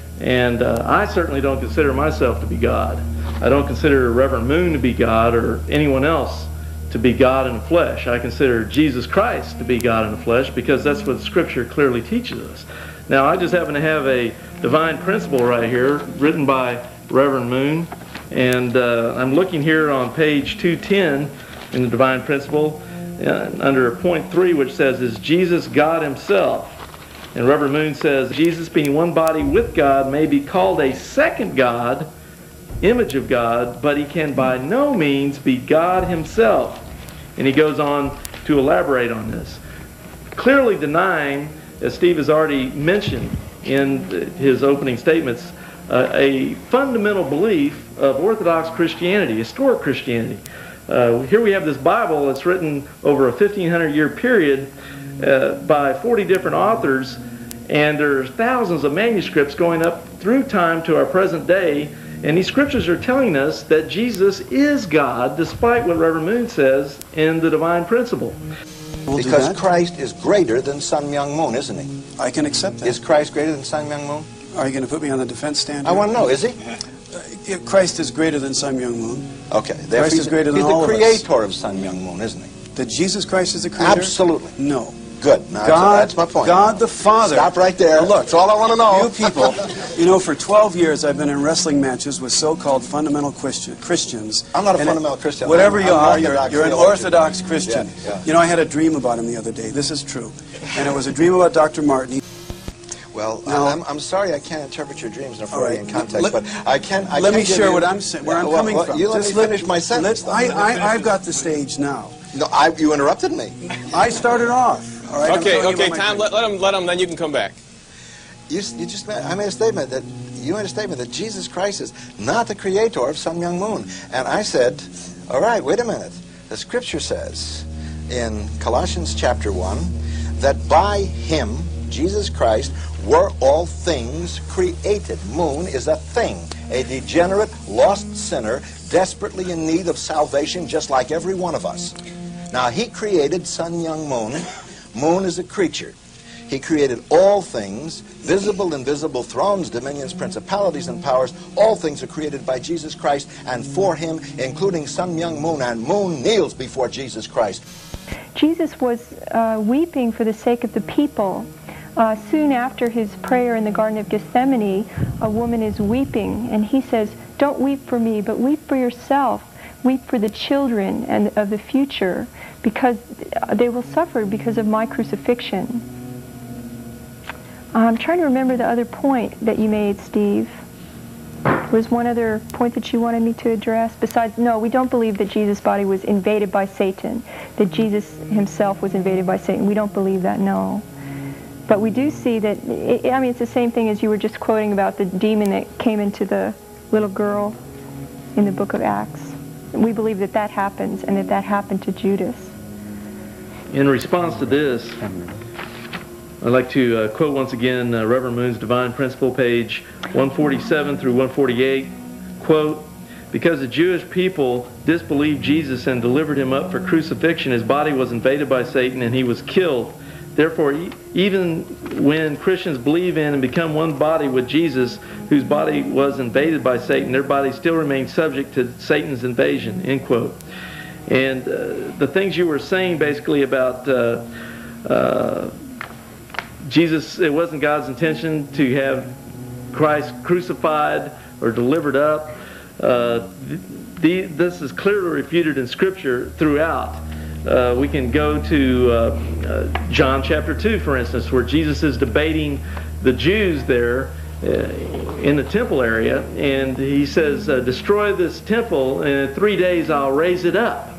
And uh, I certainly don't consider myself to be God. I don't consider Reverend Moon to be God, or anyone else to be God in the flesh. I consider Jesus Christ to be God in the flesh, because that's what Scripture clearly teaches us. Now, I just happen to have a divine principle right here written by Reverend Moon, and uh, I'm looking here on page two ten in the divine principle uh, under point three, which says, "Is Jesus God Himself?" And Reverend Moon says, "Jesus being one body with God may be called a second God, image of God, but He can by no means be God Himself." And he goes on to elaborate on this, clearly denying, as Steve has already mentioned in his opening statements, uh, a fundamental belief of Orthodox Christianity, historic Christianity. Uh, here we have this Bible that's written over a fifteen hundred year period uh, by forty different authors, and there's thousands of manuscripts going up through time to our present day. And these scriptures are telling us that Jesus is God, despite what Reverend Moon says in the divine principle. We'll because Christ is greater than Sun Myung Moon, isn't He? I can accept that. Is Christ greater than Sun Myung Moon? Are you going to put me on the defense stand? I want to know, is He? Uh, Christ is greater than Sun Myung Moon. Okay. Christ is greater than all of us. He's the creator of Sun Myung Moon, isn't He? That Jesus Christ is the creator? Absolutely. No. Good. Now, God, that's my point. God the Father. Stop right there. Now look, that's all I want to know. You people, you know, for twelve years I've been in wrestling matches with so-called fundamental Christian, Christians. I'm not a and fundamental it, Christian. Whatever I'm, you I'm are, you're, you're an Orthodox Christian. Yeah, yeah. You know, I had a dream about him the other day. This is true. And it was a dream about Doctor Martin. He Well, now, I'm, I'm sorry I can't interpret your dreams in a Freudian right, context, let, but I can. I let can me share you, what I'm saying, where yeah, I'm well, coming well, from. You let Just me finish my sentence. I, I, I've got the stage now. No, I, you interrupted me. I started off. All right, okay, okay, Tom, let, let him, let him, then you can come back. You, you just made, I made a statement that you made a statement that Jesus Christ is not the creator of Sun Myung Moon, and I said, all right, wait a minute. The Scripture says in Colossians chapter one that by him, Jesus Christ, were all things created. Moon is a thing, a degenerate, lost sinner, desperately in need of salvation, just like every one of us. Now, he created Sun Myung Moon. Moon is a creature. He created all things, visible, invisible, thrones, dominions, principalities, and powers. All things are created by Jesus Christ and for him, including Sun Myung Moon, and Moon kneels before Jesus Christ. Jesus was uh, weeping for the sake of the people. Uh, soon after his prayer in the Garden of Gethsemane, a woman is weeping, and he says, "Don't weep for me, but weep for yourself. Weep for the children and of the future, because they will suffer because of my crucifixion." I'm trying to remember the other point that you made, Steve. Was one other point that you wanted me to address? Besides, no, we don't believe that Jesus' body was invaded by Satan, that Jesus himself was invaded by Satan. We don't believe that, no. But we do see that, it, I mean, it's the same thing as you were just quoting about the demon that came into the little girl in the book of Acts. We believe that that happens, and that that happened to Judas. In response to this, I'd like to uh, quote once again uh, Reverend Moon's Divine Principle, page one forty-seven through one forty-eight. Quote, "Because the Jewish people disbelieved Jesus and delivered him up for crucifixion, his body was invaded by Satan and he was killed. Therefore, e even when Christians believe in and become one body with Jesus, whose body was invaded by Satan, their body still remains subject to Satan's invasion." End quote. And uh, the things you were saying basically about uh, uh, Jesus, it wasn't God's intention to have Christ crucified or delivered up. Uh, the, this is clearly refuted in Scripture throughout. Uh, we can go to uh, uh, John chapter two, for instance, where Jesus is debating the Jews there uh, in the temple area, and he says, uh, "Destroy this temple, and in three days I'll raise it up."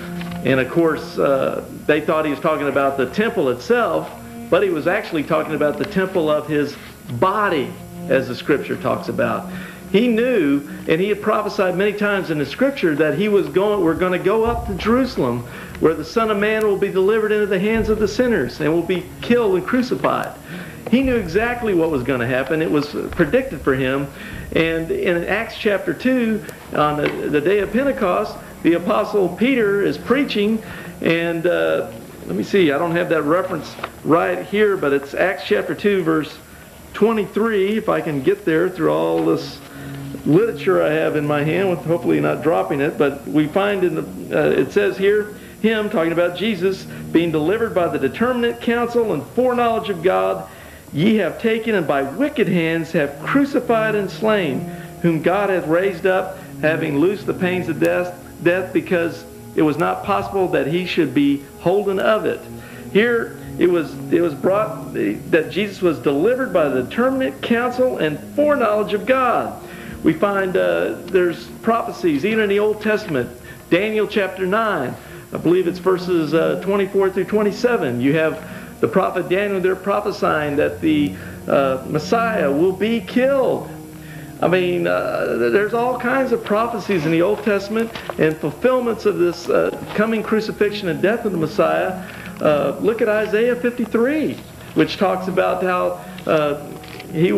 And of course, uh, they thought he was talking about the temple itself, but he was actually talking about the temple of his body, as the Scripture talks about. He knew, and he had prophesied many times in the Scripture, that he was going, we're going to go up to Jerusalem, where the Son of Man will be delivered into the hands of the sinners and will be killed and crucified. He knew exactly what was going to happen. It was predicted for him. And in Acts chapter two, on the, the day of Pentecost, the Apostle Peter is preaching, and uh, let me see, I don't have that reference right here, but it's Acts chapter two, verse twenty-three, if I can get there through all this literature I have in my hand, with hopefully not dropping it. But we find in the, uh, it says here, him, talking about Jesus, being delivered by the determinate counsel and foreknowledge of God, ye have taken, and by wicked hands have crucified and slain, whom God hath raised up, having loosed the pains of death, death because it was not possible that he should be holden of it. Here it was it was brought that Jesus was delivered by the determinate counsel and foreknowledge of God. We find uh, there's prophecies even in the Old Testament. Daniel chapter nine, I believe it's verses uh, twenty-four through twenty-seven. You have the prophet Daniel there prophesying that the uh, Messiah will be killed. I mean, uh, there's all kinds of prophecies in the Old Testament and fulfillments of this uh, coming crucifixion and death of the Messiah. Uh, look at Isaiah fifty-three, which talks about how uh, he,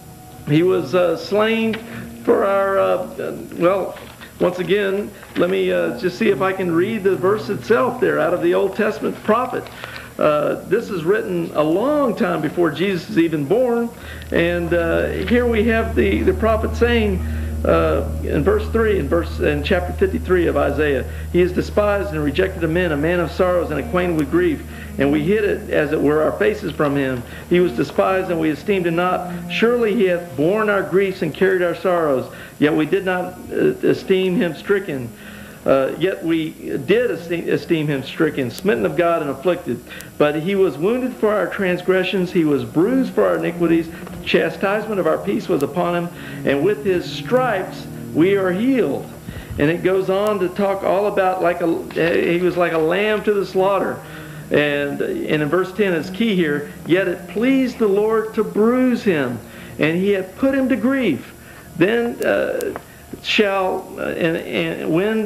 he was uh, slain for our, uh, well, once again, let me uh, just see if I can read the verse itself there out of the Old Testament prophet. Uh, this is written a long time before Jesus is even born, and uh, here we have the, the prophet saying uh, in verse three, in verse in chapter fifty-three of Isaiah, "He is despised and rejected of men, a man of sorrows and acquainted with grief, and we hid it, as it were, our faces from him. He was despised, and we esteemed him not. Surely he hath borne our griefs and carried our sorrows, yet we did not uh, esteem him stricken. Uh, yet we did esteem, esteem him stricken, smitten of God, and afflicted. But he was wounded for our transgressions, he was bruised for our iniquities. Chastisement of our peace was upon him, and with his stripes we are healed." And it goes on to talk all about like a, he was like a lamb to the slaughter. And, and in verse ten is key here. "Yet it pleased the Lord to bruise him, and he hath put him to grief. Then uh, shall, uh, and, and when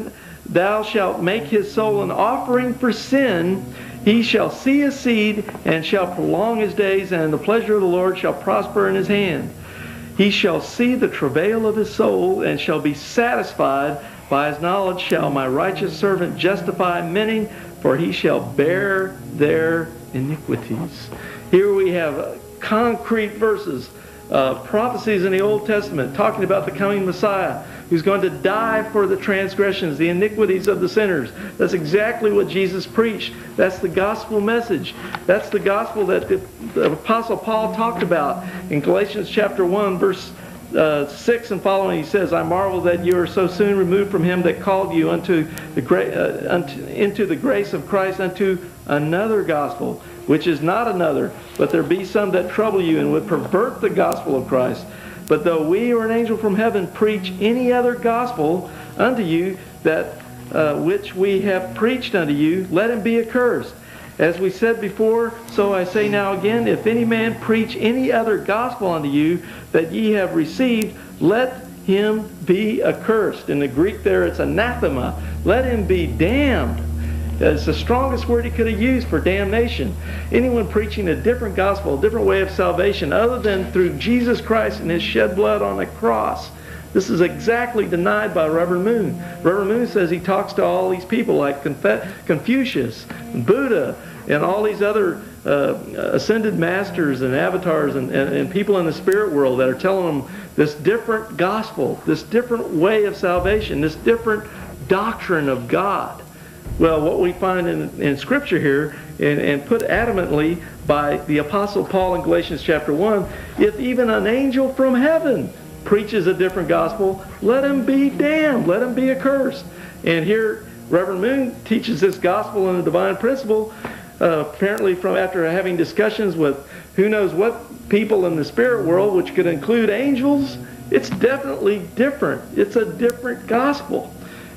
thou shalt make his soul an offering for sin. He shall see his seed, and shall prolong his days, and the pleasure of the Lord shall prosper in his hand. He shall see the travail of his soul, and shall be satisfied. By his knowledge shall my righteous servant justify many, for he shall bear their iniquities. Here we have concrete verses, uh, prophecies in the Old Testament, talking about the coming Messiah, who's going to die for the transgressions, the iniquities of the sinners. That's exactly what Jesus preached. That's the gospel message. That's the gospel that the, the Apostle Paul talked about in Galatians chapter one, verse uh, six and following. He says, I marvel that you are so soon removed from him that called you unto the gra- uh, unto, into the grace of Christ unto another gospel, which is not another, but there be some that trouble you and would pervert the gospel of Christ. But though we or an angel from heaven preach any other gospel unto you, that uh, which we have preached unto you, let him be accursed. As we said before, so I say now again, if any man preach any other gospel unto you that ye have received, let him be accursed. In the Greek there it's anathema. Let him be damned. It's the strongest word he could have used for damnation. Anyone preaching a different gospel, a different way of salvation, other than through Jesus Christ and his shed blood on the cross. This is exactly denied by Reverend Moon. Reverend Moon says he talks to all these people like Confucius, Buddha, and all these other uh, ascended masters and avatars and, and, and people in the spirit world that are telling them this different gospel, this different way of salvation, this different doctrine of God. Well, what we find in, in Scripture here, and, and put adamantly by the Apostle Paul in Galatians chapter one, if even an angel from heaven preaches a different gospel, let him be damned, let him be accursed. And here, Reverend Moon teaches this gospel in the divine principle, uh, apparently from after having discussions with who knows what people in the spirit world, which could include angels. It's definitely different. It's a different gospel.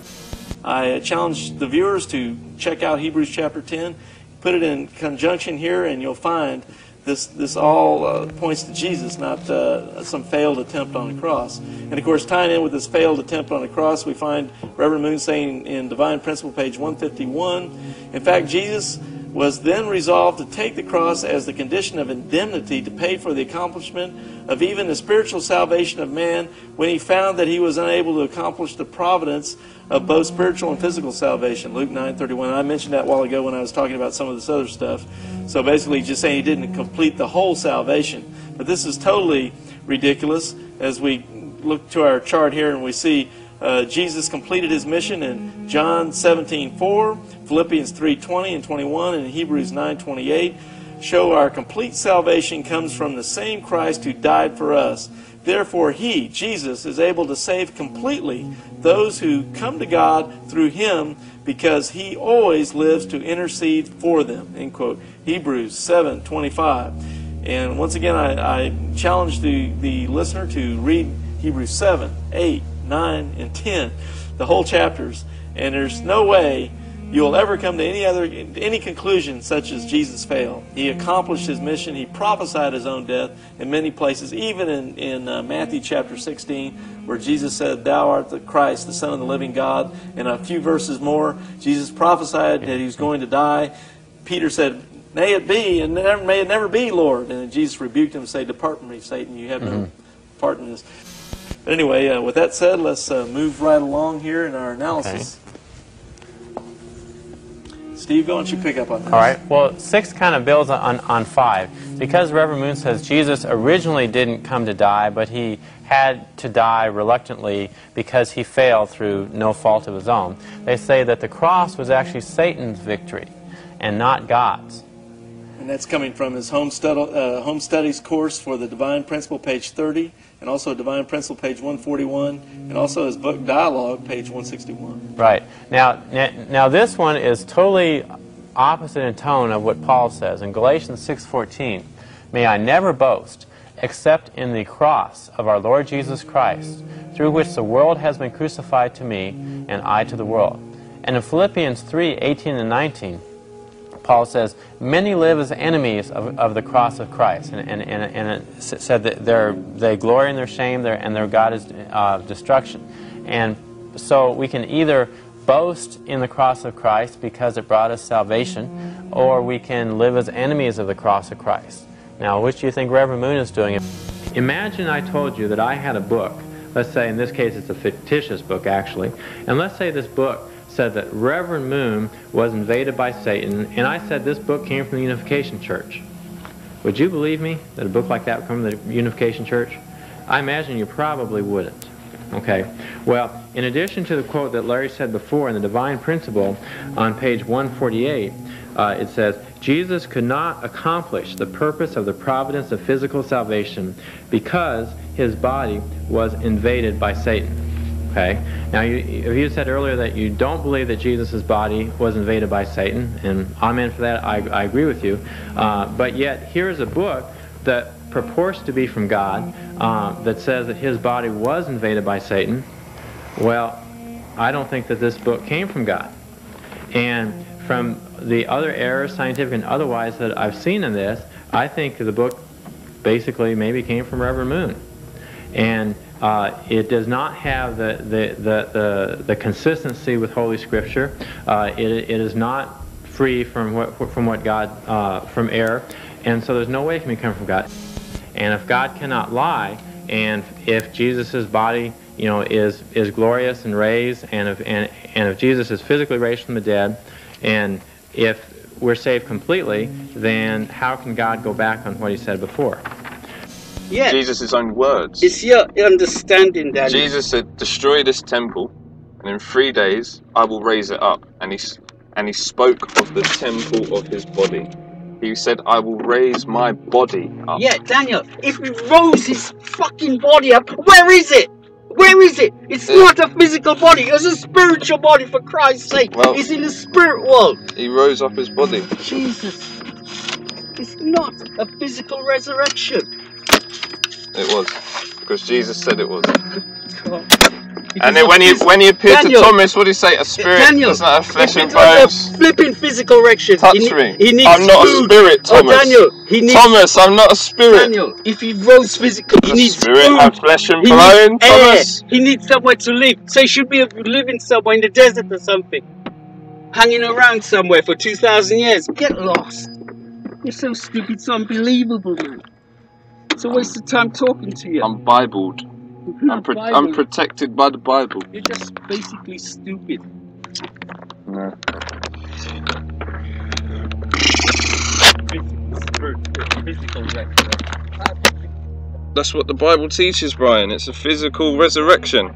I challenge the viewers to check out Hebrews chapter ten, put it in conjunction here, and you'll find this this all uh, points to Jesus, not uh, some failed attempt on the cross. And of course, tying in with this failed attempt on the cross, we find Reverend Moon saying in Divine Principle, page one fifty-one, in fact, Jesus was then resolved to take the cross as the condition of indemnity to pay for the accomplishment of even the spiritual salvation of man when he found that he was unable to accomplish the providence of both spiritual and physical salvation. Luke nine thirty-one. I mentioned that a while ago when I was talking about some of this other stuff. So basically just saying he didn't complete the whole salvation. But this is totally ridiculous as we look to our chart here and we see uh, Jesus completed his mission in John seventeen four, Philippians three twenty and twenty-one, and Hebrews nine twenty-eight show our complete salvation comes from the same Christ who died for us. Therefore, he, Jesus, is able to save completely those who come to God through him because he always lives to intercede for them. End quote. Hebrews seven twenty-five. And once again, I, I challenge the, the listener to read Hebrews seven, eight, nine, and ten, the whole chapters. And there's no way you'll ever come to any other any conclusion such as Jesus failed. He accomplished his mission. He prophesied his own death in many places, even in, in uh, Matthew chapter sixteen, where Jesus said, thou art the Christ, the Son of the living God. And a few verses more, Jesus prophesied that he was going to die. Peter said, may it be, and never, may it never be, Lord. And then Jesus rebuked him and said, depart from me, Satan, you have no mm-hmm. part in this. But anyway, uh, with that said, let's uh, move right along here in our analysis. Okay. Steve, go don't you pick up on that? All right. Well, six kind of builds on, on five. Because Reverend Moon says Jesus originally didn't come to die, but he had to die reluctantly because he failed through no fault of his own. They say that the cross was actually Satan's victory and not God's. And that's coming from his home, stud uh, home studies course for the Divine Principle, page thirty, and also Divine Principle, page one forty-one, and also his book Dialogue, page one sixty-one. Right. Now, now this one is totally opposite in tone of what Paul says. In Galatians six fourteen, may I never boast except in the cross of our Lord Jesus Christ, through which the world has been crucified to me, and I to the world. And in Philippians three eighteen and nineteen, Paul says, many live as enemies of, of the cross of Christ. And, and, and, and it said that they're, they glory in their shame, their, and their God is uh, destruction. And so we can either boast in the cross of Christ because it brought us salvation, or we can live as enemies of the cross of Christ. Now, which do you think Reverend Moon is doing? Imagine I told you that I had a book. Let's say in this case it's a fictitious book actually, and let's say this book said that Reverend Moon was invaded by Satan, and I said this book came from the Unification Church. Would you believe me that a book like that would come from the Unification Church? I imagine you probably wouldn't. Okay, well, in addition to the quote that Larry said before in the Divine Principle on page one forty-eight, uh, it says, Jesus could not accomplish the purpose of the providence of physical salvation because his body was invaded by Satan. Okay, now you, if you said earlier that you don't believe that Jesus' body was invaded by Satan, and amen for that, I, I agree with you, uh, but yet here is a book that purports to be from God, uh, that says that his body was invaded by Satan. Well, I don't think that this book came from God. And from the other errors, scientific and otherwise, that I've seen in this, I think the book basically maybe came from Reverend Moon. And uh, it does not have the, the, the, the, the consistency with Holy Scripture. Uh, it, it is not free from what, from what God, uh, from error. And so there's no way it can come from God. And if God cannot lie, and if Jesus' body, you know, is is glorious and raised, and if and, and if Jesus is physically raised from the dead, and if we're saved completely, then how can God go back on what he said before? Yeah. Jesus' own words. It's your understanding that Jesus said, destroy this temple, and in three days I will raise it up. And he, and he spoke of the temple of his body. He said, I will raise my body up. Yeah, Daniel, if he rose his fucking body up, where is it? Where is it? It's yeah. not a physical body. It's a spiritual body, for Christ's sake. Well, it's in the spirit world. He rose up his body. Jesus. It's not a physical resurrection. It was. Because Jesus said it was. God. And then when he when he appeared Daniel, to Thomas, what did he say? A spirit Daniel, does not have flesh and bones. A flipping physical erection. Touch he, me. He needs I'm not food. a spirit, Thomas. Oh, Daniel, he needs Thomas, I'm not a spirit. Daniel, if he rose physically, he the needs spirit food. have flesh and he bone, needs Thomas. Air. He needs somewhere to live. So he should be living somewhere in the desert or something, hanging around somewhere for two thousand years. Get lost. You're so stupid. It's unbelievable, man. It's a waste of time talking to you. I'm Bibled. I'm, pro I'm protected by the Bible. You're just basically stupid. No. That's what the Bible teaches, Brian. It's a physical resurrection.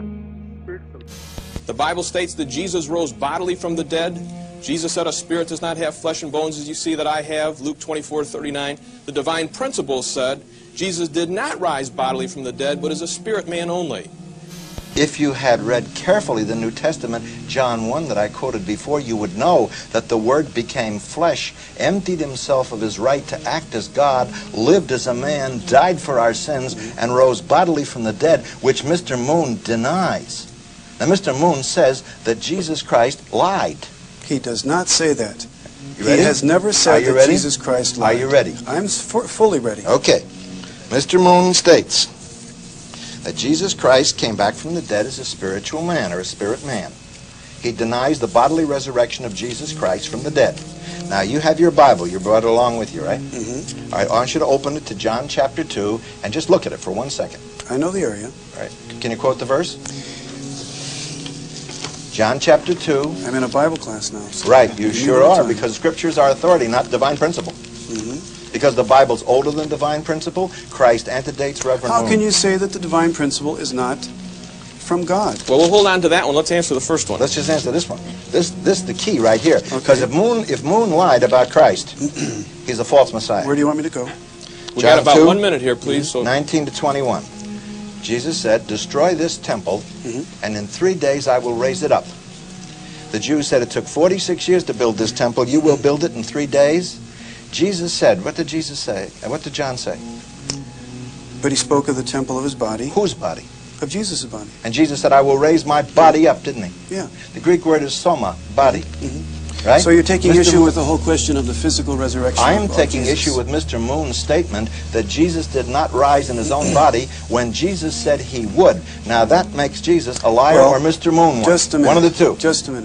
The Bible states that Jesus rose bodily from the dead. Jesus said a spirit does not have flesh and bones as you see that I have, Luke twenty-four thirty-nine. The divine principles said Jesus did not rise bodily from the dead, but is a spirit man only. If you had read carefully the New Testament, John one that I quoted before, you would know that the Word became flesh, emptied himself of his right to act as God, lived as a man, died for our sins, and rose bodily from the dead, which Mister Moon denies. Now, Mister Moon says that Jesus Christ lied. He does not say that. You ready? He has never said that ready? Jesus Christ lied. Are you ready? I'm fully ready. Okay. Mister Moon states that Jesus Christ came back from the dead as a spiritual man, or a spirit man. He denies the bodily resurrection of Jesus Christ from the dead. Now, you have your Bible. You brought it along with you, right? Mm-hmm. All right, I want you to open it to John chapter two and just look at it for one second. I know the area. All right. Can you quote the verse? John chapter two. I'm in a Bible class now. So right, you sure are, because Scripture's our authority, not divine principle. Mm-hmm. Because the Bible's older than divine principle, Christ antedates Reverend How Moon. can you say that the divine principle is not from God? Well, we'll hold on to that one. Let's answer the first one. Let's just answer this one. This this is the key right here. Because Okay. if Moon if Moon lied about Christ, he's a false Messiah. Where do you want me to go? We John got about two, one minute here, please. So nineteen to twenty-one. Jesus said, destroy this temple, Mm-hmm. and in three days I will raise it up. The Jews said it took forty-six years to build this temple. You will build it in three days. Jesus said, what did Jesus say? What did John say? But he spoke of the temple of his body. Whose body? Of Jesus' body. And Jesus said, I will raise my body up, didn't he? Yeah. The Greek word is soma, body. Mm-hmm. Right? So you're taking Mister issue Moon, with the whole question of the physical resurrection I of- am of taking Jesus. issue with Mister Moon's statement that Jesus did not rise in his own body when Jesus said he would. Now that makes Jesus a liar Well, or Mister Moon one. Just a minute. One of the two. Just a minute.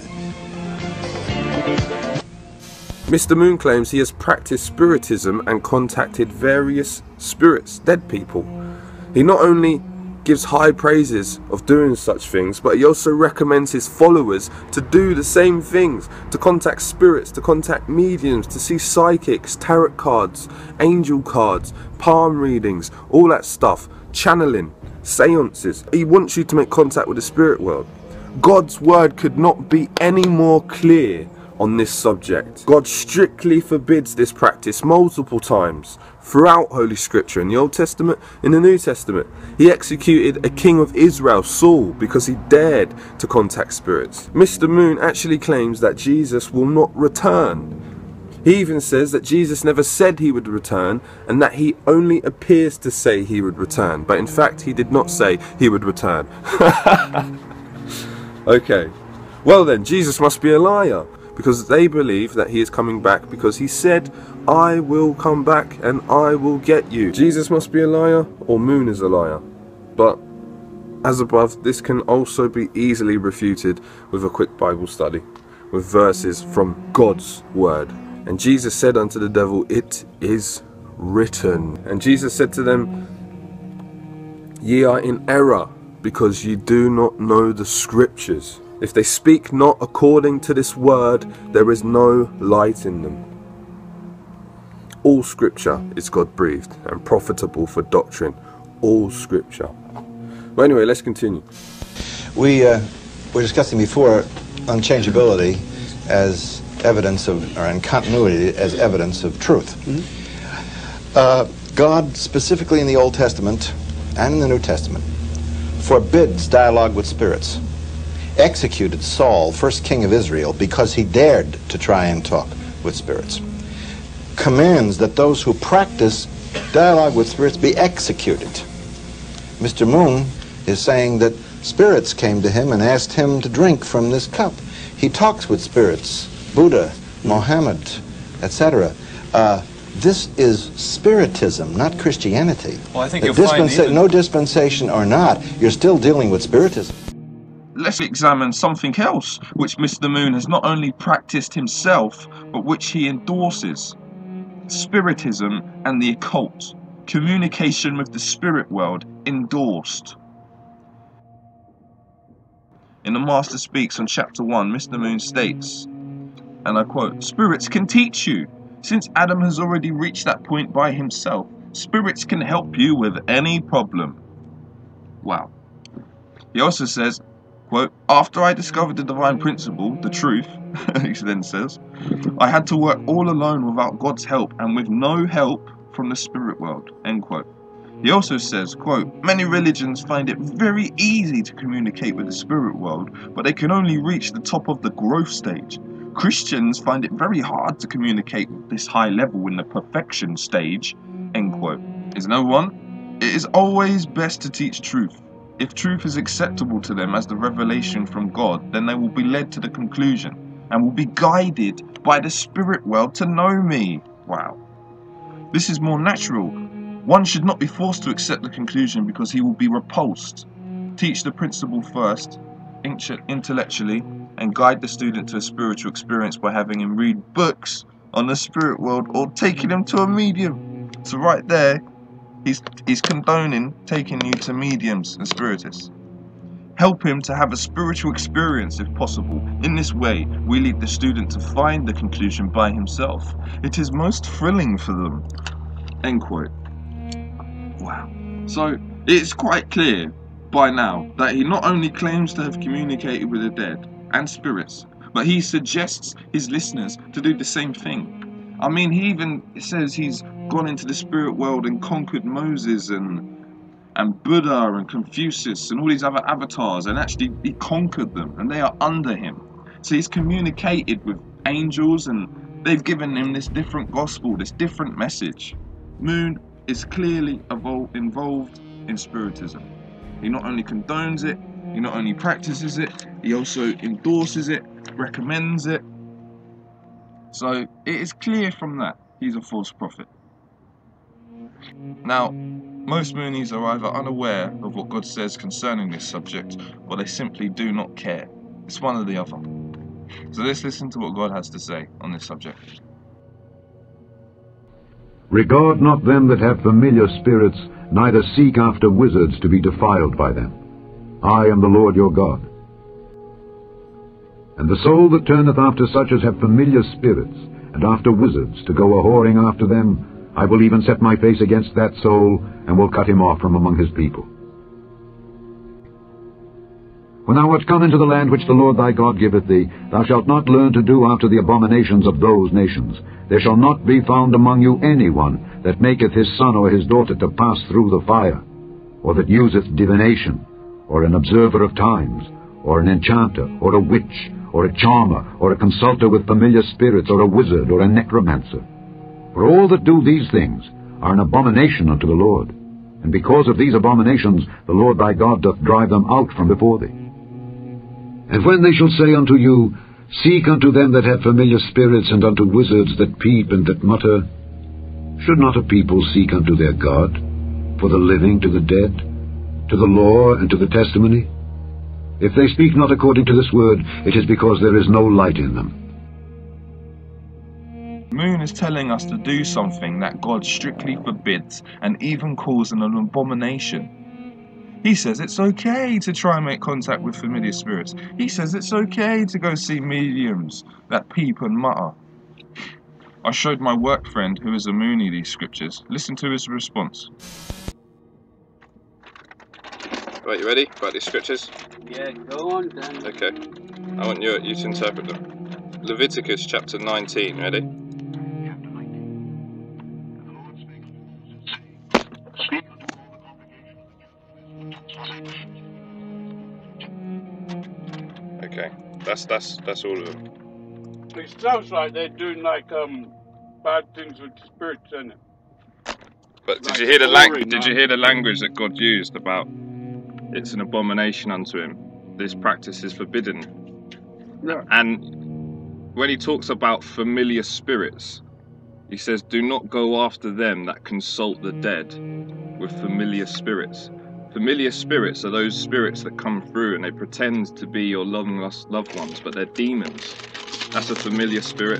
Mister Moon claims he has practiced spiritism and contacted various spirits, dead people. He not only gives high praises of doing such things, but he also recommends his followers to do the same things, to contact spirits, to contact mediums, to see psychics, tarot cards, angel cards, palm readings, all that stuff, channeling, seances. He wants you to make contact with the spirit world. God's word could not be any more clear on this subject. God strictly forbids this practice multiple times throughout Holy Scripture, in the Old Testament, in the New Testament. He executed a king of Israel, Saul, because he dared to contact spirits. Mister Moon actually claims that Jesus will not return. He even says that Jesus never said he would return, and that he only appears to say he would return, but in fact he did not say he would return. Okay, well then, Jesus must be a liar, because they believe that he is coming back because he said, I will come back and I will get you. Jesus must be a liar, or Moon is a liar. But as above, this can also be easily refuted with a quick Bible study, with verses from God's word. And Jesus said unto the devil, it is written. And Jesus said to them, ye are in error, because ye do not know the scriptures. If they speak not according to this word, there is no light in them. All scripture is God-breathed and profitable for doctrine. All scripture. Well, anyway, let's continue. We uh, were discussing before unchangeability as evidence of, or in continuity as evidence of truth. Mm-hmm. uh, God, specifically in the Old Testament and in the New Testament, forbids dialogue with spirits. Executed Saul, first king of Israel, because he dared to try and talk with spirits. Commands that those who practice dialogue with spirits be executed. Mister Moon is saying that spirits came to him and asked him to drink from this cup. He talks with spirits, Buddha, Mohammed, et cetera. Uh, this is spiritism, not Christianity. Well, I think The you'll find dispensa- even- no dispensation or not, you're still dealing with spiritism. Let's examine something else which Mister Moon has not only practiced himself, but which he endorses. Spiritism and the occult. Communication with the spirit world endorsed. In The Master Speaks on chapter one, Mister Moon states, and I quote, spirits can teach you. Since Adam has already reached that point by himself, spirits can help you with any problem. Wow. He also says, quote, after I discovered the divine principle, the truth, he then says, I had to work all alone without God's help and with no help from the spirit world, end quote. He also says, quote, many religions find it very easy to communicate with the spirit world, but they can only reach the top of the growth stage. Christians find it very hard to communicate with this high level in the perfection stage, end quote. Is no one? It is always best to teach truth. If truth is acceptable to them as the revelation from God, then they will be led to the conclusion and will be guided by the spirit world to know me. Wow. This is more natural. One should not be forced to accept the conclusion because he will be repulsed. Teach the principle first, intellectually, and guide the student to a spiritual experience by having him read books on the spirit world or taking him to a medium. So right there, He's, he's condoning taking you to mediums and spiritists. Help him to have a spiritual experience if possible. In this way, we lead the student to find the conclusion by himself. It is most thrilling for them. End quote. Wow. So, it's quite clear by now that he not only claims to have communicated with the dead and spirits, but he suggests his listeners to do the same thing. I mean, he even says he's gone into the spirit world and conquered Moses and and Buddha and Confucius and all these other avatars, and actually he conquered them and they are under him. So he's communicated with angels and they've given him this different gospel, this different message. Moon is clearly evol- involved in spiritism. He not only condones it, he not only practices it, he also endorses it, recommends it. So it is clear from that he's a false prophet. Now, most Moonies are either unaware of what God says concerning this subject, or they simply do not care. It's one or the other. So let's listen to what God has to say on this subject. Regard not them that have familiar spirits, neither seek after wizards to be defiled by them. I am the Lord your God. And the soul that turneth after such as have familiar spirits, and after wizards, to go a-whoring after them, I will even set my face against that soul, and will cut him off from among his people. When thou art come into the land which the Lord thy God giveth thee, thou shalt not learn to do after the abominations of those nations. There shall not be found among you any one that maketh his son or his daughter to pass through the fire, or that useth divination, or an observer of times, or an enchanter, or a witch, or a charmer, or a consulter with familiar spirits, or a wizard, or a necromancer. For all that do these things are an abomination unto the Lord, and because of these abominations the Lord thy God doth drive them out from before thee. And when they shall say unto you, Seek unto them that have familiar spirits, and unto wizards that peep and that mutter, should not a people seek unto their God, for the living to the dead, to the law and to the testimony? If they speak not according to this word, it is because there is no light in them. Moon is telling us to do something that God strictly forbids and even calls an abomination. He says it's okay to try and make contact with familiar spirits. He says it's okay to go see mediums that peep and mutter. I showed my work friend, who is a Moonie, these scriptures. Listen to his response. Right, you ready about these scriptures? Yeah, go on then. Okay. I want you, you to interpret them. Leviticus chapter nineteen, ready? Okay, that's that's that's all of them. It sounds like they're doing like um bad things with spirits, isn't it? But did Like you hear the lang boring, Did you man. hear the language that God used about it's an abomination unto him? This practice is forbidden. Yeah. And when he talks about familiar spirits, he says, "Do not go after them that consult the dead with familiar spirits." Familiar spirits are those spirits that come through and they pretend to be your long lost loved ones, but they're demons. That's a familiar spirit.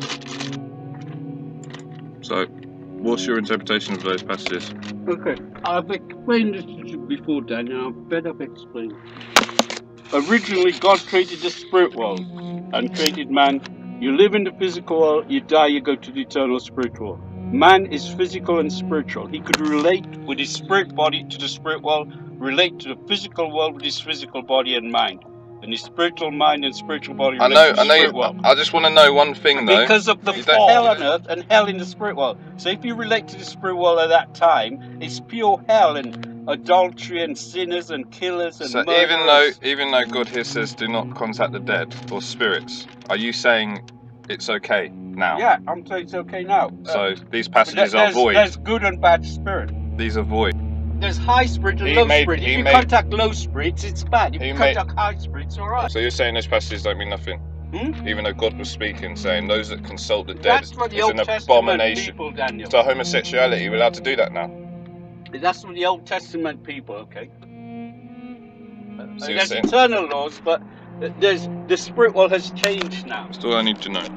So, what's your interpretation of those passages? Okay, I've explained this to you before, Daniel. I'm fed up explaining. Originally, God created the spirit world and created man. You live in the physical world, you die, you go to the eternal spiritual world. Man is physical and spiritual. He could relate with his spirit body to the spirit world, relate to the physical world with his physical body and mind. And his spiritual mind and spiritual body I relate know, to the I know. spirit You, world. I just want to know one thing, though. Because of the You don't- hell on earth and hell in the spirit world. So if you relate to the spirit world at that time, it's pure hell and adultery and sinners and killers and So murderers. even though, even though God here says, "Do not contact the dead or spirits," are you saying it's okay now? Yeah, I'm saying it's okay now. So Uh, these passages there's, are void. There's good and bad spirit. These are void. There's high spirit and He low made- spirit. If he you made- contact low spirits, it's bad. If He you made- contact high spirits, it's alright. So you're saying those passages don't mean nothing? Hmm? Even though God was speaking, saying those that consult the dead That's what the is Old an Testament abomination. people, Daniel. So homosexuality, we're allowed to do that now? That's what the Old Testament people, okay? Uh, So you're there's saying- eternal laws, but there's the spirit world has changed now. That's all I need to know.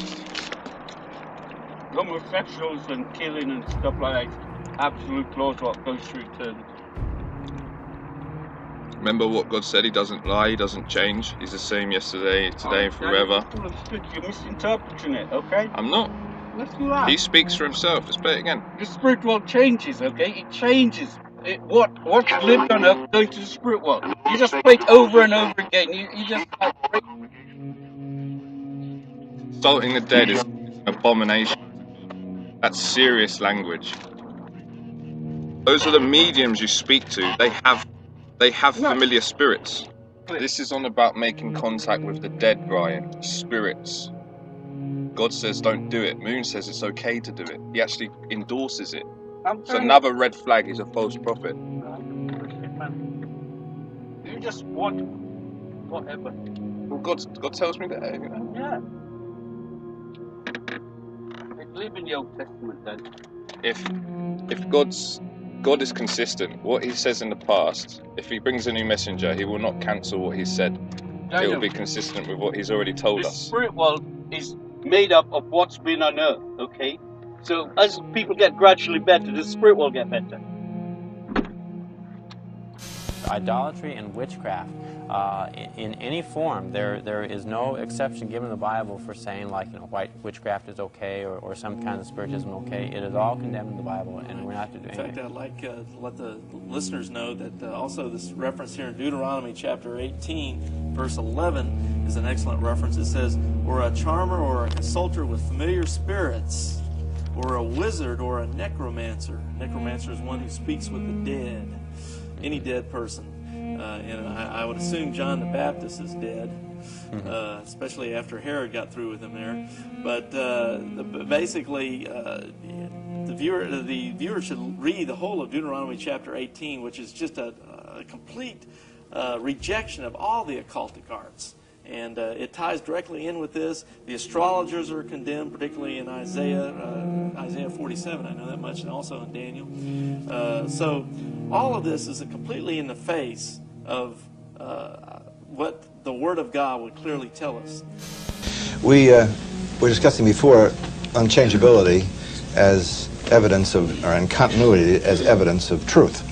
Homosexuals and killing and stuff like that. Absolute laws what goes through eternity. Remember what God said, he doesn't lie, he doesn't change. He's the same yesterday, today, and forever. You're misinterpreting it, okay? I'm not. Yes, you are. He speaks for himself. Let's play it again. The spirit world changes, okay? It changes. It, what what's lived on earth going to the spirit world? You just play it over and over again. You, you just like, Consulting the dead is an abomination. That's serious language. Those are the mediums you speak to. They have, they have familiar spirits. This is on about making contact with the dead, Brian. Spirits. God says don't do it. Moon says it's okay to do it. He actually endorses it. So another red flag is a false prophet. you just want whatever. Well, God, God tells me that. Yeah. believe in the Old Testament then. If if God's God is consistent, what he says in the past, if he brings a new messenger, he will not cancel what he said. I It will know. be consistent with what he's already told The us. spirit world is made up of what's been on earth, okay? So as people get gradually better, the spirit will get better. Idolatry and witchcraft, uh, in, in any form, there there is no exception given in the Bible for saying, like, you know, white witchcraft is okay, or, or some kind of spiritism okay. It is all condemned in the Bible, and we're not to do In anything. fact, I'd like uh, to let the listeners know that uh, also this reference here in Deuteronomy chapter eighteen, verse eleven, is an excellent reference. It says, or a charmer or a consulter with familiar spirits, or a wizard or a necromancer. Necromancer is one who speaks with the dead, any dead person. Uh, and I, I would assume John the Baptist is dead, uh, especially after Herod got through with him there. But uh, the, basically, uh, the viewer the viewer should read the whole of Deuteronomy chapter eighteen, which is just a, a complete uh, rejection of all the occultic arts. And uh, it ties directly in with this. The astrologers are condemned, particularly in Isaiah, uh, Isaiah forty-seven. I know that much, and also in Daniel. Uh, so all of this is completely in the face of uh, what the Word of God would clearly tell us. We uh, were discussing before unchangeability as evidence of, or in continuity as evidence of truth.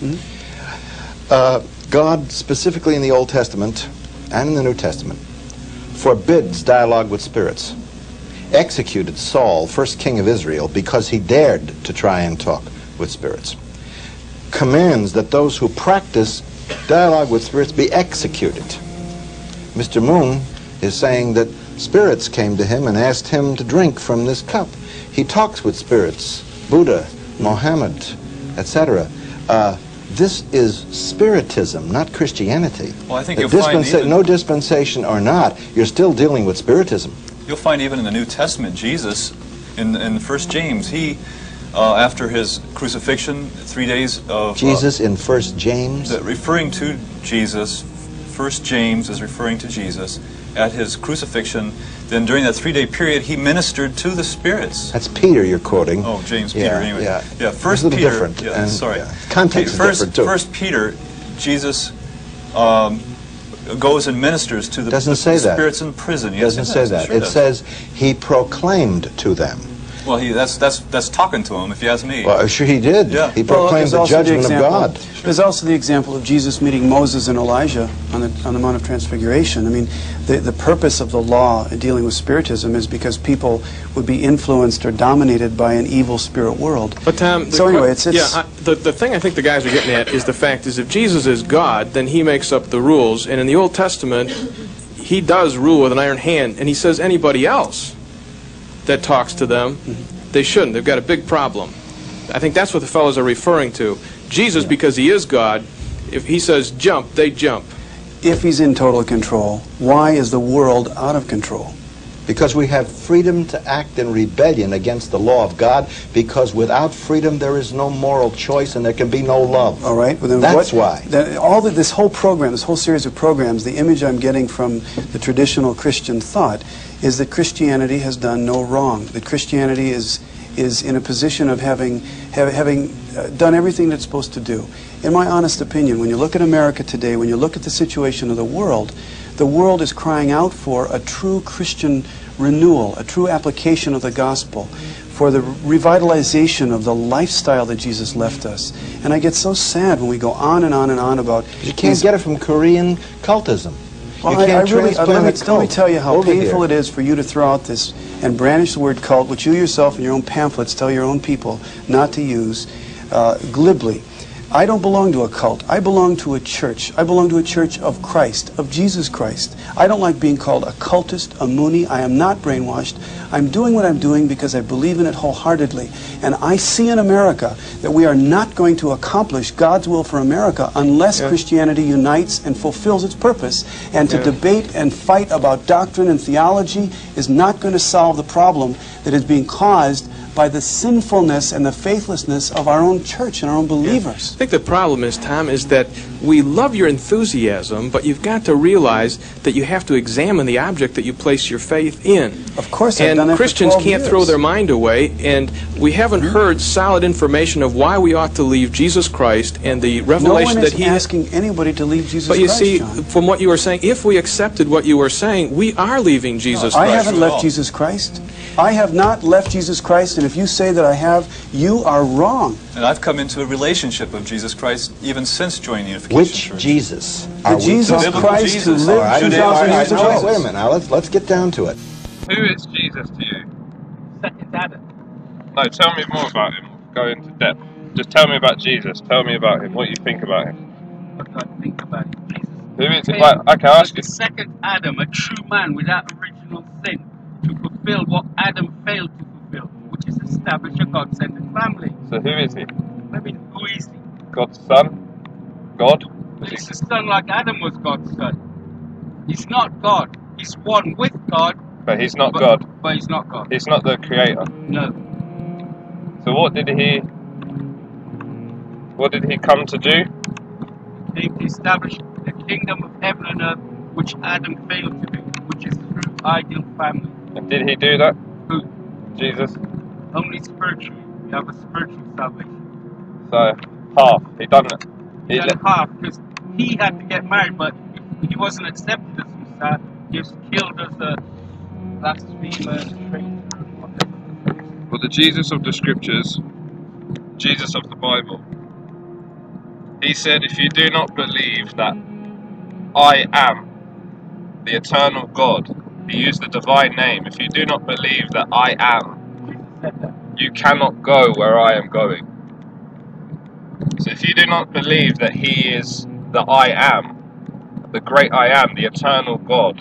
Mm-hmm. uh, God, specifically in the Old Testament and in the New Testament, forbids dialogue with spirits. Executed Saul, first king of Israel, because he dared to try and talk with spirits. Commands that those who practice dialogue with spirits be executed. Mister Moon is saying that spirits came to him and asked him to drink from this cup. He talks with spirits, Buddha, Mohammed, et cetera. Uh, this is spiritism, not Christianity. Well, I think The you'll find dispensa- even- no dispensation or not, you're still dealing with spiritism. You'll find even in the New Testament, Jesus, in in First James, he, uh, after his crucifixion, three days of... Jesus in First James? Uh, referring to Jesus, First James is referring to Jesus at his crucifixion. Then during that three-day period, he ministered to the spirits. That's Peter you're quoting. Oh, James, Yeah, Peter, anyway. yeah. yeah First It's a little Peter. different, Yeah, and, sorry. yeah, context is first, different, too. First Peter, Jesus um, goes and ministers to the, Doesn't the say that. spirits in prison. It Yes, doesn't it say does. that. Sure It does. says he proclaimed to them. Well, he that's that's that's talking to him, if you ask me. Well, sure he did. Yeah. He Well, proclaimed there's the also the judgment of example- God. There's also the example of Jesus meeting Moses and Elijah on the on the Mount of Transfiguration. I mean, the the purpose of the law in dealing with spiritism is because people would be influenced or dominated by an evil spirit world. But Tom, so the anyway, que- it's, it's yeah. I, the the thing I think the guys are getting at is the fact is if Jesus is God, then he makes up the rules, and in the Old Testament, he does rule with an iron hand, and he says anybody else that talks to them, they shouldn't. They've got a big problem. I think that's what the fellows are referring to. Jesus, because he is God, if he says jump, they jump. if he's in total control, why is the world out of control? Because we have freedom to act in rebellion against the law of God, because without freedom there is no moral choice and there can be no love. All right, well then That's what, why. Then all the, this whole program, this whole series of programs, the image I'm getting from the traditional Christian thought is that Christianity has done no wrong. That Christianity is is in a position of having have, having uh, done everything that it's supposed to do. In my honest opinion, when you look at America today, when you look at the situation of the world, the world is crying out for a true Christian renewal, a true application of the gospel, for the revitalization of the lifestyle that Jesus left us. And I get so sad when we go on and on and on about... You can't get it from Korean cultism. Well, you I, can't I really, uh, let, me, transplant a let me cult tell you how over painful here. it is for you to throw out this and brandish the word cult, which you yourself in your own pamphlets tell your own people not to use uh, glibly. I don't belong to a cult. I belong to a church. I belong to a church of Christ, of Jesus Christ. I don't like being called a cultist, a Moonie. I am not brainwashed. I'm doing what I'm doing because I believe in it wholeheartedly. And I see in America that we are not going to accomplish God's will for America unless Yeah. Christianity unites and fulfills its purpose. And to Yeah. debate and fight about doctrine and theology is not going to solve the problem that is being caused by the sinfulness and the faithlessness of our own church and our own believers. I think the problem is, Tom, is that we love your enthusiasm, but you've got to realize that you have to examine the object that you place your faith in. Of course, I've and done that for Christians twelve can't years. throw their mind away, and we haven't heard solid information of why we ought to leave Jesus Christ and the revelation no one that is He. asking anybody to leave Jesus But you Christ, see, John. from what you were saying, if we accepted what you were saying, we are leaving Jesus I Christ. haven't left Jesus Christ. I have not left Jesus Christ, and if you say that I have, you are wrong. And I've come into a relationship of Jesus Christ even since joining the Unification Which Church. Jesus? The Jesus Christ who lived All right, two all thousand right, years all right, ago. wait a minute now. Let's, let's get down to it. Who is Jesus to you? Second Adam. No, tell me more about him. Go into depth. Just tell me about Jesus. Tell me about him. What you think about him. What do I think about it? Jesus. Who is it? Like, okay, I'll ask you. The second Adam, a true man without original sin, to fulfill what Adam failed to fulfill, which is establish a God-centered family. So who is he? I mean, who is he? God's son? God? Is He's he? a son like Adam was God's son. He's not God. He's one with God. But he's not but, God. But he's not God. He's not the creator. No. So what did he? What did he come to do? He came to establish the kingdom of heaven and earth, which Adam failed to do, which is through ideal family. And did he do that? Who? Jesus. Only spiritually. We have a spiritual salvation. So half. He done it. He He done half because he had to get married, but if he wasn't accepted as Messiah, he was killed as a blasphemer, traitor, whatever. Well, the Jesus of the Scriptures, Jesus of the Bible, he said, if you do not believe that I am the eternal God, he used the divine name, if you do not believe that I am, you cannot go where I am going. So if you do not believe that he is the I am, the great I am, the eternal God,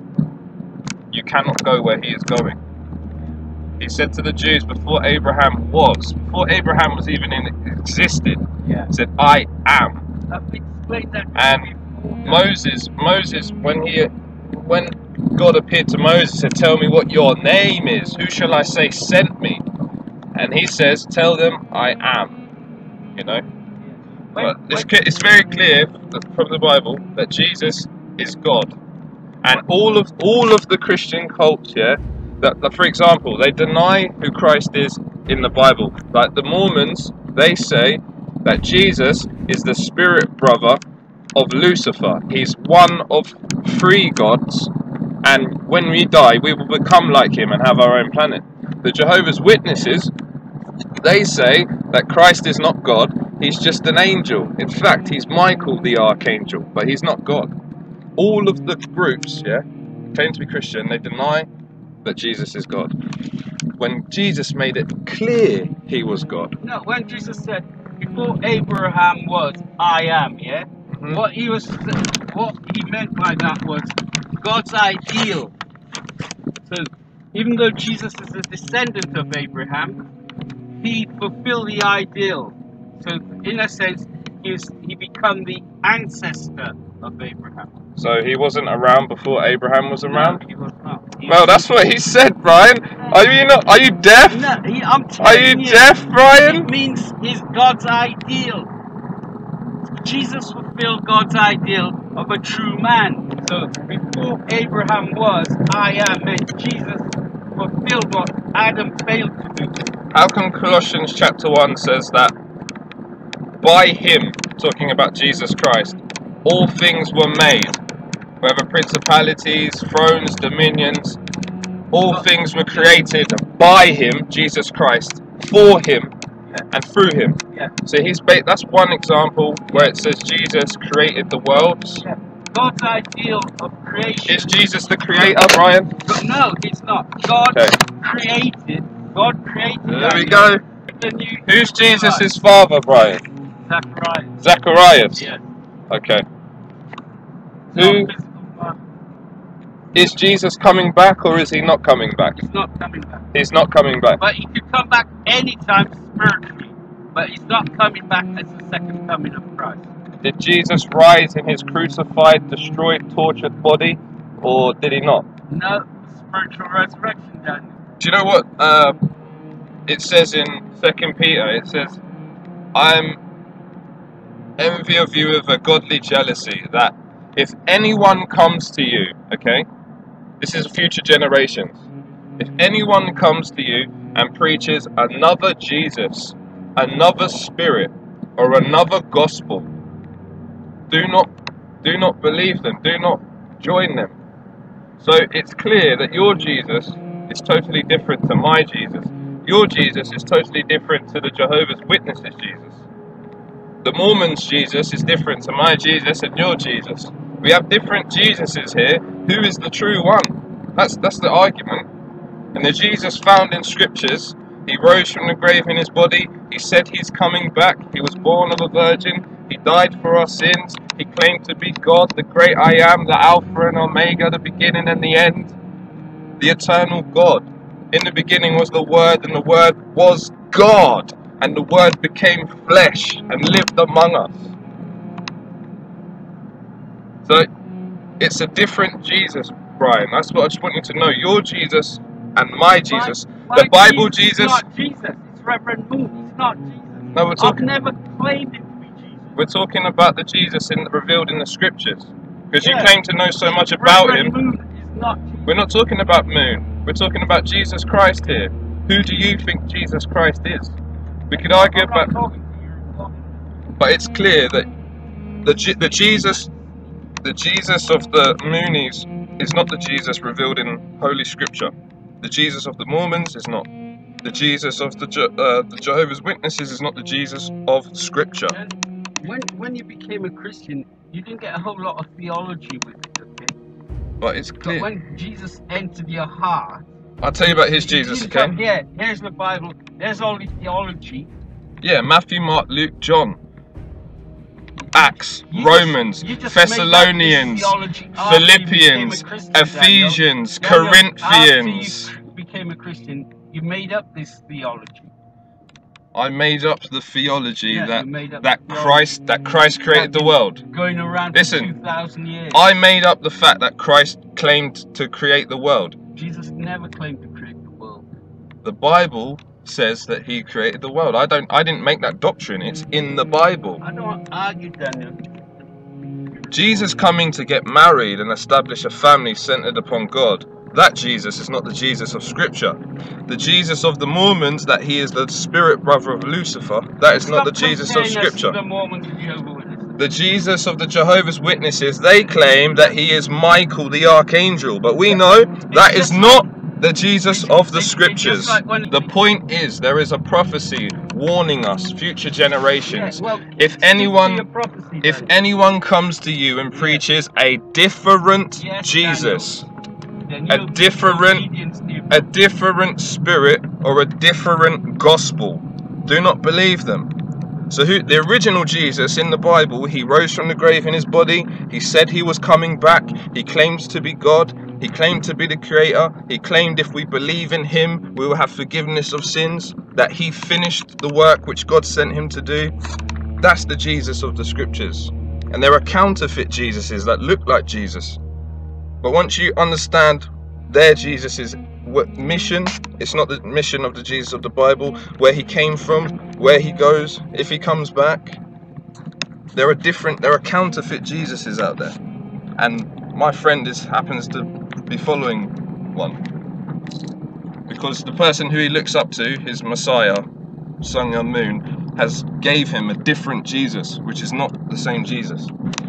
you cannot go where he is going. He said to the Jews before Abraham was, before Abraham was even in existed, yeah. He said, I am. That and Moses, Moses, when he, when God appeared to Moses, said, tell me what your name is. Who shall I say sent me? And he says, tell them I am. You know. But it's, it's very clear from the Bible that Jesus is God, and all of all of the Christian cults, yeah. That, that, for example, they deny who Christ is in the Bible. Like the Mormons, they say that Jesus is the spirit brother of Lucifer. He's one of three gods, and when we die, we will become like him and have our own planet. The Jehovah's Witnesses, they say that Christ is not God, he's just an angel. In fact, he's Michael the Archangel, but he's not God. All of the groups, yeah, claim to be Christian, they deny that Jesus is God, when Jesus made it clear he was God. No, when Jesus said, before Abraham was, I am, yeah? Mm-hmm. What he was, what he meant by that was God's ideal. So, even though Jesus is a descendant of Abraham, he fulfilled the ideal. So, in a sense, he's, he become the ancestor of Abraham. So he wasn't around before Abraham was around? No, he was not. He well, that's what he said, Brian. Are you not? Are you deaf? No, he, I'm Are you, you deaf, Brian? It means he's God's ideal. Jesus fulfilled God's ideal of a true man. So before Abraham was, I am, meant Jesus fulfilled what Adam failed to do. How come Colossians chapter one says that by him, talking about Jesus Christ, all things were made, whether principalities, thrones, dominions, all things were created by him, Jesus Christ, for him, and through him. Yeah. So he's ba that's one example where it says Jesus created the worlds. Yeah. God's ideal of creation. Is Jesus the creator, Brian? But no, he's not. God okay. created. God created. There we go. The Who's Jesus' father, Brian? Zacharias. Zacharias. Yeah. Okay. Who is Jesus coming back, or is he not coming back? He's not coming back. He's not coming back. But he could come back anytime spiritually. But he's not coming back as the second coming of Christ. Did Jesus rise in his crucified, destroyed, tortured body, or did he not? No, spiritual resurrection, Daniel. Do you know what uh, it says in Second Peter? It says, "I'm envy of you with a godly jealousy, that if anyone comes to you, okay, this is future generations, if anyone comes to you and preaches another Jesus, another spirit, or another gospel, do not, do not believe them, do not join them. So it's clear that your Jesus is totally different to my Jesus. Your Jesus is totally different to the Jehovah's Witnesses Jesus. The Mormons' Jesus is different to my Jesus and your Jesus. We have different Jesuses here. Who is the true one? That's that's the argument. And the Jesus found in scriptures, he rose from the grave in his body. He said he's coming back. He was born of a virgin. He died for our sins. He claimed to be God, the great I am, the Alpha and Omega, the beginning and the end, the eternal God. In the beginning was the Word, and the Word was God. And the Word became flesh and lived among us. So it's a different Jesus, Brian. That's what I just want you to know. Your Jesus and my Jesus. My The Bible Jesus. Jesus. It's not Jesus. It's Reverend Moon. It's not Jesus. No, we're talking. I've never claimed it to be Jesus. We're talking about the Jesus in the, revealed in the scriptures. Because Yeah. you claim to know so much about Reverend him. Moon is not Jesus. We're not talking about Moon. We're talking about Jesus Christ here. Who do you think Jesus Christ is? We could argue about. But it's clear that the Je the Jesus, the Jesus of the Moonies is not the Jesus revealed in Holy Scripture. The Jesus of the Mormons is not. The Jesus of the, Je uh, the Jehovah's Witnesses is not the Jesus of Scripture. When when you became a Christian, you didn't get a whole lot of theology with it, okay? But it's clear. But when Jesus entered your heart, I'll tell you about his you Jesus, didn't okay? come here. Here's the Bible. There's all the theology. Yeah, Matthew, Mark, Luke, John, Acts, You Romans, just, you just Thessalonians, Philippians, Ephesians, Daniel. Corinthians. After you became a Christian, you made up this theology. I made up the theology Yeah, that you made up that the Christ that Christ created the world. Going around Listen, for two thousand years. I made up the fact that Christ claimed to create the world. Jesus never claimed to create the world. The Bible says that he created the world. I don't I didn't make that doctrine. It's in the Bible. I don't argue, Daniel. Jesus coming to get married and establish a family centered upon God. That Jesus is not the Jesus of Scripture. The Jesus of the Mormons, that he is the spirit brother of Lucifer, that is not the Jesus of Scripture. The Mormons and Jehovah's Witnesses. The Jesus of the Jehovah's Witnesses, they claim that he is Michael the Archangel, but we know that is not the Jesus of the Scriptures. The point is, there is a prophecy warning us, future generations. Yeah, well, if anyone, if anyone comes to you and preaches a different yes, Jesus, Daniel, a different, a different spirit or a different gospel, do not believe them. So who, the original Jesus in the Bible, he rose from the grave in his body. He said he was coming back. He claimed to be God. He claimed to be the creator. He claimed if we believe in him, we will have forgiveness of sins. That he finished the work which God sent him to do. That's the Jesus of the Scriptures. And there are counterfeit Jesuses that look like Jesus. But once you understand their Jesus's mission, it's not the mission of the Jesus of the Bible, where he came from, where he goes, if he comes back. There are different, there are counterfeit Jesuses out there. And my friend is happens to be following one. Because the person who he looks up to, his Messiah, Sun Myung Moon, has gave him a different Jesus, which is not the same Jesus.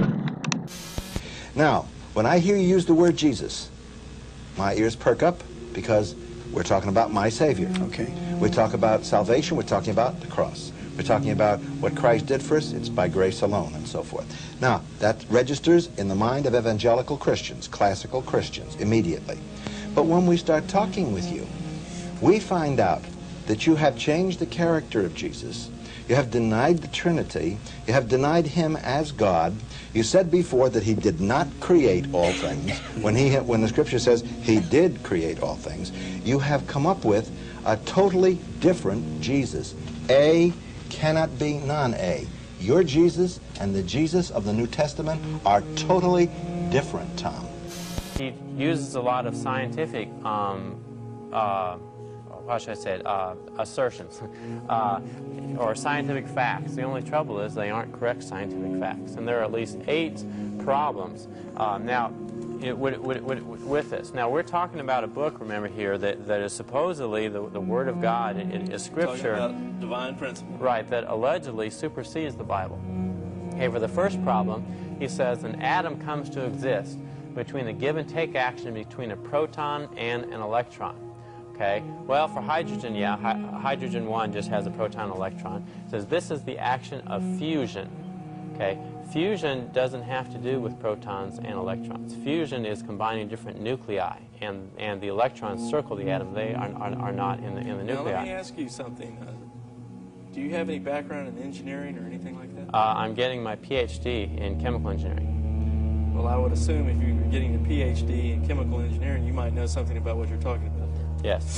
Now, when I hear you use the word Jesus, my ears perk up because we're talking about my Savior. Okay. We talk about salvation, we're talking about the cross. We're talking about what Christ did for us, it's by grace alone, and so forth. Now, that registers in the mind of evangelical Christians, classical Christians, immediately. But when we start talking with you, we find out that you have changed the character of Jesus. You have denied the Trinity. You have denied him as God. You said before that he did not create all things. When, he, when the Scripture says he did create all things, you have come up with a totally different Jesus. A cannot be non-A. Your Jesus and the Jesus of the New Testament are totally different, Tom. He uses a lot of scientific um, uh, how should I say it, uh, assertions, uh, or scientific facts. The only trouble is they aren't correct scientific facts, and there are at least eight problems. Uh, now, it, with, with, with, with this, now we're talking about a book, remember here, that, that is supposedly the, the Word of God, it, it is Scripture. Talking about divine principle. Right, that allegedly supersedes the Bible. Okay, for the first problem, he says an atom comes to exist between the give and take action between a proton and an electron. Okay, well, for hydrogen, yeah, hi hydrogen one just has a proton and electron. It says this is the action of fusion. Okay, fusion doesn't have to do with protons and electrons. Fusion is combining different nuclei, and and the electrons circle the atom. They are are, are not in the in the Now, nuclei. let me ask you something. Uh, do you have any background in engineering or anything like that? Uh, I'm getting my P H D in chemical engineering. Well, I would assume if you were getting a P H D in chemical engineering, you might know something about what you're talking about. Yes.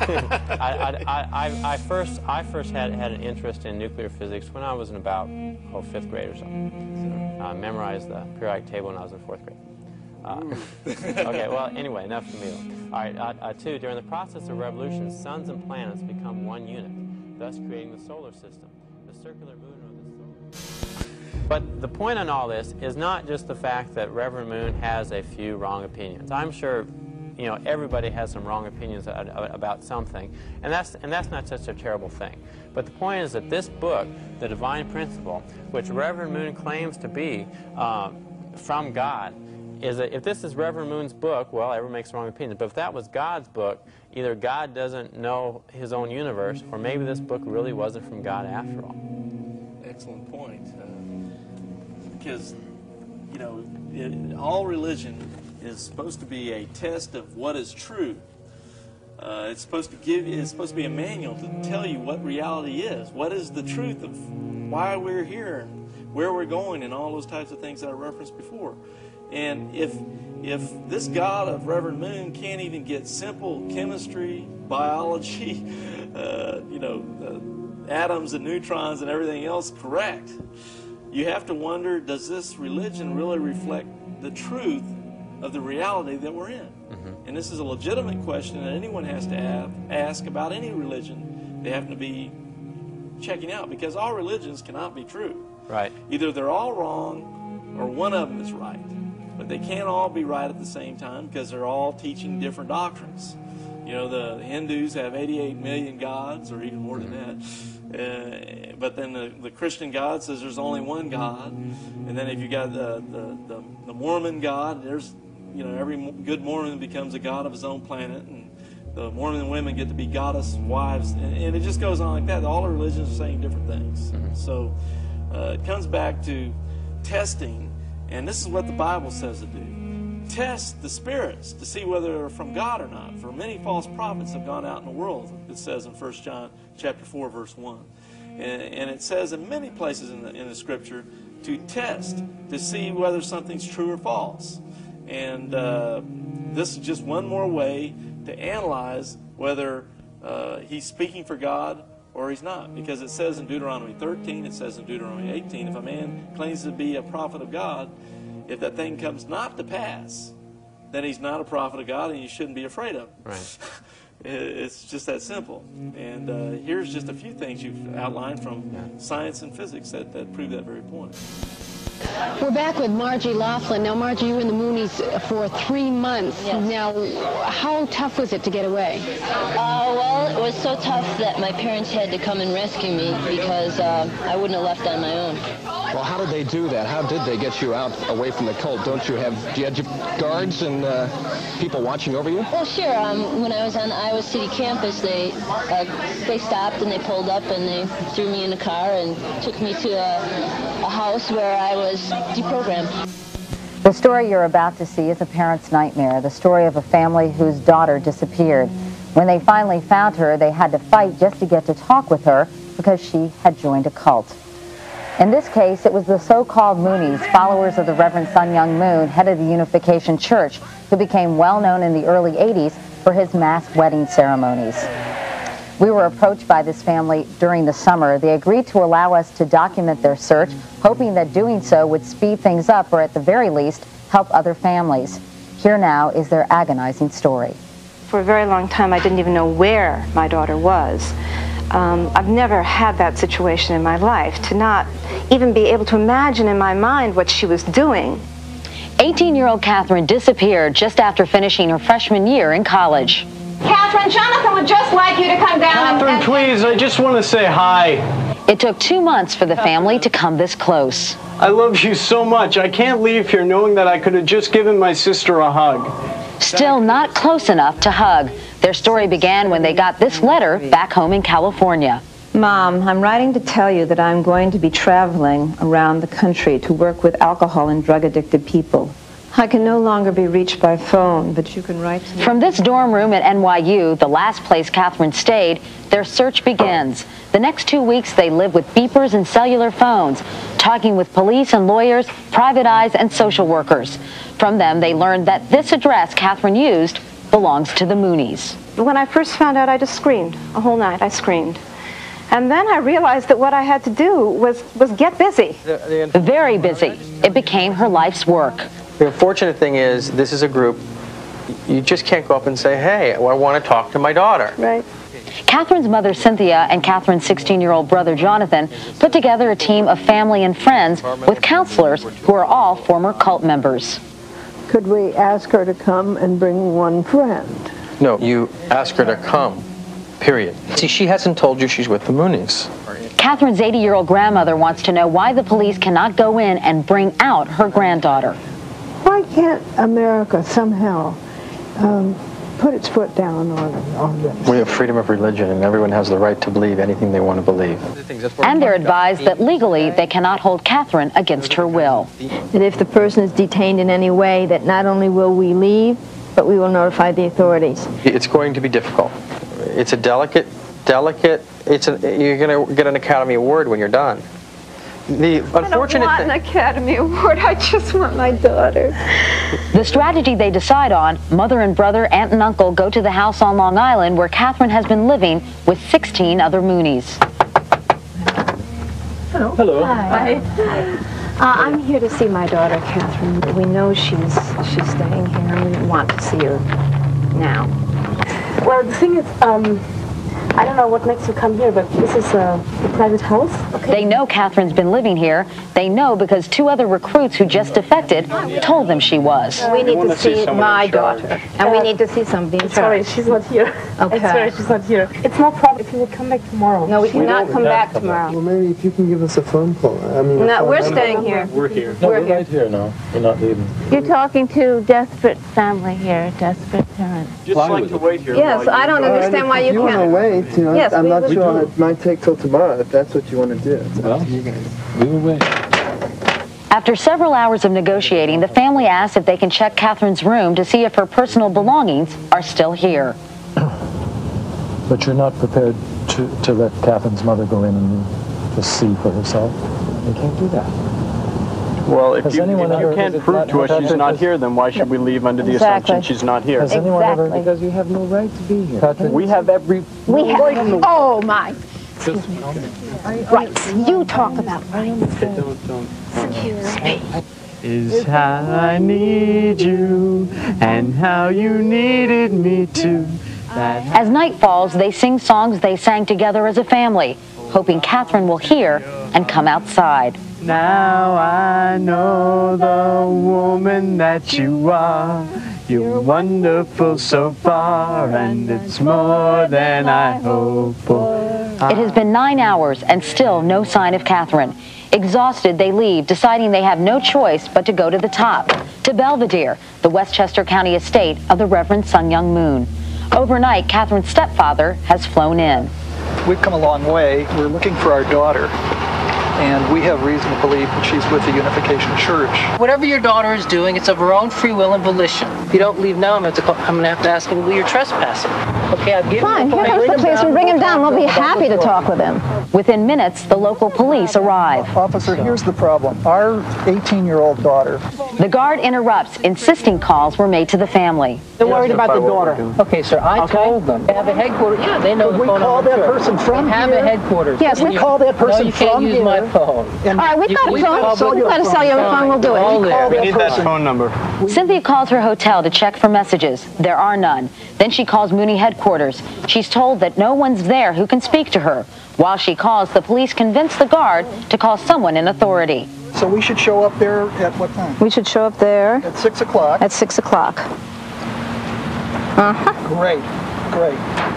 I, I, I, I first I first had had an interest in nuclear physics when I was in about oh fifth grade or so. I memorized the periodic table when I was in fourth grade. Uh, okay. Well, anyway, enough from me. All right. Uh, uh, two. During the process of revolution, suns and planets become one unit, thus creating the solar system, the circular moon of the solar. But the point on all this is not just the fact that Reverend Moon has a few wrong opinions. I'm sure, you know, everybody has some wrong opinions about something, and that's and that's not such a terrible thing. But the point is that this book, The Divine Principle, which Reverend Moon claims to be um, from God, is that if this is Reverend Moon's book, well, everyone makes wrong opinions. But if that was God's book, either God doesn't know His own universe, or maybe this book really wasn't from God after all. Excellent point. Uh, because, you know, it, all religion is supposed to be a test of what is true. Uh, it's supposed to give. It's supposed to be a manual to tell you what reality is. What is the truth of why we're here and where we're going, and all those types of things that I referenced before. And if if this God of Reverend Moon can't even get simple chemistry, biology, uh, you know, uh, atoms and neutrons and everything else correct, you have to wonder: does this religion really reflect the truth of the reality that we're in? Mm-hmm. And this is a legitimate question that anyone has to have, ask about any religion they happen to be checking out, because all religions cannot be true. Right. Either they're all wrong or one of them is right. But they can't all be right at the same time, because they're all teaching different doctrines. You know, the Hindus have eighty-eight million gods, or even more than that. Uh, but then the, the Christian God says there's only one God. And then if you got the, the, the, the Mormon God, there's, you know, every good Mormon becomes a god of his own planet, and the Mormon women get to be goddess wives, and, and it just goes on like that. All the religions are saying different things. Mm-hmm. So uh, it comes back to testing, and this is what the Bible says to do. Test the spirits to see whether they're from God or not. For many false prophets have gone out in the world, it says in First John chapter four, verse one. And, and it says in many places in the, in the Scripture to test, to see whether something's true or false. And uh, this is just one more way to analyze whether uh, he's speaking for God or he's not. Because it says in Deuteronomy thirteen, it says in Deuteronomy eighteen, if a man claims to be a prophet of God, if that thing comes not to pass, then he's not a prophet of God, and you shouldn't be afraid of him. Right. It's just that simple. And uh, here's just a few things you've outlined from yeah. science and physics that, that prove that very point. We're back with Margie Laughlin. Now, Margie, you were in the Moonies for three months. Yes. Now, how tough was it to get away? Uh, well, it was so tough that my parents had to come and rescue me, because uh, I wouldn't have left on my own. Well, how did they do that? How did they get you out away from the cult? Don't you have, do you have guards and uh, people watching over you? Well, sure. Um, when I was on the Iowa City campus, they uh, they stopped and they pulled up and they threw me in a car and took me to a, a house where I was deprogrammed. The story you're about to see is a parent's nightmare, the story of a family whose daughter disappeared. When they finally found her, they had to fight just to get to talk with her because she had joined a cult. In this case, it was the so-called Moonies, followers of the Reverend Sun Myung Moon, head of the Unification Church, who became well known in the early eighties for his mass wedding ceremonies. We were approached by this family during the summer. They agreed to allow us to document their search, hoping that doing so would speed things up, or at the very least, help other families. Here now is their agonizing story. For a very long time, I didn't even know where my daughter was. Um, I've never had that situation in my life, to not even be able to imagine in my mind what she was doing. eighteen-year-old Catherine disappeared just after finishing her freshman year in college. Catherine, Jonathan would just like you to come down Catherine, and... please, I just want to say hi. It took two months for the family to come this close. I love you so much. I can't leave here knowing that I could have just given my sister a hug. Still not close enough to hug. Their story began when they got this letter back home in California. Mom, I'm writing to tell you that I'm going to be traveling around the country to work with alcohol and drug-addicted people. I can no longer be reached by phone, but you can write to me. From this dorm room at N Y U, the last place Catherine stayed, their search begins. The next two weeks, they live with beepers and cellular phones, talking with police and lawyers, private eyes, and social workers. From them, they learned that this address Catherine used belongs to the Moonies. When I first found out, I just screamed. A whole night, I screamed. And then I realized that what I had to do was, was get busy. Very busy. It became her life's work. The unfortunate thing is, this is a group, you just can't go up and say, hey, I want to talk to my daughter. Right. Catherine's mother, Cynthia, and Catherine's sixteen-year-old brother, Jonathan, put together a team of family and friends with counselors who are all former cult members. Could we ask her to come and bring one friend? No, you ask her to come, period. See, she hasn't told you she's with the Moonies. Catherine's eighty-year-old grandmother wants to know why the police cannot go in and bring out her granddaughter. Why can't America somehow um, put its foot down on, on this? We have freedom of religion, and everyone has the right to believe anything they want to believe. And they're advised that legally they cannot hold Catherine against her will. That if the person is detained in any way, that not only will we leave, but we will notify the authorities. It's going to be difficult. It's a delicate, delicate, it's a, you're going to get an Academy Award when you're done. The unfortunate I don't want an Academy Award, I just want my daughter. The strategy they decide on, mother and brother, aunt and uncle go to the house on Long Island where Catherine has been living with sixteen other Moonies. Hello. Hello. Hi. Uh, I'm here to see my daughter, Catherine. We know she's she's staying here, and we want to see her now. Well, the thing is, um, I don't know what makes you come here, but this is a, a private house. Okay. They know Catherine's been living here. They know because two other recruits who just defected told them she was. We need to see, see my daughter, and uh, we need to see somebody in charge. Sorry, she's not here. Okay. I'm sorry, she's not here. It's no problem if you would come back tomorrow. No, we cannot we come back tomorrow. Well, maybe if you can give us a phone call. I mean, no, we're staying here. We're here. No, we're we're here. right here now. We're not leaving. You're talking to desperate family here, desperate parents. Just like to wait here. Yes, I don't understand why you can't. If you want to wait, you know, yes, I'm not sure do. it might take till tomorrow if that's what you want to do. It's well, up to you guys. We will wait. After several hours of negotiating, the family asks if they can check Catherine's room to see if her personal belongings are still here. But you're not prepared to, to let Catherine's mother go in and just see for herself? You can't do that. Well, if Has you, anyone if you ever, can't prove to us she's not here, then why should we leave under the Exactly. assumption she's not here? Has anyone Exactly. ever... Because you have no right to be here. Patrick? We have every... We have. right Oh my. Excuse me. Right. You talk about rights. Don't, don't. Excuse me. Is how I need you and how you needed me to. As night falls, they sing songs they sang together as a family, hoping Catherine will hear and come outside. Now I know the woman that you are. You're wonderful so far, and it's more than I hoped for. It has been nine hours and still no sign of Catherine. Exhausted, they leave, deciding they have no choice but to go to the top, to Belvedere, the Westchester County estate of the Reverend Sun Young Moon. Overnight, Catherine's stepfather has flown in. We've come a long way. We're looking for our daughter, and we have reason to believe that she's with the Unification Church. Whatever your daughter is doing, it's of her own free will and volition. If you don't leave now, I'm going to, I'm going to have to ask him, well, you're trespassing. Okay, I've given Fine, you here comes the police. We'll bring him down. We'll be happy to talk with him. Within minutes, the local police arrive. Officer, here's the problem. Our eighteen-year-old daughter. The guard interrupts, insisting calls were made to the family. They're worried about the daughter. Okay, sir, I okay. told them. They have a headquarters. Yeah, they know Could the we phone call number. that person from they have here? a headquarters. Yes, we call that person no, you can't from use here. my phone. All right, we've got a phone. We've got a cellular phone. We'll do it. We need that phone number. Cynthia calls her hotel to check for messages. There are none. Then she calls Mooney headquarters. She's told that no one's there who can speak to her. While she calls, the police convince the guard to call someone in authority. So we should show up there at what time? We should show up there At six o'clock. at six o'clock. Uh-huh. Great, great.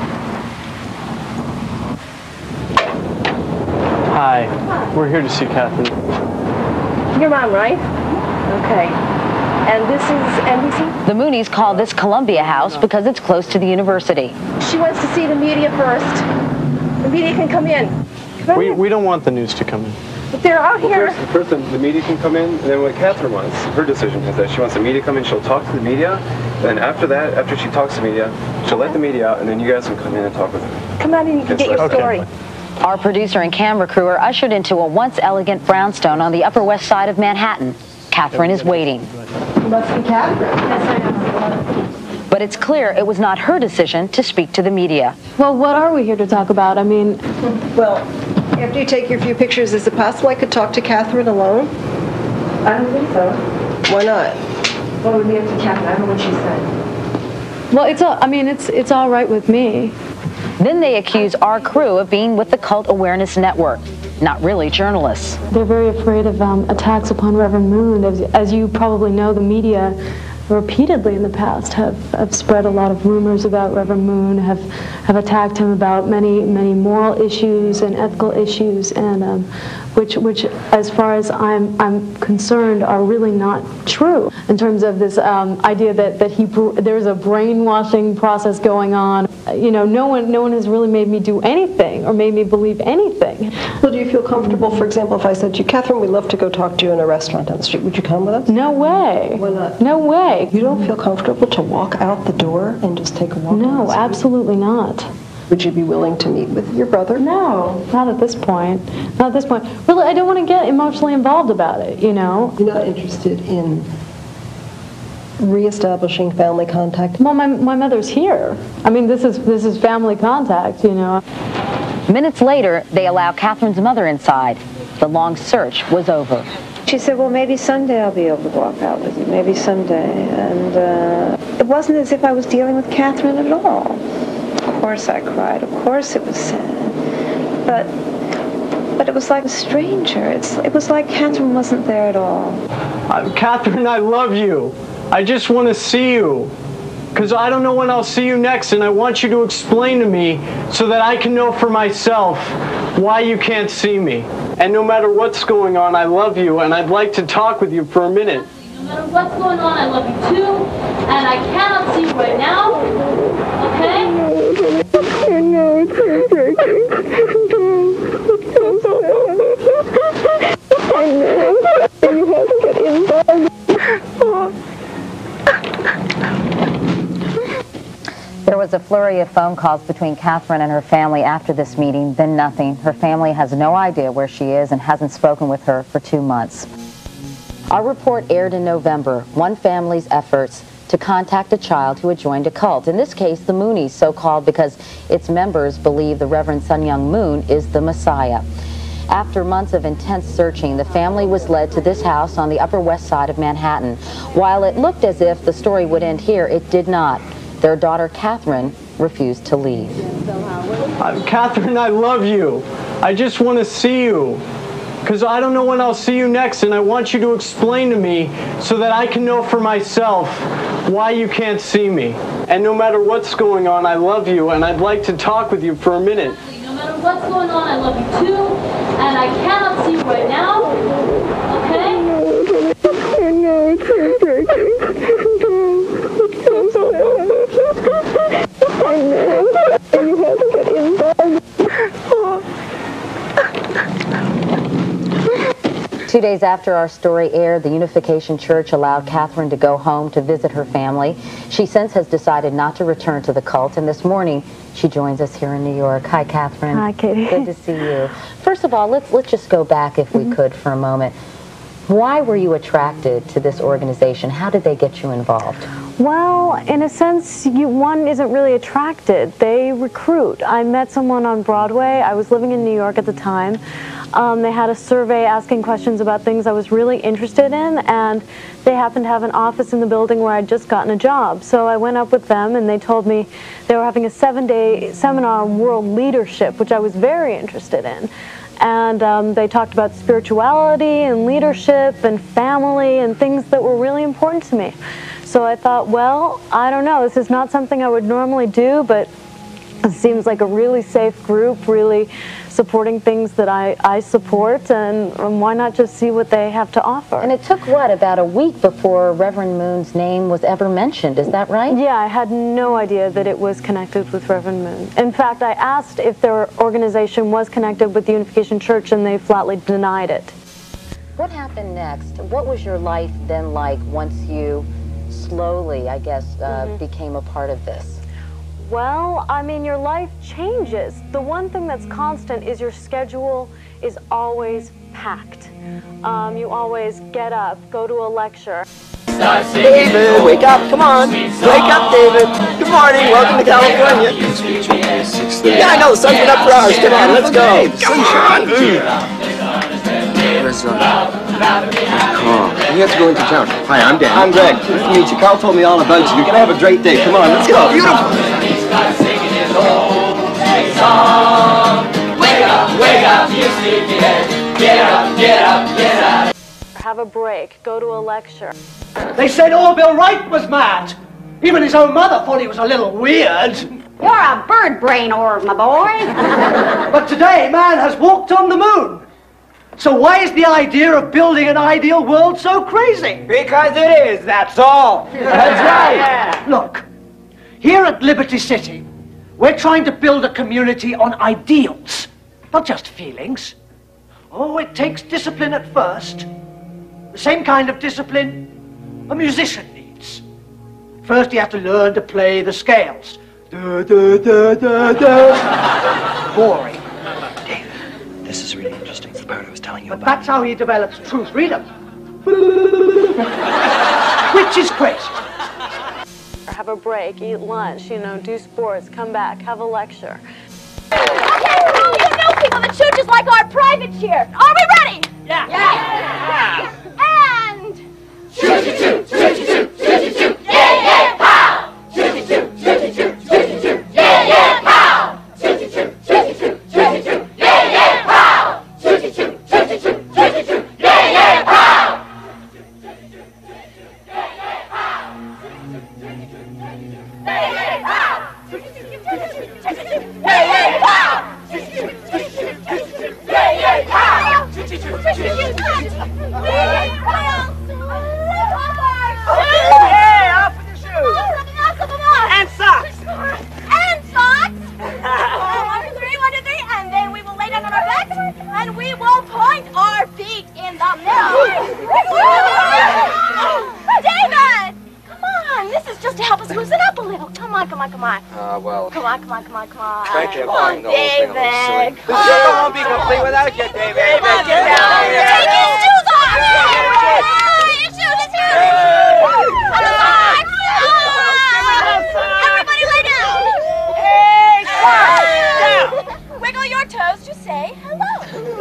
Hi, we're here to see Catherine. Your mom, right? Okay. And this is N B C? The Moonies call this Columbia House because it's close to the university. She wants to see the media first. The media can come in. Come We, in. we don't want the news to come in. But they're out here. First, first the, the media can come in, and then what Catherine wants, her decision is that she wants the media to come in, she'll talk to the media, then after that, after she talks to the media, she'll let the media out, and then you guys can come in and talk with her. Come on in, you can get your Okay. story. Our producer and camera crew are ushered into a once elegant brownstone on the Upper West Side of Manhattan. Catherine is waiting. You must be Catherine. Yes, I am. But it's clear it was not her decision to speak to the media. Well, what are we here to talk about? I mean... Well, after you take your few pictures, is it possible I could talk to Catherine alone? I don't think so. Why not? What would be up to Catherine? I don't know what she said. Well, it's all, I mean, it's, it's all right with me. Then they accuse our crew of being with the Cult Awareness Network. Not really journalists. They're very afraid of um, attacks upon Reverend Moon. As, as you probably know, the media repeatedly in the past have, have spread a lot of rumors about Reverend Moon, have, have attacked him about many, many moral issues and ethical issues, and um, which, which, as far as I'm, I'm concerned, are really not true in terms of this um, idea that, that he, there's a brainwashing process going on. You know, no one, no one has really made me do anything or made me believe anything. Well, do you feel comfortable, for example, if I said to you, Catherine, we'd love to go talk to you in a restaurant down the street. Would you come with us? No way. Why not? No way. You don't feel comfortable to walk out the door and just take a walk? No, absolutely not. Would you be willing to meet with your brother? No, not at this point. Not at this point. Really, I don't want to get emotionally involved about it, you know? You're not interested in reestablishing family contact? Well, my, my mother's here. I mean, this is, this is family contact, you know? Minutes later, they allow Catherine's mother inside. The long search was over. She said, well, maybe someday I'll be able to walk out with you, maybe someday. And uh, it wasn't as if I was dealing with Catherine at all. Of course I cried. Of course it was sad. But, but it was like a stranger. It's, it was like Catherine wasn't there at all. Uh, Catherine, I love you. I just want to see you. Because I don't know when I'll see you next, and I want you to explain to me so that I can know for myself why you can't see me. And no matter what's going on, I love you, and I'd like to talk with you for a minute. No matter what's going on, I love you too, and I cannot see you right now, okay? No, it's you have to get involved. There was a flurry of phone calls between Catherine and her family after this meeting, then nothing. Her family has no idea where she is and hasn't spoken with her for two months. Our report aired in November, one family's efforts to contact a child who had joined a cult. In this case, the Moonies, so-called because its members believe the Reverend Myung Moon is the Messiah. After months of intense searching, the family was led to this house on the Upper West Side of Manhattan. While it looked as if the story would end here, it did not. Their daughter, Catherine, refused to leave. Uh, Catherine, I love you. I just want to see you. Because I don't know when I'll see you next, and I want you to explain to me so that I can know for myself why you can't see me. And no matter what's going on, I love you, and I'd like to talk with you for a minute. No matter what's going on, I love you too, and I cannot see you right now, okay? No, you have to get involved. Two days after our story aired, the Unification Church allowed Catherine to go home to visit her family. She since has decided not to return to the cult, and this morning she joins us here in New York. Hi, Catherine. Hi, Katie. Good to see you. First of all, let's let's just go back, if we mm-hmm. could, for a moment. Why were you attracted to this organization? How did they get you involved? Well, in a sense, you, one isn't really attracted. They recruit. I met someone on Broadway. I was living in New York at the time. Um, they had a survey asking questions about things I was really interested in, and they happened to have an office in the building where I'd just gotten a job. So I went up with them, and they told me they were having a seven-day seminar on world leadership, which I was very interested in. And um, they talked about spirituality and leadership and family and things that were really important to me. So I thought, well, I don't know, this is not something I would normally do, but it seems like a really safe group, really supporting things that I, I support, and, and why not just see what they have to offer. And it took, what, about a week before Reverend Moon's name was ever mentioned, is that right? Yeah, I had no idea that it was connected with Reverend Moon. In fact, I asked if their organization was connected with the Unification Church, and they flatly denied it. What happened next? What was your life then like once you slowly, I guess, uh, mm-hmm. became a part of this? Well, I mean, your life changes. The one thing that's constant is your schedule is always packed. Um, you always get up, go to a lecture. David, wake up, come on. Wake up, David. Good morning, welcome to California. Yeah, I know, the sun's been up for hours. Come on, let's go. Come on. Where's, uh, Carl? He has to go into town. Hi, I'm Dan. I'm Greg. Nice to meet you. Carl told me all about you. You're going to have a great day. Come on, let's go. Beautiful. Wake up, wake up, you sleepyhead. Get up, get up, get up. Have a break, go to a lecture. They said Orville Wright was mad. Even his own mother thought he was a little weird. You're a bird brain, Orv, my boy. But today, man has walked on the moon. So why is the idea of building an ideal world so crazy? Because it is, that's all. That's right. Yeah. Look, here at Liberty City, we're trying to build a community on ideals, not just feelings. Oh, it takes discipline at first. The same kind of discipline a musician needs. First, you have to learn to play the scales. Da, da, da, da, da. Boring. This is really interesting. It's the part I was telling you but about. That's how he develops true freedom. Which is crazy. Have a break, eat lunch, you know, do sports, come back, have a lecture. Okay, well, you know people, the church is like our private sheriff. Are we ready? Yeah. Yeah. yeah. And... Choo-choo-choo, choo-choo-choo, choo-choo-choo, yeah, yeah, pow! Choo-choo-choo, choo-choo-choo, choo-choo-choo, yeah, yeah, pow! Choo-choo-choo, choo-choo-choo, choo-choo-choo, yeah, yeah, pow! Choo-choo-choo, choo-choo-choo, choo-choo-choo, yeah, yeah, pow! Hey, off with your shoes! And socks! And socks! One, two, three, one, two, three, and then we will lay down on our backs, and we will point our feet in the middle. David! Come on, this is just to help us loosen up a little. Come on, come on, come on. Uh, well... Come on, come on, come on, come on. Thank you. Come on, David. The circle won't be complete without you, David. David, get down here. Take his shoes off! Your shoes, his shoes! Everybody lay down! Hey, down! Wiggle your toes to say hello.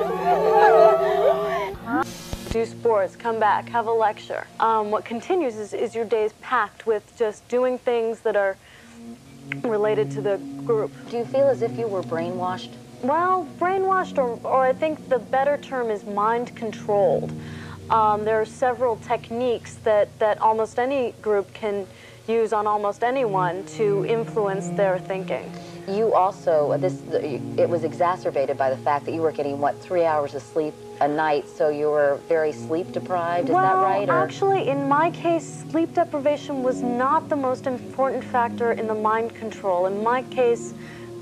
Do sports, come back, have a lecture. Um, what continues is, is your days packed with just doing things that are related to the group. Do you feel as if you were brainwashed? Well, brainwashed, or, or I think the better term is mind-controlled. Um, there are several techniques that, that almost any group can use on almost anyone to influence their thinking. You also, this it was exacerbated by the fact that you were getting, what, three hours of sleep a night, so you were very sleep deprived, is well, that right? Well, actually, in my case, sleep deprivation was not the most important factor in the mind control. In my case,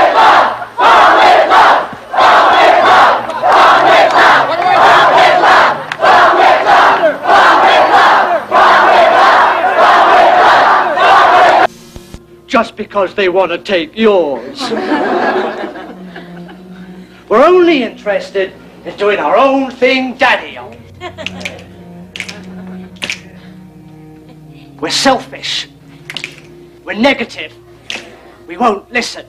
Just because they want to take yours. We're only interested in doing our own thing, Daddy-o. We're selfish. We're negative. We won't listen.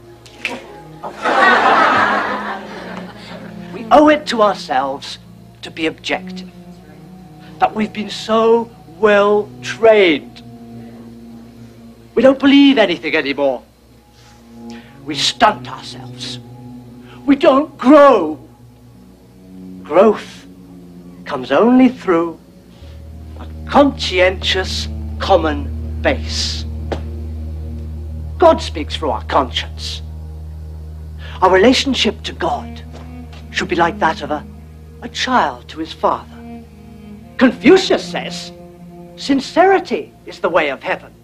We owe it to ourselves to be objective. That we've been so well trained. We don't believe anything anymore. We stunt ourselves. We don't grow. Growth comes only through a conscientious common base. God speaks through our conscience. Our relationship to God should be like that of a a child to his father. Confucius says, sincerity is the way of heaven.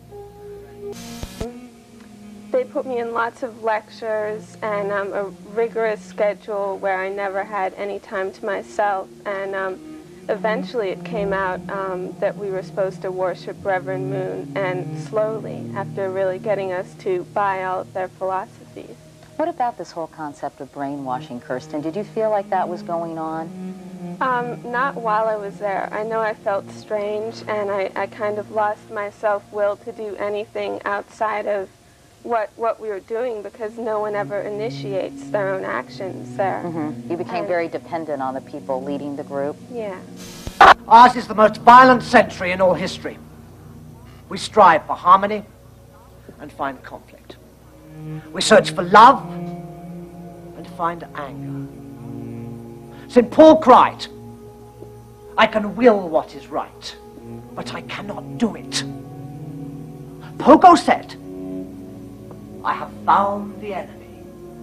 They put me in lots of lectures and um, a rigorous schedule where I never had any time to myself. And um, eventually it came out um, that we were supposed to worship Reverend Moon, and slowly, after really getting us to buy all of their philosophies. What about this whole concept of brainwashing, Kirsten? Did you feel like that was going on? Um, not while I was there. I know I felt strange, and I, I kind of lost my self-will to do anything outside of what what we were doing, because no one ever initiates their own actions there. Mm-hmm. You became And- very dependent on the people leading the group. Yeah. Ours is the most violent century in all history. We strive for harmony and find conflict. We search for love and find anger. Saint Paul cried, I can will what is right, but I cannot do it. Pogo said, I have found the enemy.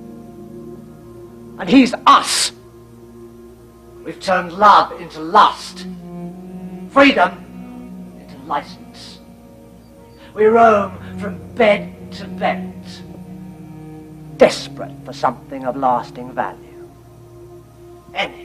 And he's us. We've turned love into lust, freedom into license. We roam from bed to bed, desperate for something of lasting value. Anything.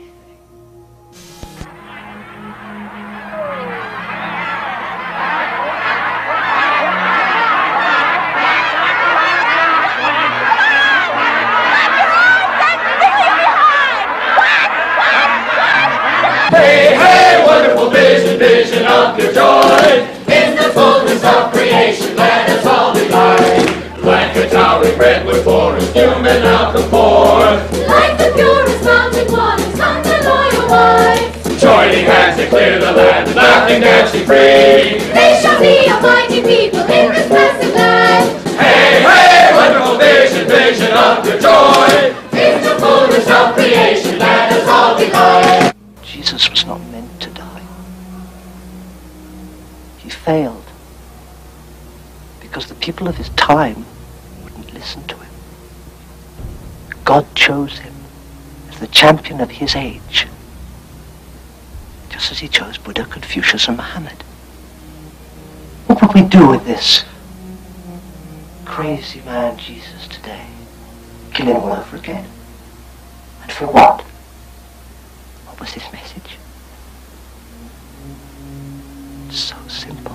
Hey, hey, wonderful vision, vision of your joy. In the fullness of creation, let us all be light. Like a towering redwood forest, human now come forth. Like the purest mountain waters, come the loyal wives. Joining hands to clear the land, laughing, dancing free. They shall be a mighty people in this blessed land. Hey, hey, wonderful vision, vision of your joy. In the fullness of creation, let us all be light. Jesus was not meant to die. He failed because the people of his time wouldn't listen to him. God chose him as the champion of his age, just as he chose Buddha, Confucius, and Muhammad. What would we do with this crazy man Jesus today? Kill him all over again? And for what? What was his message? It's so simple.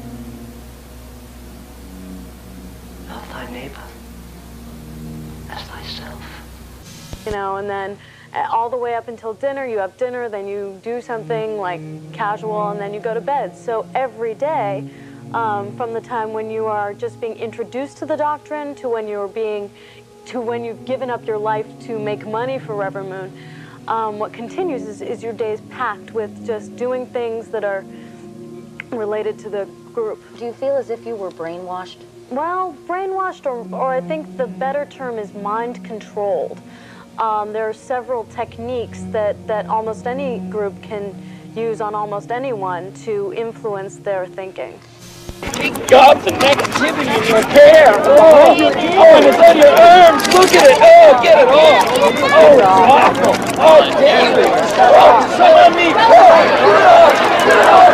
Love thy neighbor as thyself. You know, and then uh, all the way up until dinner, you have dinner, then you do something like casual, and then you go to bed. So every day, um, from the time when you are just being introduced to the doctrine to when you're being, to when you've given up your life to make money for Reverend Moon, Um, what continues is, is your days packed with just doing things that are related to the group. Do you feel as if you were brainwashed? Well, brainwashed, or, or I think the better term is mind-controlled. Um, there are several techniques that, that almost any group can use on almost anyone to influence their thinking. God, the negativity in your hair. Oh, oh, and it's on your arms. Look at it. Oh, get it off. Oh, it's awful. Oh, damn it. Oh, it's on me. Oh, get it off. Get it off.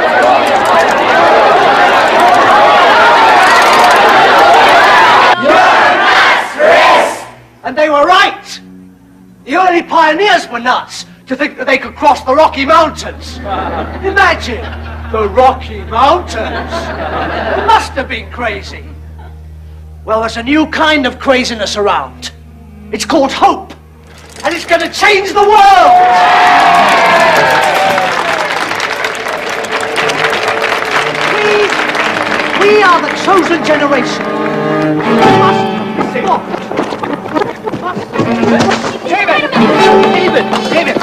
You're nuts, and they were right. The early pioneers were nuts to think that they could cross the Rocky Mountains. Imagine. The Rocky Mountains. It must have been crazy. Well, there's a new kind of craziness around. It's called hope. And it's going to change the world. We, we are the chosen generation. We must respond. David! David! David!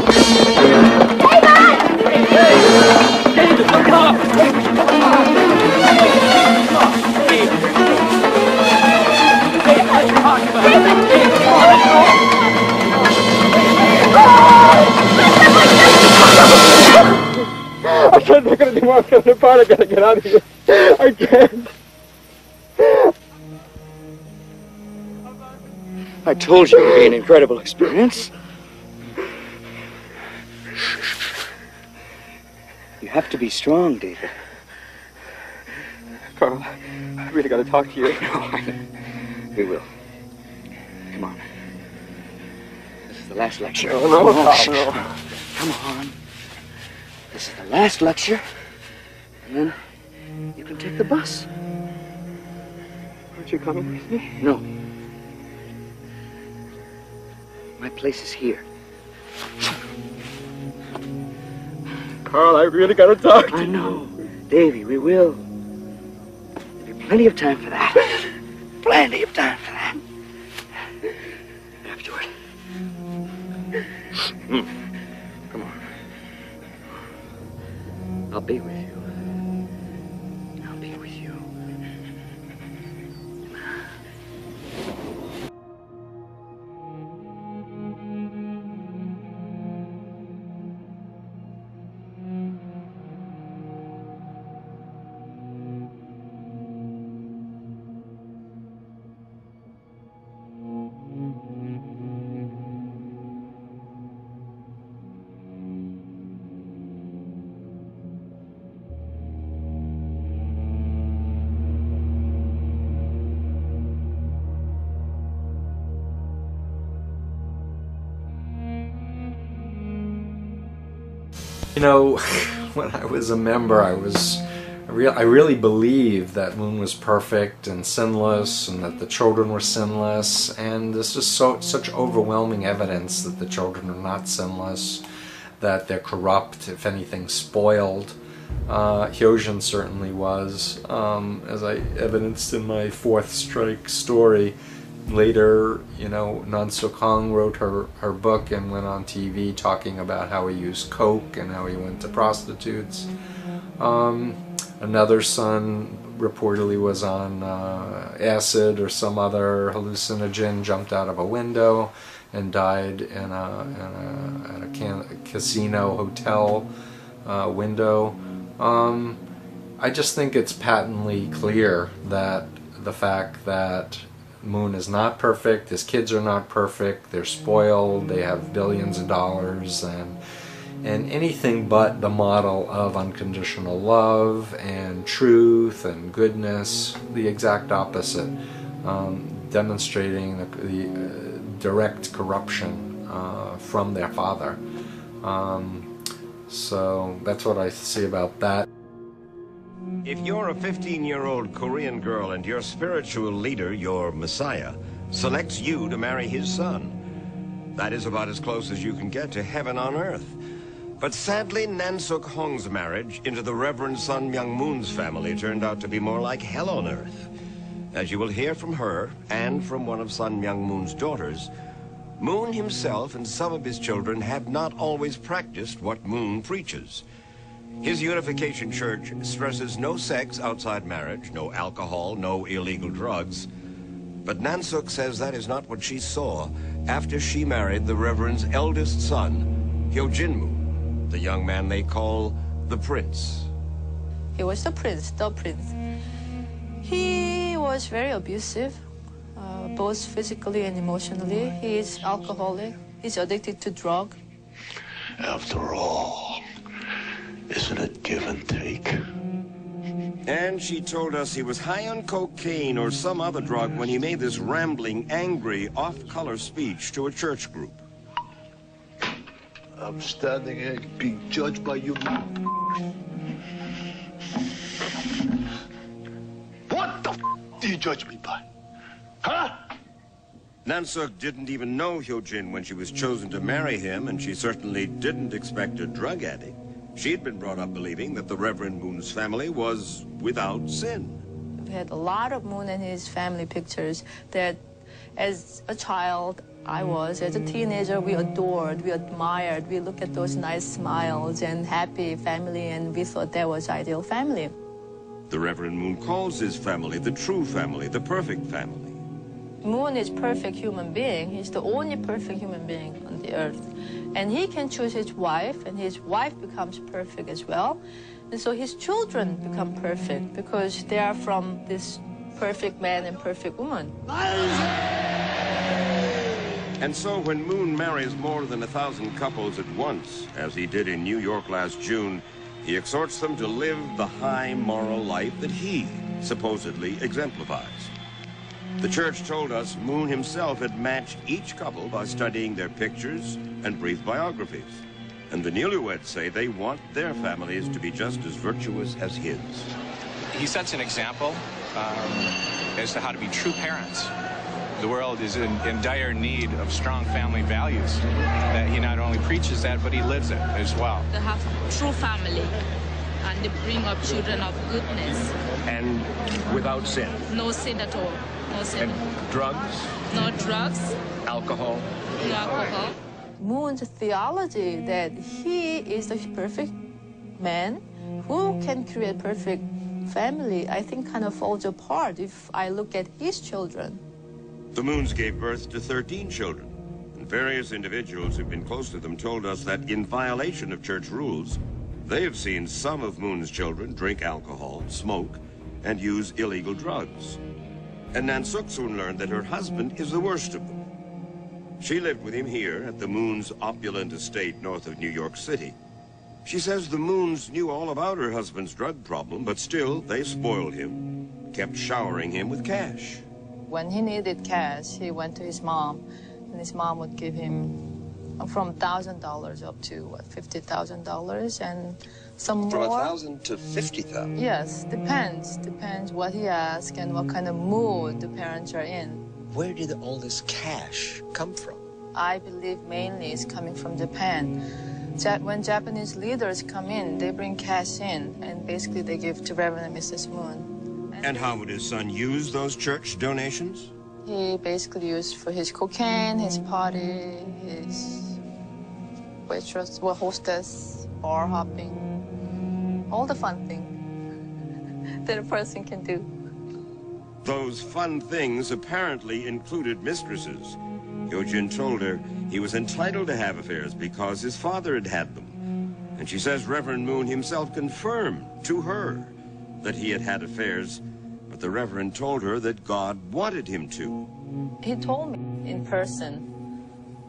David, look up! I can't look at the more from the part. I gotta get out of here. I can't. I told you it would be an incredible experience. have to be strong, David. Carl, I really got to talk to you. We will. Come on. This is the last lecture. No, no, Come on. no. Come on. This is the last lecture, and then you can take the bus. Aren't you coming with me? No. My place is here. Carl, I really got to talk to you. I know. Davy, we will. There'll be plenty of time for that. Plenty of time for that. Afterward. Mm. Come on. I'll be with you. I'll be with you. You know, when I was a member, I was, I, re I really believed that Moon was perfect and sinless, and that the children were sinless, and this is so such overwhelming evidence that the children are not sinless, that they're corrupt, if anything, spoiled. Uh, Hyojin certainly was, um, as I evidenced in my Fourth Strike story. Later, you know, Nan Suk Hong wrote her, her book and went on T V talking about how he used coke and how he went to prostitutes. Um, another son reportedly was on uh, acid or some other hallucinogen, jumped out of a window and died in a, in a, in a, can a casino hotel uh, window. Um, I just think it's patently clear that the fact that Moon is not perfect, his kids are not perfect, they're spoiled, they have billions of dollars, and and anything but the model of unconditional love and truth and goodness, the exact opposite, um, demonstrating the, the uh, direct corruption uh, from their father. Um, so that's what I see about that. If you're a fifteen-year-old Korean girl and your spiritual leader, your Messiah, selects you to marry his son, that is about as close as you can get to heaven on earth. But sadly, Nan Suk Hong's marriage into the Reverend Sun Myung Moon's family turned out to be more like hell on earth. As you will hear from her and from one of Sun Myung Moon's daughters, Moon himself and some of his children have not always practiced what Moon preaches. His Unification Church stresses no sex outside marriage, no alcohol, no illegal drugs. But Nan Suk says that is not what she saw after she married the Reverend's eldest son, Hyojin Moon, the young man they call the Prince. He was the prince, the prince. He was very abusive, uh, both physically and emotionally. He is alcoholic. He's addicted to drug. After all, isn't it give and take? And she told us he was high on cocaine or some other drug when he made this rambling, angry, off-color speech to a church group. I'm standing here being judged by you. What the f do you judge me by? Huh? Nan Suk didn't even know Hyojin when she was chosen to marry him, and she certainly didn't expect a drug addict. She'd been brought up believing that the Reverend Moon's family was without sin. We had a lot of Moon and his family pictures that as a child, I was, as a teenager, we adored, we admired, we looked at those nice smiles and happy family, and we thought that was ideal family. The Reverend Moon calls his family the true family, the perfect family. Moon is perfect human being. He's the only perfect human being on the earth. And he can choose his wife, and his wife becomes perfect as well. And so his children become perfect because they are from this perfect man and perfect woman. And so when Moon marries more than a thousand couples at once, as he did in New York last June, He exhorts them to live the high moral life that he supposedly exemplifies. The church told us Moon himself had matched each couple by studying their pictures and brief biographies. And the newlyweds say they want their families to be just as virtuous as his. He sets an example um, as to how to be true parents. The world is in, in dire need of strong family values. That he not only preaches that, but he lives it as well. They have true family, and they bring up children of goodness. And without sin. No sin at all. No sin. And drugs? No drugs. Alcohol? No alcohol. Moon's theology that he is the perfect man who can create perfect family, I think kind of falls apart if I look at his children. The Moons gave birth to thirteen children, and various individuals who've been close to them told us that in violation of church rules, they have seen some of Moon's children drink alcohol, smoke, and use illegal drugs. And Nansuk soon learned that her husband is the worst of them. She lived with him here at the Moons' opulent estate north of New York City. She says the Moons knew all about her husband's drug problem, but still they spoiled him, kept showering him with cash. When he needed cash, he went to his mom, and his mom would give him from one thousand dollars up to, what, fifty thousand dollars and some From more. one thousand to fifty thousand? Yes, depends. Depends what he asks and what kind of mood the parents are in. Where did all this cash come from? I believe mainly it's coming from Japan. Ja- when Japanese leaders come in, they bring cash in, and basically they give to Reverend and Missus Moon. And how would his son use those church donations? He basically used for his cocaine, his party, his waitress, well, hostess, bar hopping, all the fun things that a person can do. Those fun things apparently included mistresses. Yojin told her he was entitled to have affairs because his father had had them. And she says Reverend Moon himself confirmed to her that he had had affairs, but the Reverend told her that God wanted him to. He told me in person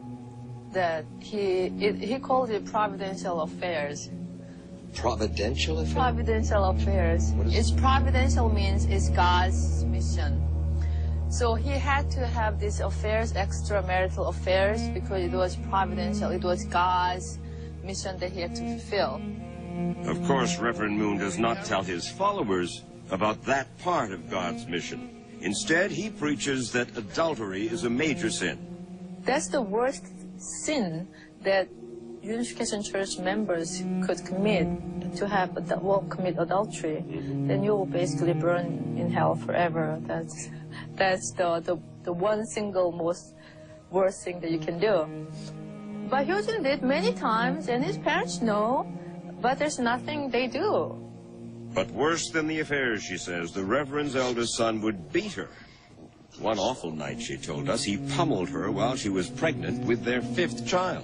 that he it, he called it providential affairs. Providential affairs? Providential affairs. It's providential means it's God's mission. So he had to have these affairs, extramarital affairs, because it was providential. It was God's mission that he had to fulfill. Of course, Reverend Moon does not tell his followers about that part of God's mission. Instead, he preaches that adultery is a major sin. That's the worst sin that Unification Church members could commit, to have well commit adultery. Then you will basically burn in hell forever. That's that's the the, the one single most worst thing that you can do. But Hyojin did many times, and his parents know, but there's nothing they do. But worse than the affairs, she says, the Reverend's eldest son would beat her. One awful night, she told us, he pummeled her while she was pregnant with their fifth child.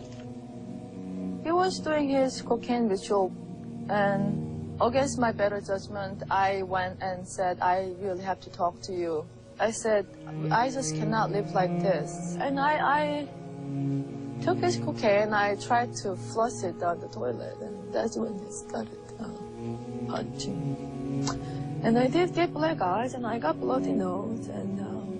He was doing his cocaine ritual, and against my better judgment, I went and said, I really have to talk to you. I said, I just cannot live like this. And I, I took his cocaine, I tried to flush it down the toilet, and that's when he started uh, punching. And I did get black eyes, and I got bloody nose, and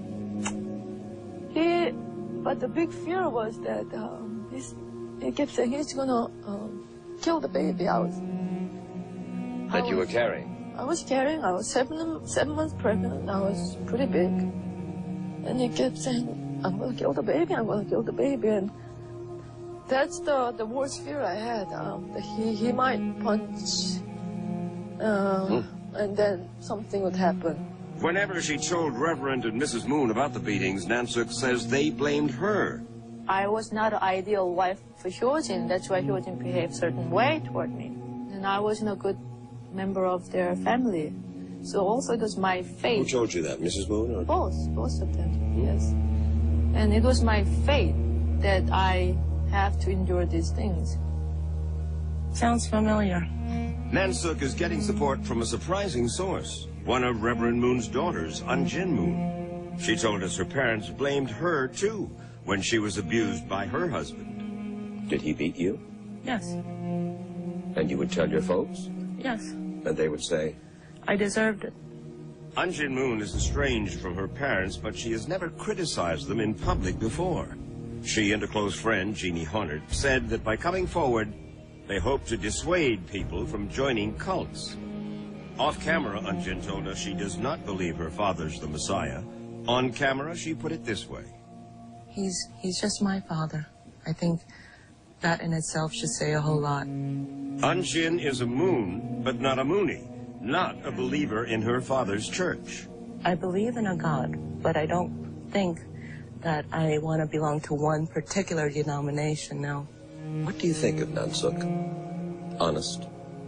um, he, but the big fear was that um, he's, he kept saying he's gonna um, kill the baby. I was. That I you was, were carrying? I was carrying. I was seven, seven months pregnant. I was pretty big. And he kept saying, I'm gonna kill the baby, I'm gonna kill the baby. And that's the, the worst fear I had. Um, that he, he might punch, uh, hmm. and then something would happen. Whenever she told Reverend and Missus Moon about the beatings, Nansuk says they blamed her. I was not an ideal wife for Hyojin. That's why Hyojin behaved a certain way toward me. And I wasn't a good member of their family. So also it was my fate. Who told you that, Missus Moon? Or? Both, both of them, yes. And it was my fate that I have to endure these things. Sounds familiar. Nansuk is getting support from a surprising source, one of Reverend Moon's daughters, Anjin Moon. She told us her parents blamed her, too, when she was abused by her husband. Did he beat you? Yes. And you would tell your folks? Yes. And they would say? I deserved it. Anjin Moon is estranged from her parents, but she has never criticized them in public before. She and a close friend, Jeannie Hornert, said that by coming forward, they hope to dissuade people from joining cults. Off camera, Anjin told us she does not believe her father's the Messiah. On camera, she put it this way. He's, he's just my father. I think that in itself should say a whole lot. Anjin is a Moon, but not a Moonie, not a believer in her father's church. I believe in a God, but I don't think that I want to belong to one particular denomination, no. What do you think of Nansuk? Honest?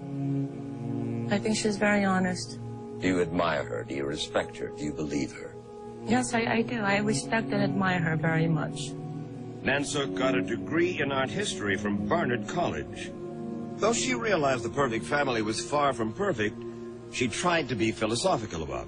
I think she's very honest. Do you admire her? Do you respect her? Do you believe her? Yes, I, I do. I respect and admire her very much. Nansuk got a degree in art history from Barnard College. Though she realized the perfect family was far from perfect, she tried to be philosophical about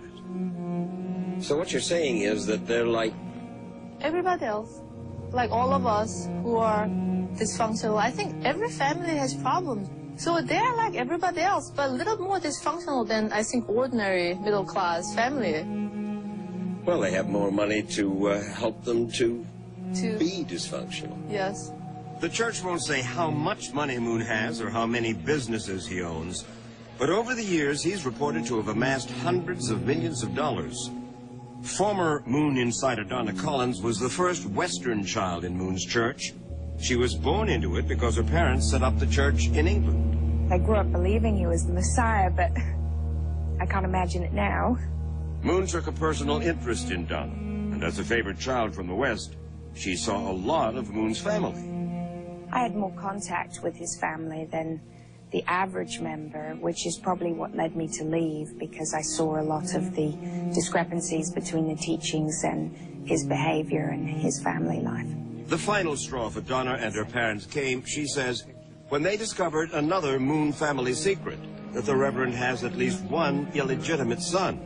it. So what you're saying is that they're like... Everybody else, like all of us who are dysfunctional. I think every family has problems. So they're like everybody else, but a little more dysfunctional than, I think, ordinary middle-class family. Well, they have more money to uh, help them to, to be dysfunctional. Yes. The church won't say how much money Moon has or how many businesses he owns, but over the years he's reported to have amassed hundreds of millions of dollars. Former Moon insider Donna Collins was the first Western child in Moon's church. She was born into it because her parents set up the church in England. I grew up believing he was the Messiah, but I can't imagine it now. Moon took a personal interest in Donna, and as a favorite child from the West, she saw a lot of Moon's family. I had more contact with his family than the average member, which is probably what led me to leave, because I saw a lot of the discrepancies between the teachings and his behavior and his family life. The final straw for Donna and her parents came, she says, when they discovered another Moon family secret, that the Reverend has at least one illegitimate son.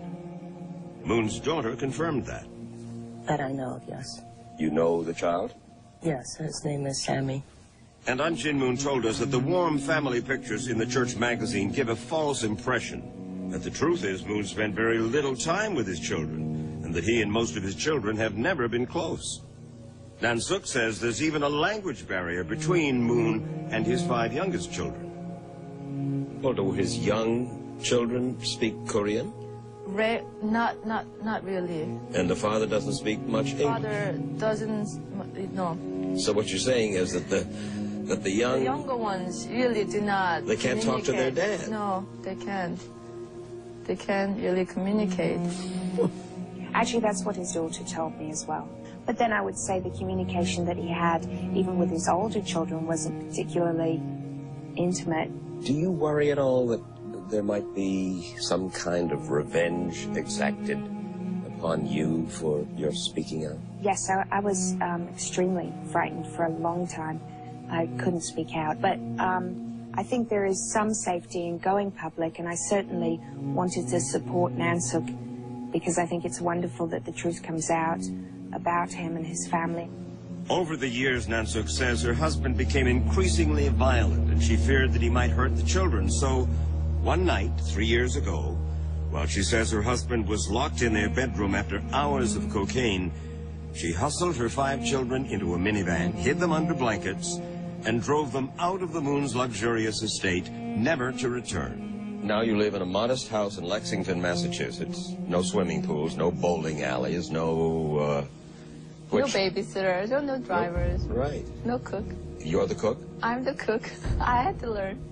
Moon's daughter confirmed that. That I know of, yes. You know the child? Yes, his name is Sammy. And Anjin Moon told us that the warm family pictures in the church magazine give a false impression. That the truth is Moon spent very little time with his children, and that he and most of his children have never been close. Nansuk says there's even a language barrier between Moon and his five youngest children. Well, do his young children speak Korean? Re not, not, not really. And the father doesn't speak much English? Father doesn't, no. So what you're saying is that the that the young... The younger ones really do not They can't talk to their dad? No, they can't. They can't really communicate. Actually, that's what his daughter told me as well. But then I would say the communication that he had, even with his older children, wasn't particularly intimate. Do you worry at all that there might be some kind of revenge exacted upon you for your speaking out? Yes, I, I was um, extremely frightened for a long time. I couldn't speak out. But um, I think there is some safety in going public, and I certainly wanted to support Nansuk because I think it's wonderful that the truth comes out about him and his family. Over the years, Nansuk says her husband became increasingly violent, and she feared that he might hurt the children. So one night, three years ago, while she says her husband was locked in their bedroom after hours of cocaine, she hustled her five children into a minivan, hid them under blankets, and drove them out of the Moon's luxurious estate, never to return. Now you live in a modest house in Lexington, Massachusetts. No swimming pools, no bowling alleys, no, uh... No which... babysitters, no, no drivers. No, right. No cook. You're the cook? I'm the cook. I had to learn.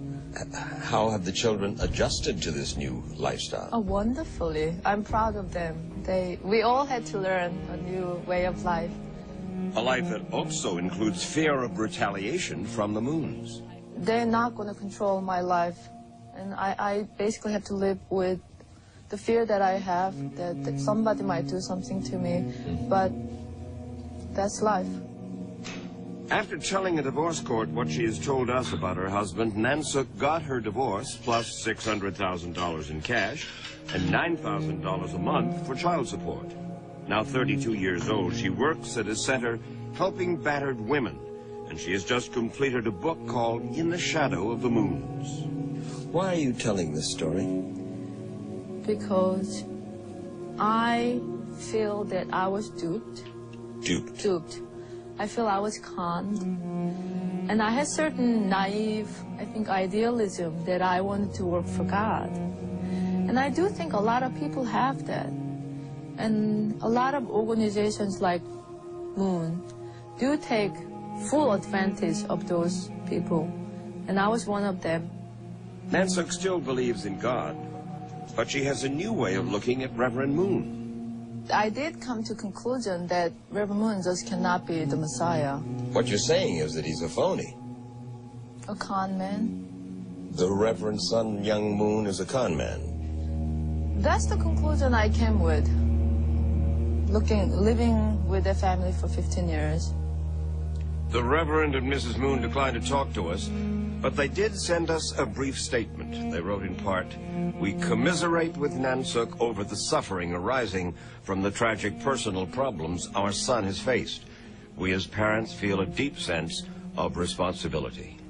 How have the children adjusted to this new lifestyle? Oh, wonderfully. I'm proud of them. They, we all had to learn a new way of life. A life that also includes fear of retaliation from the Moons. They're not going to control my life. And I, I basically have to live with the fear that I have, that, that somebody might do something to me. But that's life. After telling a divorce court what she has told us about her husband, Nansuk got her divorce plus six hundred thousand dollars in cash and nine thousand dollars a month for child support. Now thirty-two years old, she works at a center helping battered women, and she has just completed a book called In the Shadow of the Moons. Why are you telling this story? Because I feel that I was duped. Duped? Duped. I feel I was conned. And I had certain naive, I think, idealism that I wanted to work for God. And I do think a lot of people have that. And a lot of organizations like Moon do take full advantage of those people. And I was one of them. Nansuk still believes in God, but she has a new way of looking at Reverend Moon. I did come to the conclusion that Reverend Moon just cannot be the Messiah. What you're saying is that he's a phony. A con man. The Reverend son, Young Moon, is a con man. That's the conclusion I came with. Looking, living with their family for fifteen years. The Reverend and Missus Moon declined to talk to us, but they did send us a brief statement. They wrote in part, "We commiserate with Nansuk over the suffering arising from the tragic personal problems our son has faced. We as parents feel a deep sense of responsibility."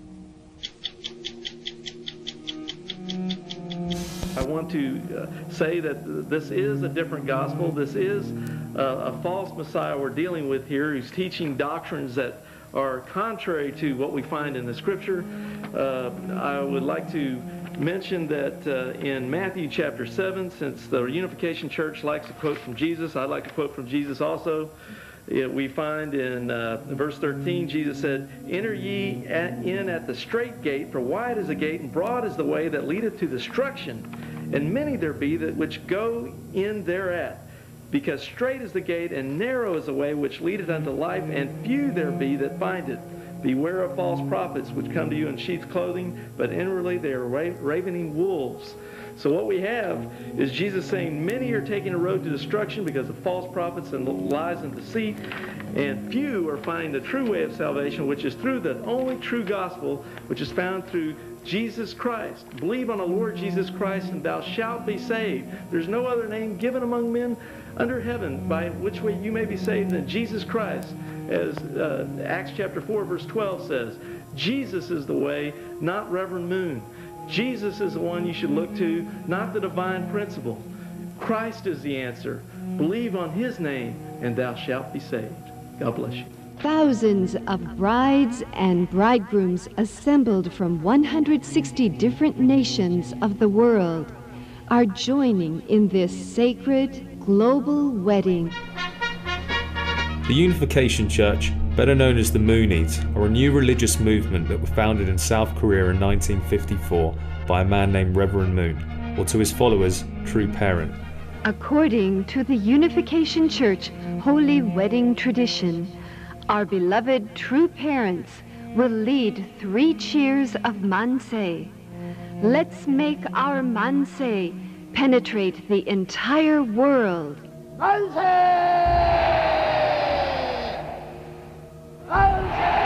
I want to uh, say that this is a different gospel. This is uh, a false Messiah we're dealing with here, who's teaching doctrines that are contrary to what we find in the Scripture. Uh, I would like to mention that uh, in Matthew chapter seven, since the Unification Church likes to quote from Jesus, I'd like to quote from Jesus also. It, we find in uh, verse thirteen, Jesus said, "Enter ye at, in at the strait gate, for wide is the gate, and broad is the way that leadeth to destruction, and many there be that which go in thereat. Because strait is the gate, and narrow is the way which leadeth unto life, and few there be that find it. Beware of false prophets, which come to you in sheep's clothing, but inwardly they are ra ravening wolves." So what we have is Jesus saying many are taking a road to destruction because of false prophets and lies and deceit, and few are finding the true way of salvation, which is through the only true gospel, which is found through Jesus Christ. Believe on the Lord Jesus Christ, and thou shalt be saved. There's no other name given among men under heaven by which way you may be saved than Jesus Christ. As uh, Acts chapter four verse twelve says, Jesus is the way, not Reverend Moon. Jesus is the one you should look to, not the divine principle. Christ is the answer. Believe on His name, and thou shalt be saved. God bless you. Thousands of brides and bridegrooms assembled from one hundred sixty different nations of the world are joining in this sacred global wedding. The Unification Church, better known as the Moonies, are a new religious movement that were founded in South Korea in nineteen fifty-four by a man named Reverend Moon, or to his followers, True Parent. According to the Unification Church holy wedding tradition, our beloved true parents will lead three cheers of manse. Let's make our manse penetrate the entire world. Manse! Manse!